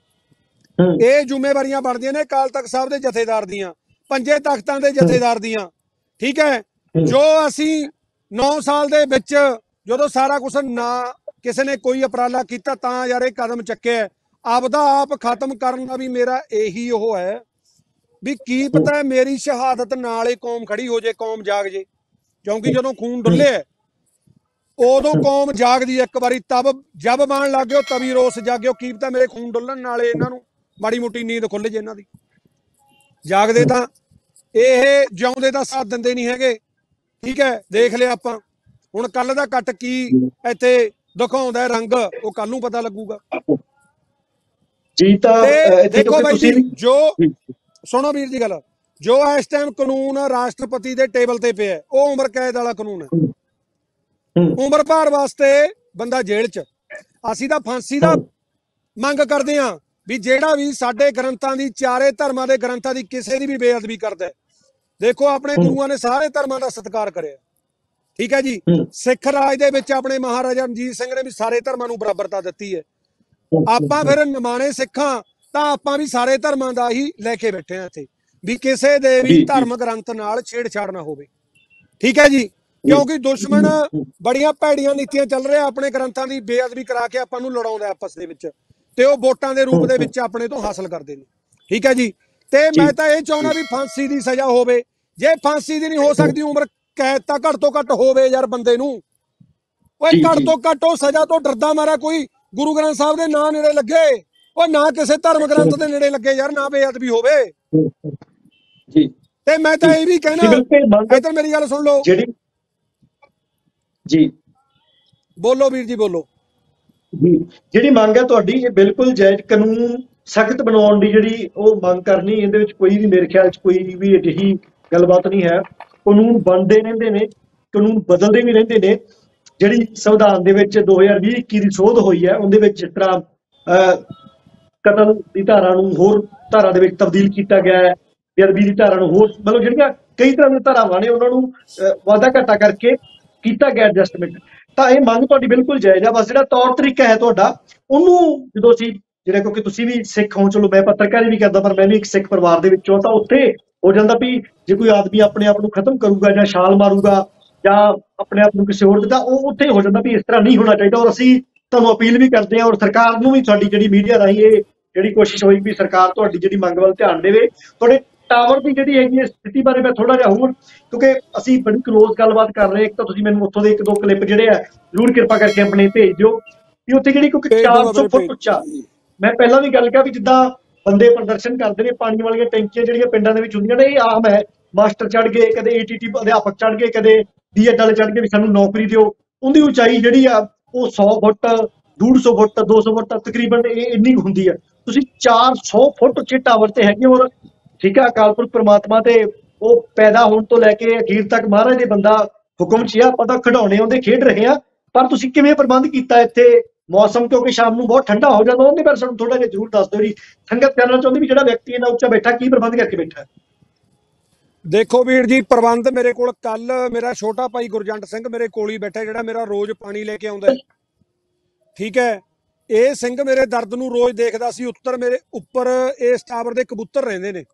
ਇਹ ਜ਼ਿੰਮੇਵਾਰੀਆਂ ਬਣਦੀਆਂ ਨੇ ਅਕਾਲ ਤਖਤ ਸਾਹਿਬ ਦੇ ਜਥੇਦਾਰ ਦੀਆਂ, ਪੰਜੇ ਤਖਤਾਂ ਦੇ ਜਥੇਦਾਰ ਦੀਆਂ। ਠੀਕ ਹੈ। ਜੋ ਅਸੀਂ ਨੌ ਸਾਲ ਦੇ ਵਿੱਚ ਜਦੋਂ ਸਾਰਾ ਕੁਛ ਨਾ ਕਿਸੇ ਨੇ ਕੋਈ ਉਪਰਾਲਾ ਕੀਤਾ ਤਾਂ ਯਾਰ ਇਹ ਕਦਮ ਚੱਕਿਆ, ਆਪਦਾ ਆਪ ਖਤਮ ਕਰਨ ਦਾ ਵੀ ਮੇਰਾ ਇਹੀ ਉਹ ਹੈ ਵੀ ਕੀ ਪਤਾ ਮੇਰੀ ਸ਼ਹਾਦਤ ਨਾਲ ਹੀ ਕੌਮ ਖੜੀ ਹੋ ਜੇ, ਕੌਮ ਜਾਗ ਜੇ। ਕਿਉਂਕਿ ਜਦੋਂ ਖੂਨ ਡੁੱਲੇ ਉਦੋਂ ਕੌਮ ਜਾਗਦੀ ਇੱਕ ਵਾਰੀ, ਤਬ ਜਬ ਬਾਣ ਲੱਗ ਗਿਓ ਤਵੀ ਰੋਸ ਜਾਗਿਓ। ਕੀ ਪਤਾ ਮੇਰੇ ਖੂਨ ਡੁੱਲਣ ਨਾਲੇ ਇਹਨਾਂ ਨੂੰ ਮਾੜੀ ਮੋਟੀ ਨੀਂਦ ਖੁੱਲ ਜੇ ਇਹਨਾਂ ਦੀ। ਜਾਗਦੇ ਤਾਂ ਇਹ ਜਿਉਂਦੇ ਦਾ ਸਾਥ ਦਿੰਦੇ ਨਹੀਂ ਹੈਗੇ। ਠੀਕ ਹੈ। ਦੇਖ ਲਿਆ ਆਪਾਂ ਹੁਣ ਕੱਲ ਦਾ ਕੱਟ ਕੀ ਇੱਥੇ ਦਿਖਾਉਂਦਾ ਰੰਗ, ਉਹ ਕੱਲ ਨੂੰ ਪਤਾ ਲੱਗੂਗਾ ਜੀ। ਤਾਂ ਦੇਖੋ ਬਾਈ ਜੀ, ਜੋ ਸੁਣੋ ਵੀਰ ਜੀ ਗੱਲ, ਜੋ ਇਸ ਟਾਈਮ ਕਾਨੂੰਨ ਰਾਸ਼ਟਰਪਤੀ ਦੇ ਟੇਬਲ ਤੇ ਪਿਆ ਉਹ ਉਮਰ ਕੈਦ ਵਾਲਾ ਕਾਨੂੰਨ ਹੈ। ਉਮਰ ਭਰ ਵਾਸਤੇ ਬੰਦਾ ਜੇਲ੍ਹ 'ਚ। ਅਸੀਂ ਤਾਂ ਫਾਂਸੀ ਦਾ ਮੰਗ ਕਰਦੇ ਹਾਂ ਵੀ ਜਿਹੜਾ ਵੀ ਸਾਡੇ ਗ੍ਰੰਥਾਂ ਦੀ, ਚਾਰੇ ਧਰਮਾਂ ਦੇ ਗ੍ਰੰਥਾਂ ਦੀ ਕਿਸੇ ਦੀ ਵੀ ਬੇਅਦਬੀ ਕਰਦਾ। ਦੇਖੋ ਆਪਣੇ ਗੁਰੂਆਂ ਨੇ ਸਾਰੇ ਧਰਮਾਂ ਦਾ ਸਤਿਕਾਰ ਕਰਿਆ। ਠੀਕ ਹੈ ਜੀ। ਸਿੱਖ ਰਾਜ ਦੇ ਵਿੱਚ ਆਪਣੇ ਮਹਾਰਾਜਾ ਰਣਜੀਤ ਸਿੰਘ ਨੇ ਵੀ ਸਾਰੇ ਧਰਮਾਂ ਨੂੰ ਬਰਾਬਰਤਾ ਦਿੱਤੀ ਹੈ। ਆਪਾਂ ਫਿਰ ਨਿਮਾਣੇ ਸਿੱਖਾਂ ਤਾਂ ਆਪਾਂ ਵੀ ਸਾਰੇ ਧਰਮਾਂ ਦਾ ਹੀ ਲੈ ਕੇ ਬੈਠੇ ਆ ਇੱਥੇ, ਵੀ ਕਿਸੇ ਦੇ ਵੀ ਧਰਮ ਗ੍ਰੰਥ ਨਾਲ ਛੇੜਛਾੜ ਨਾ ਹੋਵੇ। ਠੀਕ ਹੈ ਜੀ। ਕਿਉਂਕਿ ਦੁਸ਼ਮਣ ਬੜੀਆਂ ਭੈੜੀਆਂ ਨੀਤੀਆਂ ਚੱਲ ਰਿਹਾ, ਆਪਣੇ ਗ੍ਰੰਥਾਂ ਦੀ ਬੇਅਦਬੀ ਕਰਾ ਕੇ ਆਪਾਂ ਨੂੰ ਲੜਾਉਂਦਾ ਆਪਸ ਦੇ ਵਿੱਚ, ਤੇ ਉਹ ਵੋਟਾਂ ਦੇ ਰੂਪ ਦੇ ਵਿੱਚ ਆਪਣੇ ਤੋਂ ਹਾਸਲ ਕਰਦੇ ਨੇ। ਠੀਕ ਹੈ ਜੀ। ਤੇ ਮੈਂ ਤਾਂ ਇਹ ਚਾਹੁੰਦਾ ਵੀ ਫਾਂਸੀ ਦੀ ਸਜ਼ਾ ਹੋਵੇ। ਜੇ ਫਾਂਸੀ ਦੀ ਨਹੀਂ ਹੋ ਸਕਦੀ, ਉਮਰ ਕੈਦ ਤਾਂ ਘੱਟ ਤੋਂ ਘੱਟ ਹੋਵੇ ਯਾਰ ਬੰਦੇ ਨੂੰ। ਓਏ ਘੱਟ ਤੋਂ ਘੱਟ ਉਹ ਸਜ਼ਾ ਤੋਂ ਡਰਦਾ ਮਾਰਾ ਕੋਈ ਗੁਰੂ ਗ੍ਰੰਥ ਸਾਹਿਬ ਦੇ ਨਾਂ ਨੇੜੇ ਲੱਗੇ, ਉਹ ਨਾ ਕਿਸੇ ਧਰਮ ਗ੍ਰੰਥ ਦੇ ਨੇੜੇ ਲੱਗੇ ਯਾਰ, ਨਾ ਬੇਅਦਬੀ ਹੋਵੇ ਜੀ। ਤੇ ਮੈਂ ਤਾਂ ਇਹ ਵੀ ਕਹਿਣਾ, ਇੱਧਰ ਮੇਰੀ ਗੱਲ ਸੁਣ ਲਓ ਜਿਹੜੀ ਜੀ ਬੋਲੋ ਵੀਰ ਜੀ ਬੋਲੋ ਜੀ। ਜਿਹੜੀ ਮੰਗ ਹੈ ਤੁਹਾਡੀ ਇਹ ਬਿਲਕੁਲ ਜਾਇਜ਼, ਕਾਨੂੰਨ ਸਖਤ ਬਣਾਉਣ ਦੀ ਜਿਹੜੀ ਉਹ ਮੰਗ ਕਰਨੀ, ਇਹਦੇ ਵਿੱਚ ਕੋਈ ਵੀ ਮੇਰੇ ਖਿਆਲ 'ਚ ਕੋਈ ਵੀ ਅਜਿਹੀ ਗੱਲਬਾਤ ਨਹੀਂ ਹੈ। ਕਾਨੂੰਨ ਬਣਦੇ ਰਹਿੰਦੇ ਨੇ, ਕਾਨੂੰਨ ਬਦਲਦੇ ਵੀ ਰਹਿੰਦੇ ਨੇ। ਜਿਹੜੀ ਸੰਵਿਧਾਨ ਦੇ ਵਿੱਚ ਦੋ ਹਜ਼ਾਰ ਵੀਹ ਇੱਕੀ ਦੀ ਸੋਧ ਹੋਈ ਹੈ, ਉਹਦੇ ਵਿੱਚ ਜਿਸ ਤਰ੍ਹਾਂ ਅਹ ਕਤਲ ਦੀ ਧਾਰਾ ਨੂੰ ਹੋਰ ਧਾਰਾ ਦੇ ਵਿੱਚ ਤਬਦੀਲ ਕੀਤਾ ਗਿਆ ਹੈ, ਬੇਅਦਬੀ ਦੀ ਧਾਰਾ ਨੂੰ ਹੋਰ, ਮਤਲਬ ਜਿਹੜੀਆਂ ਕਈ ਤਰ੍ਹਾਂ ਦੀਆਂ ਧਾਰਾਵਾਂ ਨੇ ਉਹਨਾਂ ਨੂੰ ਵਾਧਾ ਘਾਟਾ ਕਰਕੇ ਕੀਤਾ ਗਿਆ ਐਡਜਸਟਮੈਂਟ। ਤਾਂ ਇਹ ਮੰਗ ਤੁਹਾਡੀ ਬਿਲਕੁਲ ਜਾਇਜ਼ ਆ। ਬਸ ਜਿਹੜਾ ਤੌਰ ਤਰੀਕਾ ਹੈ ਤੁਹਾਡਾ, ਉਹਨੂੰ ਜਦੋਂ ਅਸੀਂ ਜਿਹੜਾ, ਕਿਉਂਕਿ ਤੁਸੀਂ ਵੀ ਸਿੱਖ ਹੋ, ਚਲੋ ਮੈਂ ਪੱਤਰਕਾਰੀ ਵੀ ਕਰਦਾ ਪਰ ਮੈਂ ਵੀ ਇੱਕ ਸਿੱਖ ਪਰਿਵਾਰ ਦੇ ਵਿੱਚੋਂ, ਤਾਂ ਉੱਥੇ ਹੋ ਜਾਂਦਾ ਵੀ ਜੇ ਕੋਈ ਆਦਮੀ ਆਪਣੇ ਆਪ ਨੂੰ ਖਤਮ ਕਰੂਗਾ ਜਾਂ ਛਾਲ ਮਾਰੂਗਾ ਜਾਂ ਆਪਣੇ ਆਪ ਨੂੰ ਕਿਸੇ ਹੋਰ ਦਾ, ਉਹ ਉੱਥੇ ਹੋ ਜਾਂਦਾ ਵੀ ਇਸ ਤਰ੍ਹਾਂ ਨਹੀਂ ਹੋਣਾ ਚਾਹੀਦਾ। ਔਰ ਅਸੀਂ ਤੁਹਾਨੂੰ ਅਪੀਲ ਵੀ ਕਰਦੇ ਹਾਂ, ਔਰ ਸਰਕਾਰ ਨੂੰ ਵੀ ਤੁਹਾਡੀ ਜਿਹੜੀ ਮੀਡੀਆ ਰਾਹੀਂ ਇਹ ਜਿਹੜੀ ਕੋਸ਼ਿਸ਼ ਹੋਈ ਵੀ ਸਰਕਾਰ ਤੁਹਾਡੀ ਜਿਹੜੀ ਮੰਗ ਵੱਲ ਧਿਆਨ ਦੇਵੇ। ਤੁਹਾਡੇ ਟਾਵਰ ਦੀ ਜਿਹੜੀ ਹੈਗੀ ਸਥਿਤੀ ਬਾਰੇ ਮੈਂ ਥੋੜਾ ਜਿਹਾ ਹੋਰ, ਕਿਉਂਕਿ ਅਸੀਂ ਬੜੀ ਕਲੋਜ਼ ਗੱਲਬਾਤ ਕਰ ਰਹੇ, ਇੱਕ ਤਾਂ ਤੁਸੀਂ ਮੈਨੂੰ ਉੱਥੋਂ ਦੇ ਇੱਕ ਦੋ ਕਲਿੱਪ ਜਿਹੜੇ ਆ ਜ਼ਰੂਰ ਕਿਰਪਾ ਕਰਕੇ ਆਪਣੇ ਭੇਜ ਦਿਓ ਵੀ ਉੱਥੇ ਜਿਹੜੀ, ਕਿਉਂਕਿ ਚਾਰ ਸੌ ਫੁੱਟ ਉੱਚਾ, ਮੈਂ ਪਹਿਲਾਂ ਵੀ ਗੱਲ ਕਿਹਾ ਵੀ ਜਿੱਦਾਂ ਬੰਦੇ ਪ੍ਰਦਰਸ਼ਨ ਕਰਦੇ ਨੇ, ਪਾਣੀ ਵਾਲੀਆਂ ਟੈਂਕੀਆਂ ਜਿਹੜੀਆਂ ਪਿੰਡਾਂ ਦੇ ਵਿੱਚ ਹੁੰਦੀਆਂ ਨੇ, ਇਹ ਆਮ ਹੈ। ਮਾਸਟਰ ਚੜ ਗਏ, ਕਦੇ ਏਟੀਟੀ ਅਧਿਆਪਕ ਚੜ ਗਏ, ਕਦੇ ਬੀਐਡ ਵਾਲੇ ਚੜ ਗਏ ਵੀ ਸਾਨੂੰ ਨੌਕਰੀ ਦਿਓ। ਉਹਦੀ ਉਚਾਈ ਜਿਹੜੀ ਆ ਉਹ ਸੌ ਫੁੱਟ, ਡੂਢ ਸੌ ਫੁੱਟ, ਦੋ ਸੌ ਫੁੱਟ ਤਕਰੀਬਨ ਇਹ ਇੰਨੀ ਹੁੰਦੀ ਆ। ਤੁਸੀਂ ਚਾਰ ਸੌ ਫੁੱਟ ਉੱਚੇ ਟਾਵਰ ਤੇ ਹੈਗੇ। ਔਰ ਠੀਕ ਆ, ਅਕਾਲ ਪੁਰਖ ਪ੍ਰਮਾਤਮਾ ਤੇ ਉਹ ਪੈਦਾ ਹੋਣ ਤੋਂ ਲੈ ਕੇ ਅਖੀਰ ਤੱਕ ਮਹਾਰਾਜ ਦੇ ਬੰਦਾ ਹੁਕਮ 'ਚ ਆ, ਆਪਾਂ ਤਾਂ ਖਿਡੌਣੇ ਆਉਂਦੇ ਖੇਡ ਰਹੇ ਆ। ਪਰ ਤੁਸੀਂ ਕਿਵੇਂ ਪ੍ਰਬੰਧ ਕੀਤਾ ਇੱਥੇ ਮੌਸਮ, ਕਿਉਂਕਿ ਸ਼ਾਮ ਨੂੰ ਬਹੁਤ ਠੰਡਾ ਹੋ ਜਾਂਦਾ, ਉਹਦੇ ਬਾਰੇ ਸਾਨੂੰ ਥੋੜਾ ਜਿਹਾ ਜ਼ਰੂਰ ਦੱਸ ਦਿਓ ਜੀ। ਸੰਗਤ ਕਰਨਾ ਚਾਹੁੰਦੀ ਵੀ ਜਿਹੜਾ ਵਿਅਕਤੀ ਇਹਨਾਂ ਉੱਚਾ ਬੈਠਾ, ਕੀ ਪ੍ਰਬੰਧ ਕਰਕੇ ਬੈਠਾ? ਦੇਖੋ ਵੀਰ ਜੀ, ਪ੍ਰਬੰਧ ਮੇਰੇ ਕੋਲ ਕੱਲ ਮੇਰਾ ਛੋਟਾ ਭਾਈ ਗੁਰਜੰਟ ਸਿੰਘ ਮੇਰੇ ਕੋਲ ਹੀ ਬੈਠਾ, ਜਿਹੜਾ ਮੇਰਾ ਰੋਜ਼ ਪਾਣੀ ਲੈ ਕੇ ਆਉਂਦਾ। ਠੀਕ ਹੈ, ਇਹ ਸਿੰਘ ਮੇਰੇ ਦਰਦ ਨੂੰ ਰੋਜ਼ ਦੇਖਦਾ ਸੀ। ਉੱਤਰ ਮੇਰੇ ਉੱਪਰ ਇਸ ਟਾਵਰ ਦੇ ਕਬੂਤਰ ਰਹਿੰਦੇ ਨੇ,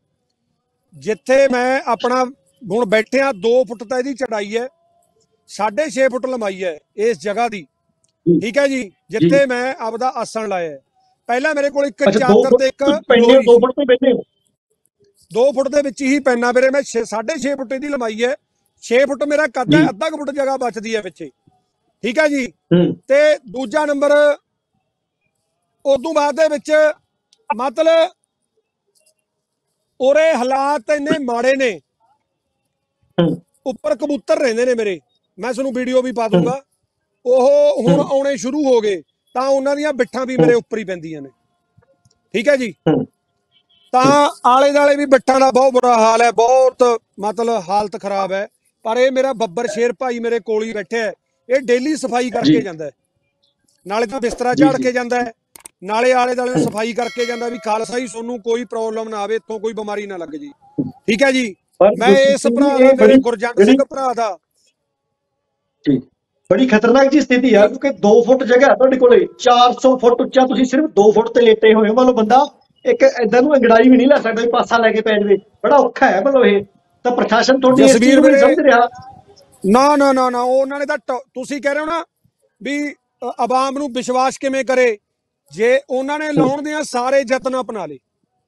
ਜਿੱਥੇ ਮੈਂ ਆਪਣਾ ਹੁਣ ਬੈਠਿਆ। ਦੋ ਫੁੱਟ ਤਾਂ ਇਹਦੀ ਚੜਾਈ ਹੈ, ਸਾਢੇ ਛੇ ਫੁੱਟ ਲੰਬਾਈ ਹੈ ਇਸ ਜਗ੍ਹਾ ਦੀ। ਠੀਕ ਹੈ ਜੀ, ਜਿੱਥੇ ਮੈਂ ਆਪਦਾ ਆਸਣ ਲਾਇਆ। ਪਹਿਲਾਂ ਮੇਰੇ ਕੋਲ ਇੱਕ ਚਾਦਰ ਤੇ ਇੱਕ ਦੋ ਫੁੱਟ ਤੇ ਬੈਠੇ, ਦੋ ਫੁੱਟ ਦੇ ਵਿੱਚ ਹੀ ਪੈਨਾ ਵੀਰੇ ਮੈਂ। ਸਾਢੇ ਛੇ ਫੁੱਟ ਦੀ ਲੰਬਾਈ ਹੈ, ਛੇ ਫੁੱਟ ਮੇਰਾ ਕੱਦ ਹੈ, ਅੱਧਾ ਕੁ ਫੁੱਟ ਜਗ੍ਹਾ ਬਚਦੀ ਹੈ ਪਿੱਛੇ। ਠੀਕ ਹੈ ਜੀ। ਤੇ ਦੂਜਾ ਨੰਬਰ, ਉਦੋਂ ਬਾਅਦ ਦੇ ਵਿੱਚ ਮਤਲਬ ਉਰੇ ਹਾਲਾਤ ਇੰਨੇ ਮਾੜੇ ਨੇ, ਉੱਪਰ ਕਬੂਤਰ ਰਹਿੰਦੇ ਨੇ ਮੇਰੇ, ਮੈਂ ਤੁਹਾਨੂੰ ਵੀਡੀਓ ਵੀ ਪਾ ਦੂੰਗਾ। ਉਹ ਹੁਣ ਆਉਣੇ ਸ਼ੁਰੂ ਹੋ ਗਏ, ਤਾਂ ਉਹਨਾਂ ਦੀਆਂ ਬਿੱਠਾਂ ਵੀ ਮੇਰੇ ਉੱਪਰ ਹੀ ਪੈਂਦੀਆਂ ਨੇ। ਠੀਕ ਹੈ ਜੀ। ਤਾਂ ਆਲੇ ਦੁਆਲੇ ਵੀ ਬਿੱਠਾਂ ਦਾ ਬਹੁਤ ਬੁਰਾ ਹਾਲ ਹੈ, ਬਹੁਤ ਮਤਲਬ ਹਾਲਤ ਖਰਾਬ ਹੈ। ਪਰ ਇਹ ਮੇਰਾ ਬੱਬਰ ਸ਼ੇਰ ਭਾਈ ਮੇਰੇ ਕੋਲ ਹੀ ਬੈਠਿਆ, ਇਹ ਡੇਲੀ ਸਫਾਈ ਕਰਕੇ ਜਾਂਦਾ ਹੈ। ਨਾਲੇ ਤਾਂ ਬਿਸਤਰਾ ਝਾੜ ਕੇ ਜਾਂਦਾ ਹੈ, ਨਾਲੇ ਆਲੇ ਦੁਆਲੇ ਸਫਾਈ ਕਰਕੇ ਜਾਂਦਾ ਵੀ ਖਾਲਸਾ ਜੀ ਤੁਹਾਨੂੰ ਕੋਈ ਪ੍ਰੋਬਲਮ ਨਾ ਆਵੇ, ਇੱਥੋਂ ਕੋਈ ਬਿਮਾਰੀ ਨਾ ਲੱਗ ਜੀ। ਠੀਕ ਹੈ ਜੀ। ਮੈਂ ਇਸ ਭਰਾ ਦਾ, ਮੇਰੇ ਗੁਰਜੰਟ ਸਿੰਘ ਭਰਾ ਦਾ, ਬੜੀ ਖਤਰਨਾਕ ਜੀ ਸਥਿਤੀ ਆ, ਕਿਉਂਕਿ ਦੋ ਫੁੱਟ ਜਗ੍ਹਾ ਤੁਹਾਡੇ ਕੋਲੇ, ਚਾਰ ਸੌ ਫੁੱਟ ਉੱਚਾ, ਤੁਸੀਂ ਸਿਰਫ ਦੋ ਫੁੱਟ ਤੇ ਲੇਟੇ ਹੋਏ ਹੋ। ਮਤਲਬ ਬੰਦਾ ਇੱਕ ਏਦਾਂ ਨੂੰ ਅੰਗੜਾਈ ਵੀ ਨਹੀਂ ਲੈ ਸਕਦਾ, ਪਾਸਾ ਲੈ ਕੇ ਪੈ ਜਾਵੇ, ਬੜਾ ਔਖਾ ਹੈ। ਮਤਲਬ ਇਹ ਤਾਂ ਪ੍ਰਸ਼ਾਸਨ ਤੁਹਾਡੀ ਇਸ ਚੀਜ਼ ਨੂੰ ਨਹੀਂ ਸਮਝ ਰਿਹਾ। ਨਾ ਨਾ ਨਾ ਨਾ ਉਹਨਾਂ ਨੇ ਤਾਂ, ਤੁਸੀਂ ਕਹਿ ਰਹੇ ਹੋ ਨਾ ਵੀ ਆਵਾਮ ਨੂੰ ਵਿਸ਼ਵਾਸ ਕਿਵੇਂ ਕਰੇ, ਜੇ ਉਹਨਾਂ ਨੇ ਲਾਉਣ ਦੀਆਂ ਸਾਰੇ ਯਤਨ ਅਪਣਾ ਲਏ।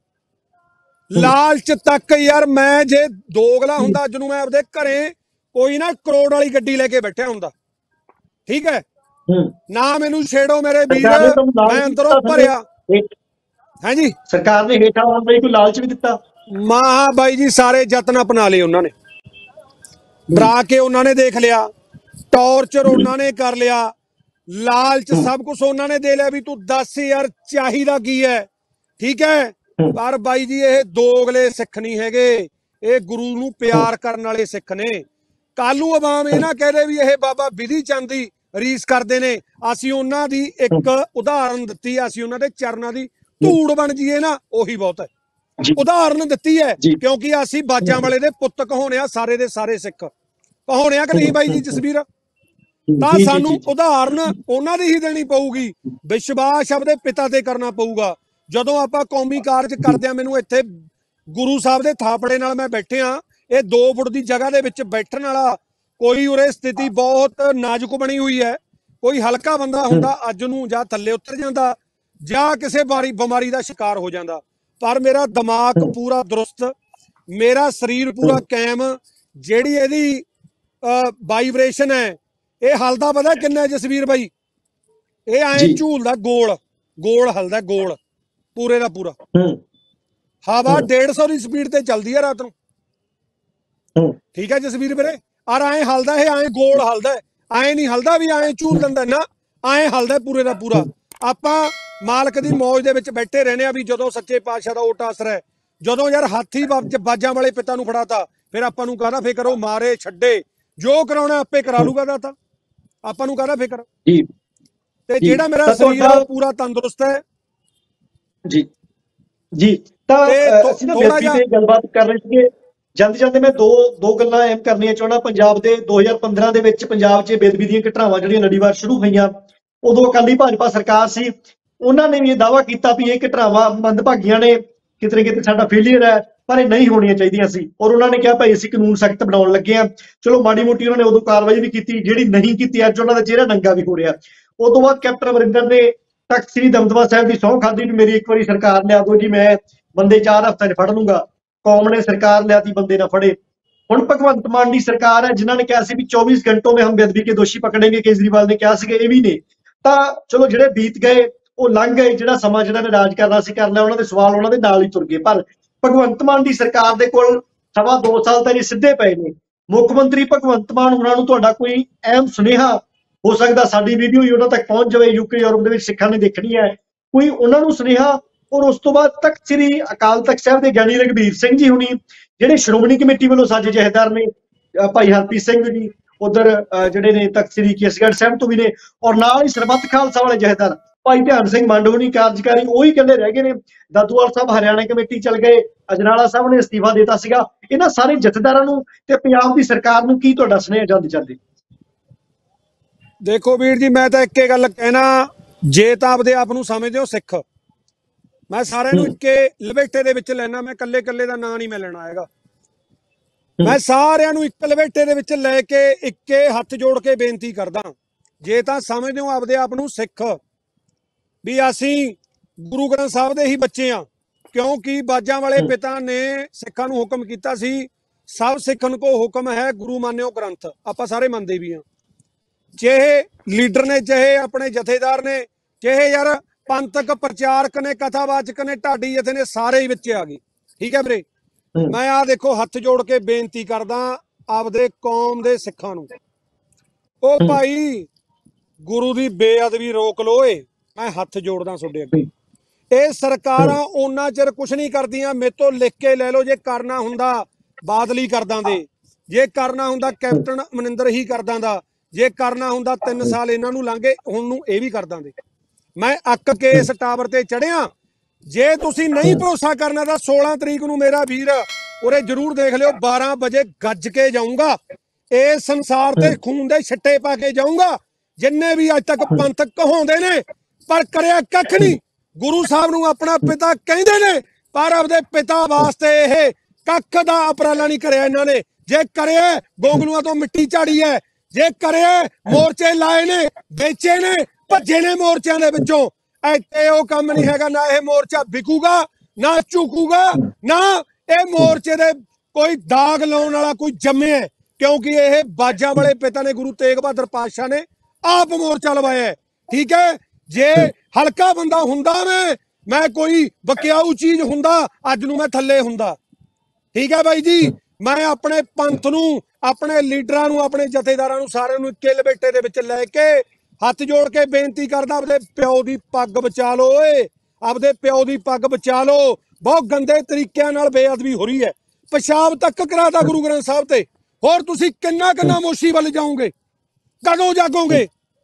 ਲਾਲਚ ਤੱਕ ਯਾਰ, ਮੈਂ ਜੇ ਦੋਗਲਾ ਹੁੰਦਾ ਅੱਜ ਨੂੰ ਮੈਂ ਆਪਦੇ ਘਰੇ ਕੋਈ ਨਾ ਕਰੋੜ ਵਾਲੀ ਗੱਡੀ ਲੈ ਕੇ ਬੈਠਿਆ ਹੁੰਦਾ। ਠੀਕ ਹੈ ਨਾ, ਮੈਨੂੰ ਛੇੜੋ ਮੇਰੇ ਵੀਰ, ਮੈਂ ਅੰਦਰੋਂ ਭਰਿਆ। ਹੈ ਜੀ, ਸਰਕਾਰ ਨੇ ਹੇਠਾਂ ਆਉਣ ਲਈ ਕੋਈ ਲਾਲਚ ਵੀ ਦਿੱਤਾ? ਮਾ ਬਾਈ ਜੀ, ਸਾਰੇ ਯਤਨ ਅਪਣਾ ਲਏ ਉਹਨਾਂ ਨੇ, ਡਰਾ ਕੇ ਉਹਨਾਂ ਨੇ ਦੇਖ ਲਿਆ, ਟੌਰਚਰ ਉਹਨਾਂ ਨੇ ਕਰ ਲਿਆ, ਲਾਲਚ ਸਭ ਕੁਝ ਉਹਨਾਂ ਨੇ ਦੇ ਲਿਆ ਵੀ ਤੂੰ ਦੱਸ ਯਾਰ ਚਾਹੀਦਾ ਕੀ ਹੈ। ਠੀਕ ਹੈ, ਪਰ ਬਾਈ ਜੀ ਇਹ ਦੋਗਲੇ ਸਿੱਖ ਨਹੀਂ ਹੈਗੇ, ਇਹ ਗੁਰੂ ਨੂੰ ਪਿਆਰ ਕਰਨ ਵਾਲੇ ਸਿੱਖ ਨੇ। ਕੱਲ ਨੂੰ ਆਵਾਮ ਇਹ ਨਾ ਕਹਦੇ ਵੀ ਇਹ ਬਾਬਾ ਬਿਧੀ ਚੰਦ ਦੀ ਰੀਸ ਕਰਦੇ ਨੇ। ਅਸੀਂ ਉਹਨਾਂ ਦੀ ਇੱਕ ਉਦਾਹਰਨ ਦਿੱਤੀ, ਅਸੀਂ ਉਹਨਾਂ ਦੇ ਚਰਨਾਂ ਦੀ ਧੂੜ ਬਣ ਜੀਏ ਨਾ, ਉਹੀ ਬਹੁਤ ਹੈ। ਉਦਾਹਰਨ ਦਿੱਤੀ ਹੈ, ਕਿਉਂਕਿ ਅਸੀਂ ਬਾਜਾਂ ਵਾਲੇ ਦੇ ਪੁੱਤ ਕਹਾਉਣੇ ਆ, ਸਾਰੇ ਦੇ ਸਾਰੇ ਸਿੱਖ ਕਹਾਉਣੇ ਆ ਕਿ ਨਹੀਂ ਬਾਈ ਜੀ ਜਸਵੀਰ? ਤਾਂ ਸਾਨੂੰ ਉਦਾਹਰਨ ਉਹਨਾਂ ਦੀ ਹੀ ਦੇਣੀ ਪਊਗੀ, ਵਿਸ਼ਵਾਸ ਆਪਦੇ ਪਿਤਾ ਤੇ ਕਰਨਾ ਪਊਗਾ। ਜਦੋਂ ਆਪਾਂ ਕੌਮੀ ਕਾਰਜ ਕਰਦੇ ਆ, ਮੈਨੂੰ ਇੱਥੇ ਗੁਰੂ ਸਾਹਿਬ ਦੇ ਥਾਪੜੇ ਨਾਲ ਮੈਂ ਬੈਠਿਆ, ਇਹ ਦੋ ਫੁੱਟ ਦੀ ਜਗ੍ਹਾ ਦੇ ਵਿੱਚ ਬੈਠਣ ਵਾਲਾ ਕੋਈ ਉਰੇ ਸਥਿਤੀ ਬਹੁਤ ਨਾਜ਼ੁਕ ਬਣੀ ਹੋਈ ਹੈ। ਕੋਈ ਹਲਕਾ ਬੰਦਾ ਹੁੰਦਾ ਅੱਜ ਨੂੰ ਜਾਂ ਥੱਲੇ ਉਤਰ ਜਾਂਦਾ ਜਾਂ ਕਿਸੇ ਬਾਰੀ ਬਿਮਾਰੀ ਦਾ ਸ਼ਿਕਾਰ ਹੋ ਜਾਂਦਾ। पर मेरा दिमाग पूरा दुरुस्त, मेरा शरीर पूरा कायम। ਜਿਹੜੀ ਇਹਦੀ ਵਾਈਬ੍ਰੇਸ਼ਨ ਹੈ ਇਹ ਹਲਦਾ ਪਤਾ ਕਿੰਨਾ ਜਸਵੀਰ ਬਾਈ, ਇਹ ਐਂ ਝੂਲਦਾ ਗੋਲ ਗੋਲ ਹਲਦਾ ਗੋਲ ਪੂਰੇ ਦਾ ਪੂਰਾ। ਹਵਾ ਡੇਢ ਸੌ ਦੀ ਸਪੀਡ ਤੇ ਚੱਲਦੀ ਹੈ ਰਾਤ ਨੂੰ, ਠੀਕ ਹੈ ਜਸਵੀਰ ਵੀਰੇ। ਔਰ ਐਂ ਹਲਦਾ ਇਹ, ਐਂ ਗੋਲ ਹਲਦਾ, ਐਂ ਨਹੀਂ ਹਲਦਾ ਵੀ ਐਂ ਝੂਲ ਦਿੰਦਾ ਨਾ, ਐਂ ਹਲਦਾ ਪੂਰੇ ਦਾ ਪੂਰਾ। ਆਪਾਂ ਮਾਲਕ ਦੀ ਮੌਜ ਦੇ ਵਿੱਚ ਬੈਠੇ ਰਹਿੰਦੇ ਆ ਵੀ ਜਦੋਂ ਸੱਚੇ ਪਾਤਸ਼ਾਹ ਦਾ ਓਟ ਆਸਰਾ ਹੈ। ਜਦੋਂ ਯਾਰ ਹਾਥੀ ਬਾਜਾਂ ਵਾਲੇ ਪਿਤਾ ਨੂੰ ਫੜਾਤਾ ਫਿਰ ਆਪਾਂ ਨੂੰ ਕਾਹਦਾ ਫਿਕਰ, ਉਹ ਮਾਰੇ ਛੱਡੇ ਜੋ ਕਰਾਉਣਾ ਆਪੇ ਕਰਾ ਲੂਗਾ ਦਾਤਾ, ਆਪਾਂ ਨੂੰ ਕਾਹਦਾ ਫਿਕਰ। ਤੇ ਜਿਹੜਾ ਮੇਰਾ ਸਰੀਰ ਆ ਪੂਰਾ ਤੰਦਰੁਸਤ ਹੈ ਜੀ ਜੀ। ਤਾਂ ਅਸੀਂ ਨਾ ਵਿਅਕਤੀ ਤੇ ਗੱਲਬਾਤ ਕਰ ਰਹੇ ਸੀਗੇ, ਜਾਂਦੇ ਜਾਂਦੇ ਮੈਂ ਦੋ ਦੋ ਗੱਲਾਂ ਅਹਿਮ ਕਰਨੀਆਂ ਚਾਹੁੰਦਾ। ਪੰਜਾਬ ਦੇ ਦੋ ਹਜ਼ਾਰ ਪੰਦਰਾਂ ਦੇ ਵਿੱਚ ਪੰਜਾਬ 'ਚ ਬੇਅਦਬੀ ਦੀਆਂ ਘਟਨਾਵਾਂ ਜਿਹੜੀਆਂ ਲੜੀਵਾਰ ਸ਼ੁਰੂ ਹੋਈਆਂ, ਉਦੋਂ ਅਕਾਲੀ ਭਾਜਪਾ ਸਰਕਾਰ ਸੀ, ਉਹਨਾਂ ਨੇ ਵੀ ਇਹ ਦਾਅਵਾ ਕੀਤਾ ਵੀ ਇਹ ਘਟਨਾਵਾਂ ਮੰਦਭਾਗੀਆਂ ਨੇ, ਕਿਤੇ ਨਾ ਕਿਤੇ ਸਾਡਾ ਫੇਲੀਅਰ ਹੈ, ਪਰ ਇਹ ਨਹੀਂ ਹੋਣੀਆਂ ਚਾਹੀਦੀਆਂ ਸੀ। ਔਰ ਉਹਨਾਂ ਨੇ ਕਿਹਾ ਭਾਈ ਅਸੀਂ ਕਾਨੂੰਨ ਸਖਤ ਬਣਾਉਣ ਲੱਗੇ ਹਾਂ। ਚਲੋ ਮਾੜੀ ਮੋਟੀ ਉਹਨਾਂ ਨੇ ਉਦੋਂ ਕਾਰਵਾਈ ਵੀ ਕੀਤੀ, ਜਿਹੜੀ ਨਹੀਂ ਕੀਤੀ ਅੱਜ ਉਹਨਾਂ ਦਾ ਚਿਹਰਾ ਨੰਗਾ ਵੀ ਹੋ ਰਿਹਾ। ਉਸ ਤੋਂ ਬਾਅਦ ਕੈਪਟਨ ਅਮਰਿੰਦਰ ਨੇ ਤਖਤ ਸ੍ਰੀ ਦਮਦਮਾ ਸਾਹਿਬ ਦੀ ਸਹੁੰ ਖਾਧੀ ਵੀ ਮੇਰੀ ਇੱਕ ਵਾਰੀ ਸਰਕਾਰ ਲਿਆ ਦਿਓ ਜੀ, ਮੈਂ ਬੰਦੇ ਚਾਰ ਹਫ਼ਤਿਆਂ 'ਚ ਫੜ ਲੂੰਗਾ। ਕੌਮ ਨੇ ਸਰਕਾਰ ਲਿਆਤੀ, ਬੰਦੇ ਨਾ ਫੜੇ। ਹੁਣ ਭਗਵੰਤ ਮਾਨ ਦੀ ਸਰਕਾਰ ਹੈ ਜਿਨ੍ਹਾਂ ਨੇ ਕਿਹਾ ਸੀ ਵੀ ਚੌਬੀਸ ਘੰਟੋਂ में हम बेदबी के दोषी पकड़ेंगे, ਕੇਜਰੀਵਾਲ ਨੇ ਕਿਹਾ ਸੀਗਾ, ਇਹ ਵੀ ਨੇ। ਤਾਂ ਚਲੋ ਜਿਹੜੇ ਬੀਤ ਗਏ ਉਹ ਲੰਘ ਗਏ, ਜਿਹੜਾ ਸਮਾਂ ਜਿਹਨਾਂ ਨੇ ਰਾਜ ਕਰਨਾ ਸੀ ਕਰ ਲਿਆ, ਉਹਨਾਂ ਦੇ ਸਵਾਲ ਉਹਨਾਂ ਦੇ ਨਾਲ ਹੀ ਤੁਰ ਗਏ। ਪਰ ਭਗਵੰਤ ਮਾਨ ਦੀ ਸਰਕਾਰ ਦੇ ਕੋਲ ਸਵਾ ਦੋ ਸਾਲ ਤਾਂ ਇਹ ਸਿੱਧੇ ਪਏ ਨੇ। ਮੁੱਖ ਮੰਤਰੀ ਭਗਵੰਤ ਮਾਨ ਉਹਨਾਂ ਨੂੰ ਤੁਹਾਡਾ ਕੋਈ ਅਹਿਮ ਸੁਨੇਹਾ, ਹੋ ਸਕਦਾ ਸਾਡੀ ਵੀਡੀਓ ਹੀ ਉਹਨਾਂ ਤੱਕ ਪਹੁੰਚ ਜਾਵੇ, ਯੂਕੇ ਯੂਰਪ ਦੇ ਵਿੱਚ ਸਿੱਖਾਂ ਨੇ ਦੇਖਣੀ ਹੈ, ਕੋਈ ਉਹਨਾਂ ਨੂੰ ਸੁਨੇਹਾ। ਔਰ ਉਸ ਤੋਂ ਬਾਅਦ ਤਖਤ ਸ੍ਰੀ ਅਕਾਲ ਤਖਤ ਸਾਹਿਬ ਦੇ ਗਿਆਨੀ ਰਘਬੀਰ ਸਿੰਘ ਜੀ ਹੁਣੀ, ਜਿਹੜੇ ਸ਼੍ਰੋਮਣੀ ਕਮੇਟੀ ਵੱਲੋਂ ਸਾਜੇ ਜਥੇਦਾਰ ਨੇ, ਭਾਈ ਹਰਪ੍ਰੀਤ ਸਿੰਘ ਜੀ ਉਧਰ ਜਿਹੜੇ ਨੇ ਤਖਤ ਸ੍ਰੀ ਕੇਸਗੜ੍ਹ ਸਾਹਿਬ ਤੋਂ ਵੀ ਨੇ, ਔਰ ਨਾਲ ਹੀ ਸਰਬੱਤ ਖਾਲਸਾ ਵਾਲੇ ਜਥੇਦਾਰ ਭਾਈ ਧਿਆਨ ਸਿੰਘ ਮੰਡ ਹੋਣੀ ਕਾਰਜਕਾਰੀ, ਉਹੀ ਕਹਿੰਦੇ ਰਹਿ ਗਏ ਨੇ। ਦਾਦੂਵਾਲ ਸਾਹਿਬ ਹਰਿਆਣਾ ਕਮੇਟੀ ਚਲ ਗਏ, ਅਜਨਾਲਾ ਸਾਹਿਬ ਨੇ ਅਸਤੀਫਾ ਦਿੱਤਾ ਸੀਗਾ। ਇਹਨਾਂ ਸਾਰੇ ਜਥੇਦਾਰਾਂ ਨੂੰ ਤੇ ਪੰਜਾਬ ਦੀ ਸਰਕਾਰ ਨੂੰ ਕੀ ਤੁਹਾਡਾ ਸੁਨੇਹਾ ਜਾਂਦੇ ਜਾਂਦੇ? ਦੇਖੋ ਵੀਰ ਜੀ, ਮੈਂ ਤਾਂ ਇੱਕੇ ਗੱਲ ਕਹਿਣਾ, ਜੇ ਤਾਂ ਆਪਦੇ ਆਪ ਨੂੰ ਸਮਝਦੇ ਹੋ ਸਿੱਖ, ਮੈਂ ਸਾਰਿਆਂ ਨੂੰ ਇੱਕੇ ਲਪੇਟੇ ਦੇ ਵਿੱਚ ਲੈਣਾ, ਮੈਂ ਕੱਲੇ ਕੱਲੇ ਦਾ ਨਾਂ ਨਹੀਂ ਮੈਂ ਲੈਣਾ ਹੈਗਾ। ਮੈਂ ਸਾਰਿਆਂ ਨੂੰ ਇੱਕ ਲਪੇਟੇ ਦੇ ਵਿੱਚ ਲੈ ਕੇ ਇੱਕੇ ਹੱਥ ਜੋੜ ਕੇ ਬੇਨਤੀ ਕਰਦਾ, ਜੇ ਤਾਂ ਸਮਝਦੇ ਹੋ ਆਪਦੇ ਆਪ ਨੂੰ ਸਿੱਖ ਵੀ ਅਸੀਂ ਗੁਰੂ ਗ੍ਰੰਥ ਸਾਹਿਬ ਦੇ ਹੀ ਬੱਚੇ ਆ, ਕਿਉਂਕਿ ਬਾਜਾਂ ਵਾਲੇ ਪਿਤਾ ਨੇ ਸਿੱਖਾਂ ਨੂੰ ਹੁਕਮ ਕੀਤਾ ਸੀ, ਸਭ ਸਿੱਖਣ ਕੋ ਹੁਕਮ ਹੈ ਗੁਰੂ ਮਾਨਿਓ ਗ੍ਰੰਥ, ਆਪਾਂ ਸਾਰੇ ਮੰਨਦੇ ਵੀ ਆ। ਚਾਹੇ ਲੀਡਰ ਨੇ, ਚਾਹੇ ਆਪਣੇ ਜਥੇਦਾਰ ਨੇ, ਚਾਹੇ ਯਾਰ ਪੰਥਕ ਪ੍ਰਚਾਰਕ ਨੇ, ਕਥਾਵਾਚਕ ਨੇ, ਢਾਡੀ ਜਥੇ ਨੇ, ਸਾਰੇ ਹੀ ਵਿੱਚ ਆ ਗਏ। ਠੀਕ ਹੈ ਵੀਰੇ, ਮੈਂ ਆ ਦੇਖੋ ਹੱਥ ਜੋੜ ਕੇ ਬੇਨਤੀ ਕਰਦਾ ਆਪਦੇ ਕੌਮ ਦੇ ਸਿੱਖਾਂ ਨੂੰ, ਉਹ ਭਾਈ ਗੁਰੂ ਦੀ ਬੇਅਦਬੀ ਰੋਕ ਲੋ। ਏ ਮੈਂ ਹੱਥ ਜੋੜਦਾ ਤੁਹਾਡੇ ਅੱਗੇ, ਇਹ ਸਰਕਾਰਾਂ ਉਹਨਾਂ ਚਿਰ ਕੁਛ ਨਹੀਂ ਕਰਦੀਆਂ। ਮੇਰੇ ਤੋਂ ਲਿਖ ਕੇ ਲੈ ਲਓ, ਜੇ ਕਰਨਾ ਹੁੰਦਾ ਬਾਦਲ ਹੀ ਕਰ ਦਿੰਦੇ, ਜੇ ਕਰਨਾ ਹੁੰਦਾ ਕੈਪਟਨ ਅਮਰਿੰਦਰ ਹੀ ਕਰ ਦਿੰਦਾ, ਜੇ ਕਰਨਾ ਹੁੰਦਾ ਤਿੰਨ ਸਾਲ ਇਹਨਾਂ ਨੂੰ ਲੰਘੇ ਹੁਣ ਨੂੰ ਇਹ ਵੀ ਕਰ ਦਿੰਦੇ। ਮੈਂ ਅੱਕ ਕੇ ਇਸ ਟਾਵਰ ਤੇ ਚੜਿਆ। ਜੇ ਤੁਸੀਂ ਨਹੀਂ ਭਰੋਸਾ ਕਰਨਾ ਤਾਂ ਸੋਲਾਂ ਤਰੀਕ ਨੂੰ ਮੇਰਾ ਵੀਰ ਉਰੇ ਜਰੂਰ ਦੇਖ ਲਿਓ, ਬਾਰਾਂ ਵਜੇ ਗੱਜ ਕੇ ਜਾਊਂਗਾ, ਇਹ ਸੰਸਾਰ ਤੇ ਖੂਨ ਦੇ ਛਿੱਟੇ ਪਾ ਕੇ ਜਾਊਂਗਾ ਜਿੰਨੇ ਵੀ ਅੱਜ ਤੱਕ ਪੰਥਕ ਕਹਾਉਂਦੇ ਨੇ, ਪਰ ਕਰਿਆ ਕੱਖ ਨਹੀਂ। ਗੁਰੂ ਸਾਹਿਬ ਨੂੰ ਆਪਣਾ ਪਿਤਾ ਕਹਿੰਦੇ ਨੇ, ਪਰ ਆਪਦੇ ਪਿਤਾ ਵਾਸਤੇ ਇਹ ਕੱਖ ਦਾ ਉਪਰਾਲਾ ਨਹੀਂ ਕਰਿਆ ਇਹਨਾਂ ਨੇ। ਜੇ ਕਰਿਆ ਗੋਗਲੂਆਂ ਤੋਂ ਮਿੱਟੀ ਝਾੜੀ ਹੈ, ਜੇ ਕਰਿਆ ਮੋਰਚੇ ਲਾਏ ਨੇ, ਵੇਚੇ ਨੇ, ਭੱਜੇ ਨੇ ਮੋਰਚਿਆਂ ਦੇ ਵਿੱਚੋਂ, ਇੱਥੇ ਉਹ ਕੰਮ ਨਹੀਂ ਹੈਗਾ। ਨਾ ਇਹ ਮੋਰਚਾ ਵਿਕੂਗਾ, ਨਾ ਝੁਕੂਗਾ, ਨਾ ਇਹ ਮੋਰਚੇ ਦੇ ਕੋਈ ਦਾਗ ਲਾਉਣ ਵਾਲਾ ਕੋਈ ਜੰਮਿਆ, ਕਿਉਂਕਿ ਇਹ ਬਾਜਾਂ ਵਾਲੇ ਪਿਤਾ ਨੇ, ਗੁਰੂ ਤੇਗ ਬਹਾਦਰ ਪਾਤਸ਼ਾਹ ਨੇ ਆਪ ਮੋਰਚਾ ਲਵਾਇਆ। ਠੀਕ ਹੈ, ਜੇ ਹਲਕਾ ਬੰਦਾ ਹੁੰਦਾ ਮੈਂ ਮੈਂ ਕੋਈ ਬਕਿਆਊ ਚੀਜ਼ ਹੁੰਦਾ, ਅੱਜ ਨੂੰ ਮੈਂ ਥੱਲੇ ਹੁੰਦਾ। ਠੀਕ ਹੈ ਬਾਈ ਜੀ, ਮੈਂ ਆਪਣੇ ਪੰਥ ਨੂੰ, ਆਪਣੇ ਲੀਡਰਾਂ ਨੂੰ, ਆਪਣੇ ਜਥੇਦਾਰਾਂ ਨੂੰ, ਸਾਰਿਆਂ ਨੂੰ ਇੱਕੇ ਲਪੇਟੇ ਦੇ ਵਿੱਚ ਲੈ ਕੇ ਹੱਥ ਜੋੜ ਕੇ ਬੇਨਤੀ ਕਰਦਾ, ਆਪਦੇ ਪਿਓ ਦੀ ਪੱਗ ਬਚਾ ਲਓ ਓਏ, ਆਪਦੇ ਪਿਓ ਦੀ ਪੱਗ ਬਚਾ ਲਓ। ਬਹੁਤ ਗੰਦੇ ਤਰੀਕਿਆਂ ਨਾਲ ਬੇਅਦਬੀ ਹੋ ਰਹੀ ਹੈ, ਪਿਸ਼ਾਬ ਤੱਕ ਕਰਾਤਾ ਗੁਰੂ ਗ੍ਰੰਥ ਸਾਹਿਬ ਤੇ। ਹੋਰ ਤੁਸੀਂ ਕਿੰਨਾ ਕਿੰਨਾ ਮੋਸ਼ੀ ਵੱਲ ਜਾਓਗੇ, ਕਦੋਂ ਜਾਗੋਗੇ?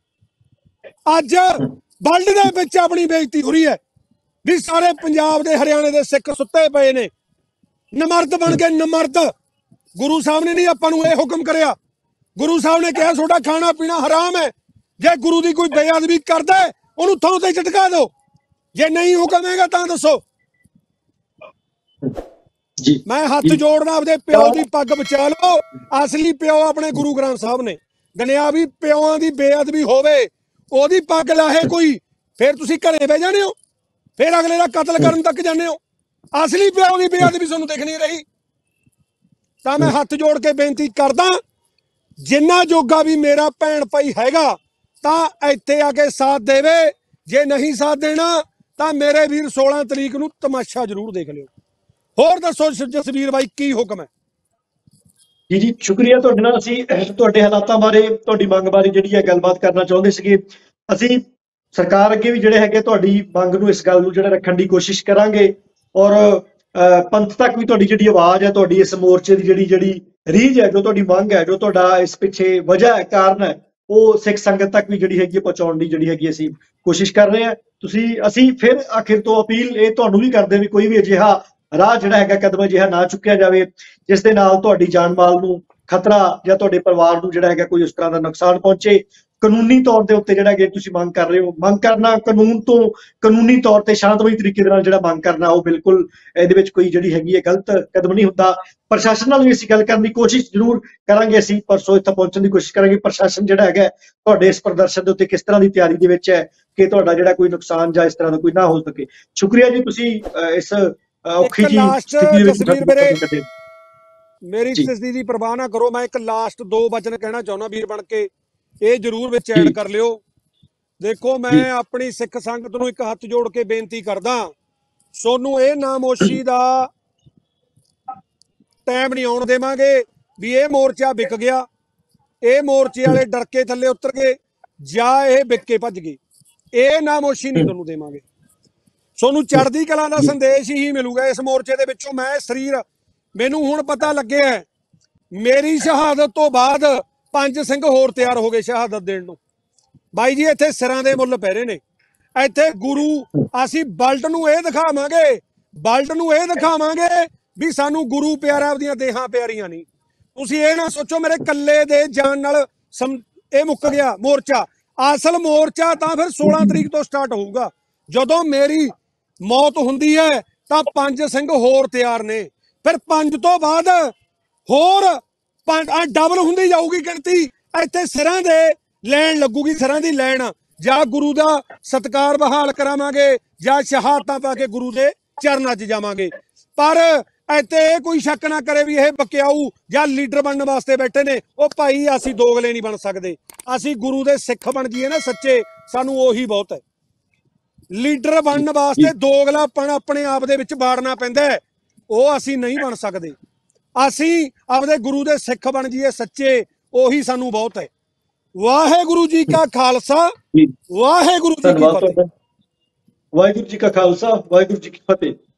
ਅੱਜ ਵਰਲਡ ਦੇ ਵਿੱਚ ਆਪਣੀ ਬੇਇੱਜ਼ਤੀ ਹੋ ਰਹੀ ਹੈ ਵੀ ਸਾਰੇ ਪੰਜਾਬ ਦੇ, ਹਰਿਆਣੇ ਦੇ ਸਿੱਖ ਸੁੱਤੇ ਪਏ ਨੇ, ਨਮਰਦ ਬਣ ਕੇ ਨਮਰਦ। ਗੁਰੂ ਸਾਹਿਬ ਨੇ ਨਹੀਂ ਆਪਾਂ ਨੂੰ ਇਹ ਹੁਕਮ ਕਰਿਆ, ਗੁਰੂ ਸਾਹਿਬ ਨੇ ਕਿਹਾ ਤੁਹਾਡਾ ਖਾਣਾ ਪੀਣਾ ਹਰਾਮ ਹੈ। ਜੇ ਗੁਰੂ ਦੀ ਕੋਈ ਬੇਅਦਬੀ ਕਰਦਾ ਉਹਨੂੰ ਥਾਂ ਤੇ ਝਟਕਾ ਦਿਓ, ਜੇ ਨਹੀਂ ਹੁਕਮ ਹੈਗਾ ਤਾਂ ਦੱਸੋ। ਜੀ ਮੈਂ ਹੱਥ ਜੋੜਨਾ, ਆਪਦੇ ਪਿਓ ਦੀ ਪੱਗ ਬਚਾ ਲਓ। ਅਸਲੀ ਪਿਓ ਆਪਣੇ ਗੁਰੂ ਗ੍ਰੰਥ ਸਾਹਿਬ ਨੇ ਗਣਿਆ ਵੀ ਪਿਓਆਂ ਦੀ ਬੇਅਦਬੀ ਹੋਵੇ ਉਹਦੀ ਪੱਗ ਲਾਹੇ ਕੋਈ, ਫਿਰ ਤੁਸੀਂ ਘਰੇ ਬਹਿ ਜਾਣੇ ਹੋ, ਫਿਰ ਅਗਲੇ ਦਾ ਕਤਲ ਕਰਨ ਤੱਕ ਜਾਂਦੇ ਹੋ। असली प्याओ की बेअदबी तुहानूं दिख नहीं रही। तो मैं हथ जोड़ के बेनती करदा, जिन्ना जोगा भी मेरा भैन भाई हैगा तो इत्थे आके साथ देवे, जे नहीं साथ देना तो मेरे वीर सोलह तरीक नूं तमाशा जरूर देख लियो। होर दसो जसवीर भाई की हुक्म है? जी जी शुक्रिया ਤੁਹਾਡੇ ਨਾਲ ਅਸੀਂ ਤੁਹਾਡੇ ਹਾਲਾਤਾਂ ਬਾਰੇ ਤੁਹਾਡੀ ਮੰਗ ਬਾਰੇ ਜਿਹੜੀ ਹੈ ਗੱਲਬਾਤ ਕਰਨਾ ਚਾਹੁੰਦੇ ਸੀਗੇ। ਅਸੀਂ ਸਰਕਾਰ ਅੱਗੇ ਵੀ ਜਿਹੜੇ ਹੈਗੇ ਤੁਹਾਡੀ ਮੰਗ ਨੂੰ ਇਸ ਗੱਲ ਨੂੰ ਜਿਹੜਾ ਰੱਖਣ ਦੀ ਕੋਸ਼ਿਸ਼ ਕਰਾਂਗੇ ਔਰ ਪੰਥ ਤੱਕ ਵੀ ਤੁਹਾਡੀ ਜਿਹੜੀ ਆਵਾਜ਼ ਹੈ ਤੁਹਾਡੀ ਇਸ ਮੋਰਚੇ ਦੀ ਜਿਹੜੀ ਜਿਹੜੀ ਰੀਝ ਹੈ ਜੋ ਤੁਹਾਡੀ ਮੰਗ ਹੈ ਜੋ ਤੁਹਾਡਾ ਇਸ ਪਿੱਛੇ ਵਜ੍ਹਾ ਹੈ ਕਾਰਨ ਹੈ ਉਹ ਸਿੱਖ ਸੰਗਤ ਤੱਕ ਵੀ ਜਿਹੜੀ ਹੈਗੀ ਪਹੁੰਚਾਉਣ ਦੀ ਜਿਹੜੀ ਹੈਗੀ ਅਸੀਂ ਕੋਸ਼ਿਸ਼ ਕਰ ਰਹੇ ਹਾਂ। ਤੁਸੀਂ ਅਸੀਂ ਫਿਰ ਆਖਿਰ ਤੋਂ ਅਪੀਲ ਇਹ ਤੁਹਾਨੂੰ ਵੀ ਕਰਦੇ ਵੀ ਕੋਈ ਵੀ ਅਜਿਹਾ ਰਾਹ ਜਿਹੜਾ ਹੈਗਾ ਕਦਮ ਅਜਿਹਾ ਨਾ ਚੁੱਕਿਆ ਜਾਵੇ ਜਿਸ ਦੇ ਨਾਲ ਤੁਹਾਡੀ ਜਾਨ ਮਾਲ ਨੂੰ ਖਤਰਾ ਜਾਂ ਤੁਹਾਡੇ ਪਰਿਵਾਰ ਨੂੰ ਜਿਹੜਾ ਹੈਗਾ ਕੋਈ ਉਸ ਤਰ੍ਹਾਂ ਦਾ ਨੁਕਸਾਨ ਪਹੁੰਚੇ। ਕਾਨੂੰਨੀ ਤੌਰ ਦੇ ਉੱਤੇ ਜਿਹੜਾ ਕਿ ਤੁਸੀਂ ਮੰਗ ਕਰ ਰਹੇ ਹੋ, ਮੰਗ ਕਰਨਾ ਕਾਨੂੰਨ ਤੋਂ ਕਾਨੂੰਨੀ ਤੌਰ ਤੇ ਸ਼ਾਂਤਮਈ ਤਰੀਕੇ ਦੇ ਨਾਲ ਜਿਹੜਾ ਮੰਗ ਕਰਨਾ ਉਹ ਬਿਲਕੁਲ ਇਹਦੇ ਵਿੱਚ ਕੋਈ ਜਿਹੜੀ ਹੈਗੀ ਹੈ ਗਲਤ ਕਦਮ ਨਹੀਂ ਹੁੰਦਾ। ਪ੍ਰਸ਼ਾਸਨ ਨਾਲ ਵੀ ਅਸੀਂ ਗੱਲ ਕਰਨ ਦੀ ਕੋਸ਼ਿਸ਼ ਜ਼ਰੂਰ ਕਰਾਂਗੇ। ਅਸੀਂ ਪਰਸੋਂ ਇੱਥੇ ਪਹੁੰਚਣ ਦੀ ਕੋਸ਼ਿਸ਼ ਕਰਾਂਗੇ। ਪ੍ਰਸ਼ਾਸਨ ਜਿਹੜਾ ਹੈਗਾ ਤੁਹਾਡੇ ਇਸ ਪ੍ਰਦਰਸ਼ਨ ਦੇ ਉੱਤੇ ਕਿਸ ਤਰ੍ਹਾਂ ਦੀ ਤਿਆਰੀ ਦੇ ਵਿੱਚ ਹੈ ਕਿ ਤੁਹਾਡਾ ਜਿਹੜਾ ਕੋਈ ਨੁਕਸਾਨ ਜਾਂ ਇਸ ਤਰ੍ਹਾਂ ਦਾ ਕੋਈ ਨਾ ਹੋ ਸਕੇ। ਸ਼ੁਕਰੀਆ ਜੀ, ਤੁਸੀਂ ਇਸ ਔਖੀ ਜੀ ਸਥਿਤੀ ਦੇ ਵਿੱਚ मेरी स्थिति की परवाह ना करो। मैं एक लास्ट दो वचन कहना चाहना वीर बन के, ये जरूर विच ऐड कर लियो। देखो मैं अपनी सिख संगत नूं एक हथ जोड़ के बेनती करदा, सोनू ये नामोशी दा टाइम नहीं आउण देवांगे भी ये मोर्चा विक गया, ये मोर्चे वाले डर के थल्ले उतर गए जां ये विक के भज गए। ये नामोशी नहीं तुहानूं देवांगे। सोनू चढ़दी कला दा संदेश ही मिलूगा इस मोर्चे दे विचों। मैं शरीर मैनू हुण पता लगे है, मेरी शहादत तो बाद पंज सिंह होर तैयार हो गए शहादत देण नूं। बाई जी इत्थे सिरां दे मुੱਲ पै रहे ने। इत्थे गुरु असीं बल्ट नूं इह दिखावांगे, बल्ट नूं इह दिखावांगे भी सानू गुरु प्यारा आपदियां देहां प्यारियां नहीं। तुसीं इह ना सोचो मेरे कल्ले दे जान नाल इह मुक्क गया मोर्चा। असल मोर्चा तां फिर सोलह तरीक तो स्टार्ट होऊगा। जदों मेरी मौत हुंदी है तां पंज सिंह होर तैयार ने, फिर पंज तो बाद होर डबल हुंदी जाऊगी गिणती। इत्थे सिरां दे लैन लगूगी, सिरां दी लैन जां गुरु दा सत्कार बहाल करावांगे जां शहादतां पा के गुरु दे चरनां च जावांगे। पर इत्थे कोई शक ना करे भी यह बकियाऊ जां लीडर बनने वास्ते बैठे ने। ओ भाई असीं दोगले नहीं बन सकदे, असीं गुरु दे सिख बन जाइए ना सच्चे, सानू ओही बहुत है। लीडर बनने वास्ते दोगलापन अपने आप दे विच बाड़ना पैंदा है, ਉਹ ਅਸੀਂ ਨਹੀਂ ਬਣ ਸਕਦੇ। ਅਸੀਂ ਆਪਦੇ ਗੁਰੂ ਦੇ ਸਿੱਖ ਬਣ ਜਾਈਏ ਸੱਚੇ, ਉਹੀ ਸਾਨੂੰ ਬਹੁਤ ਹੈ। ਵਾਹਿਗੁਰੂ ਜੀ ਕਾ ਖਾਲਸਾ, ਵਾਹਿਗੁਰੂ ਜੀ ਕੀ ਫਤਿਹ। ਵਾਹਿਗੁਰੂ ਜੀ ਕਾ ਖਾਲਸਾ, ਵਾਹਿਗੁਰੂ ਜੀ ਕੀ ਫਤਿਹ।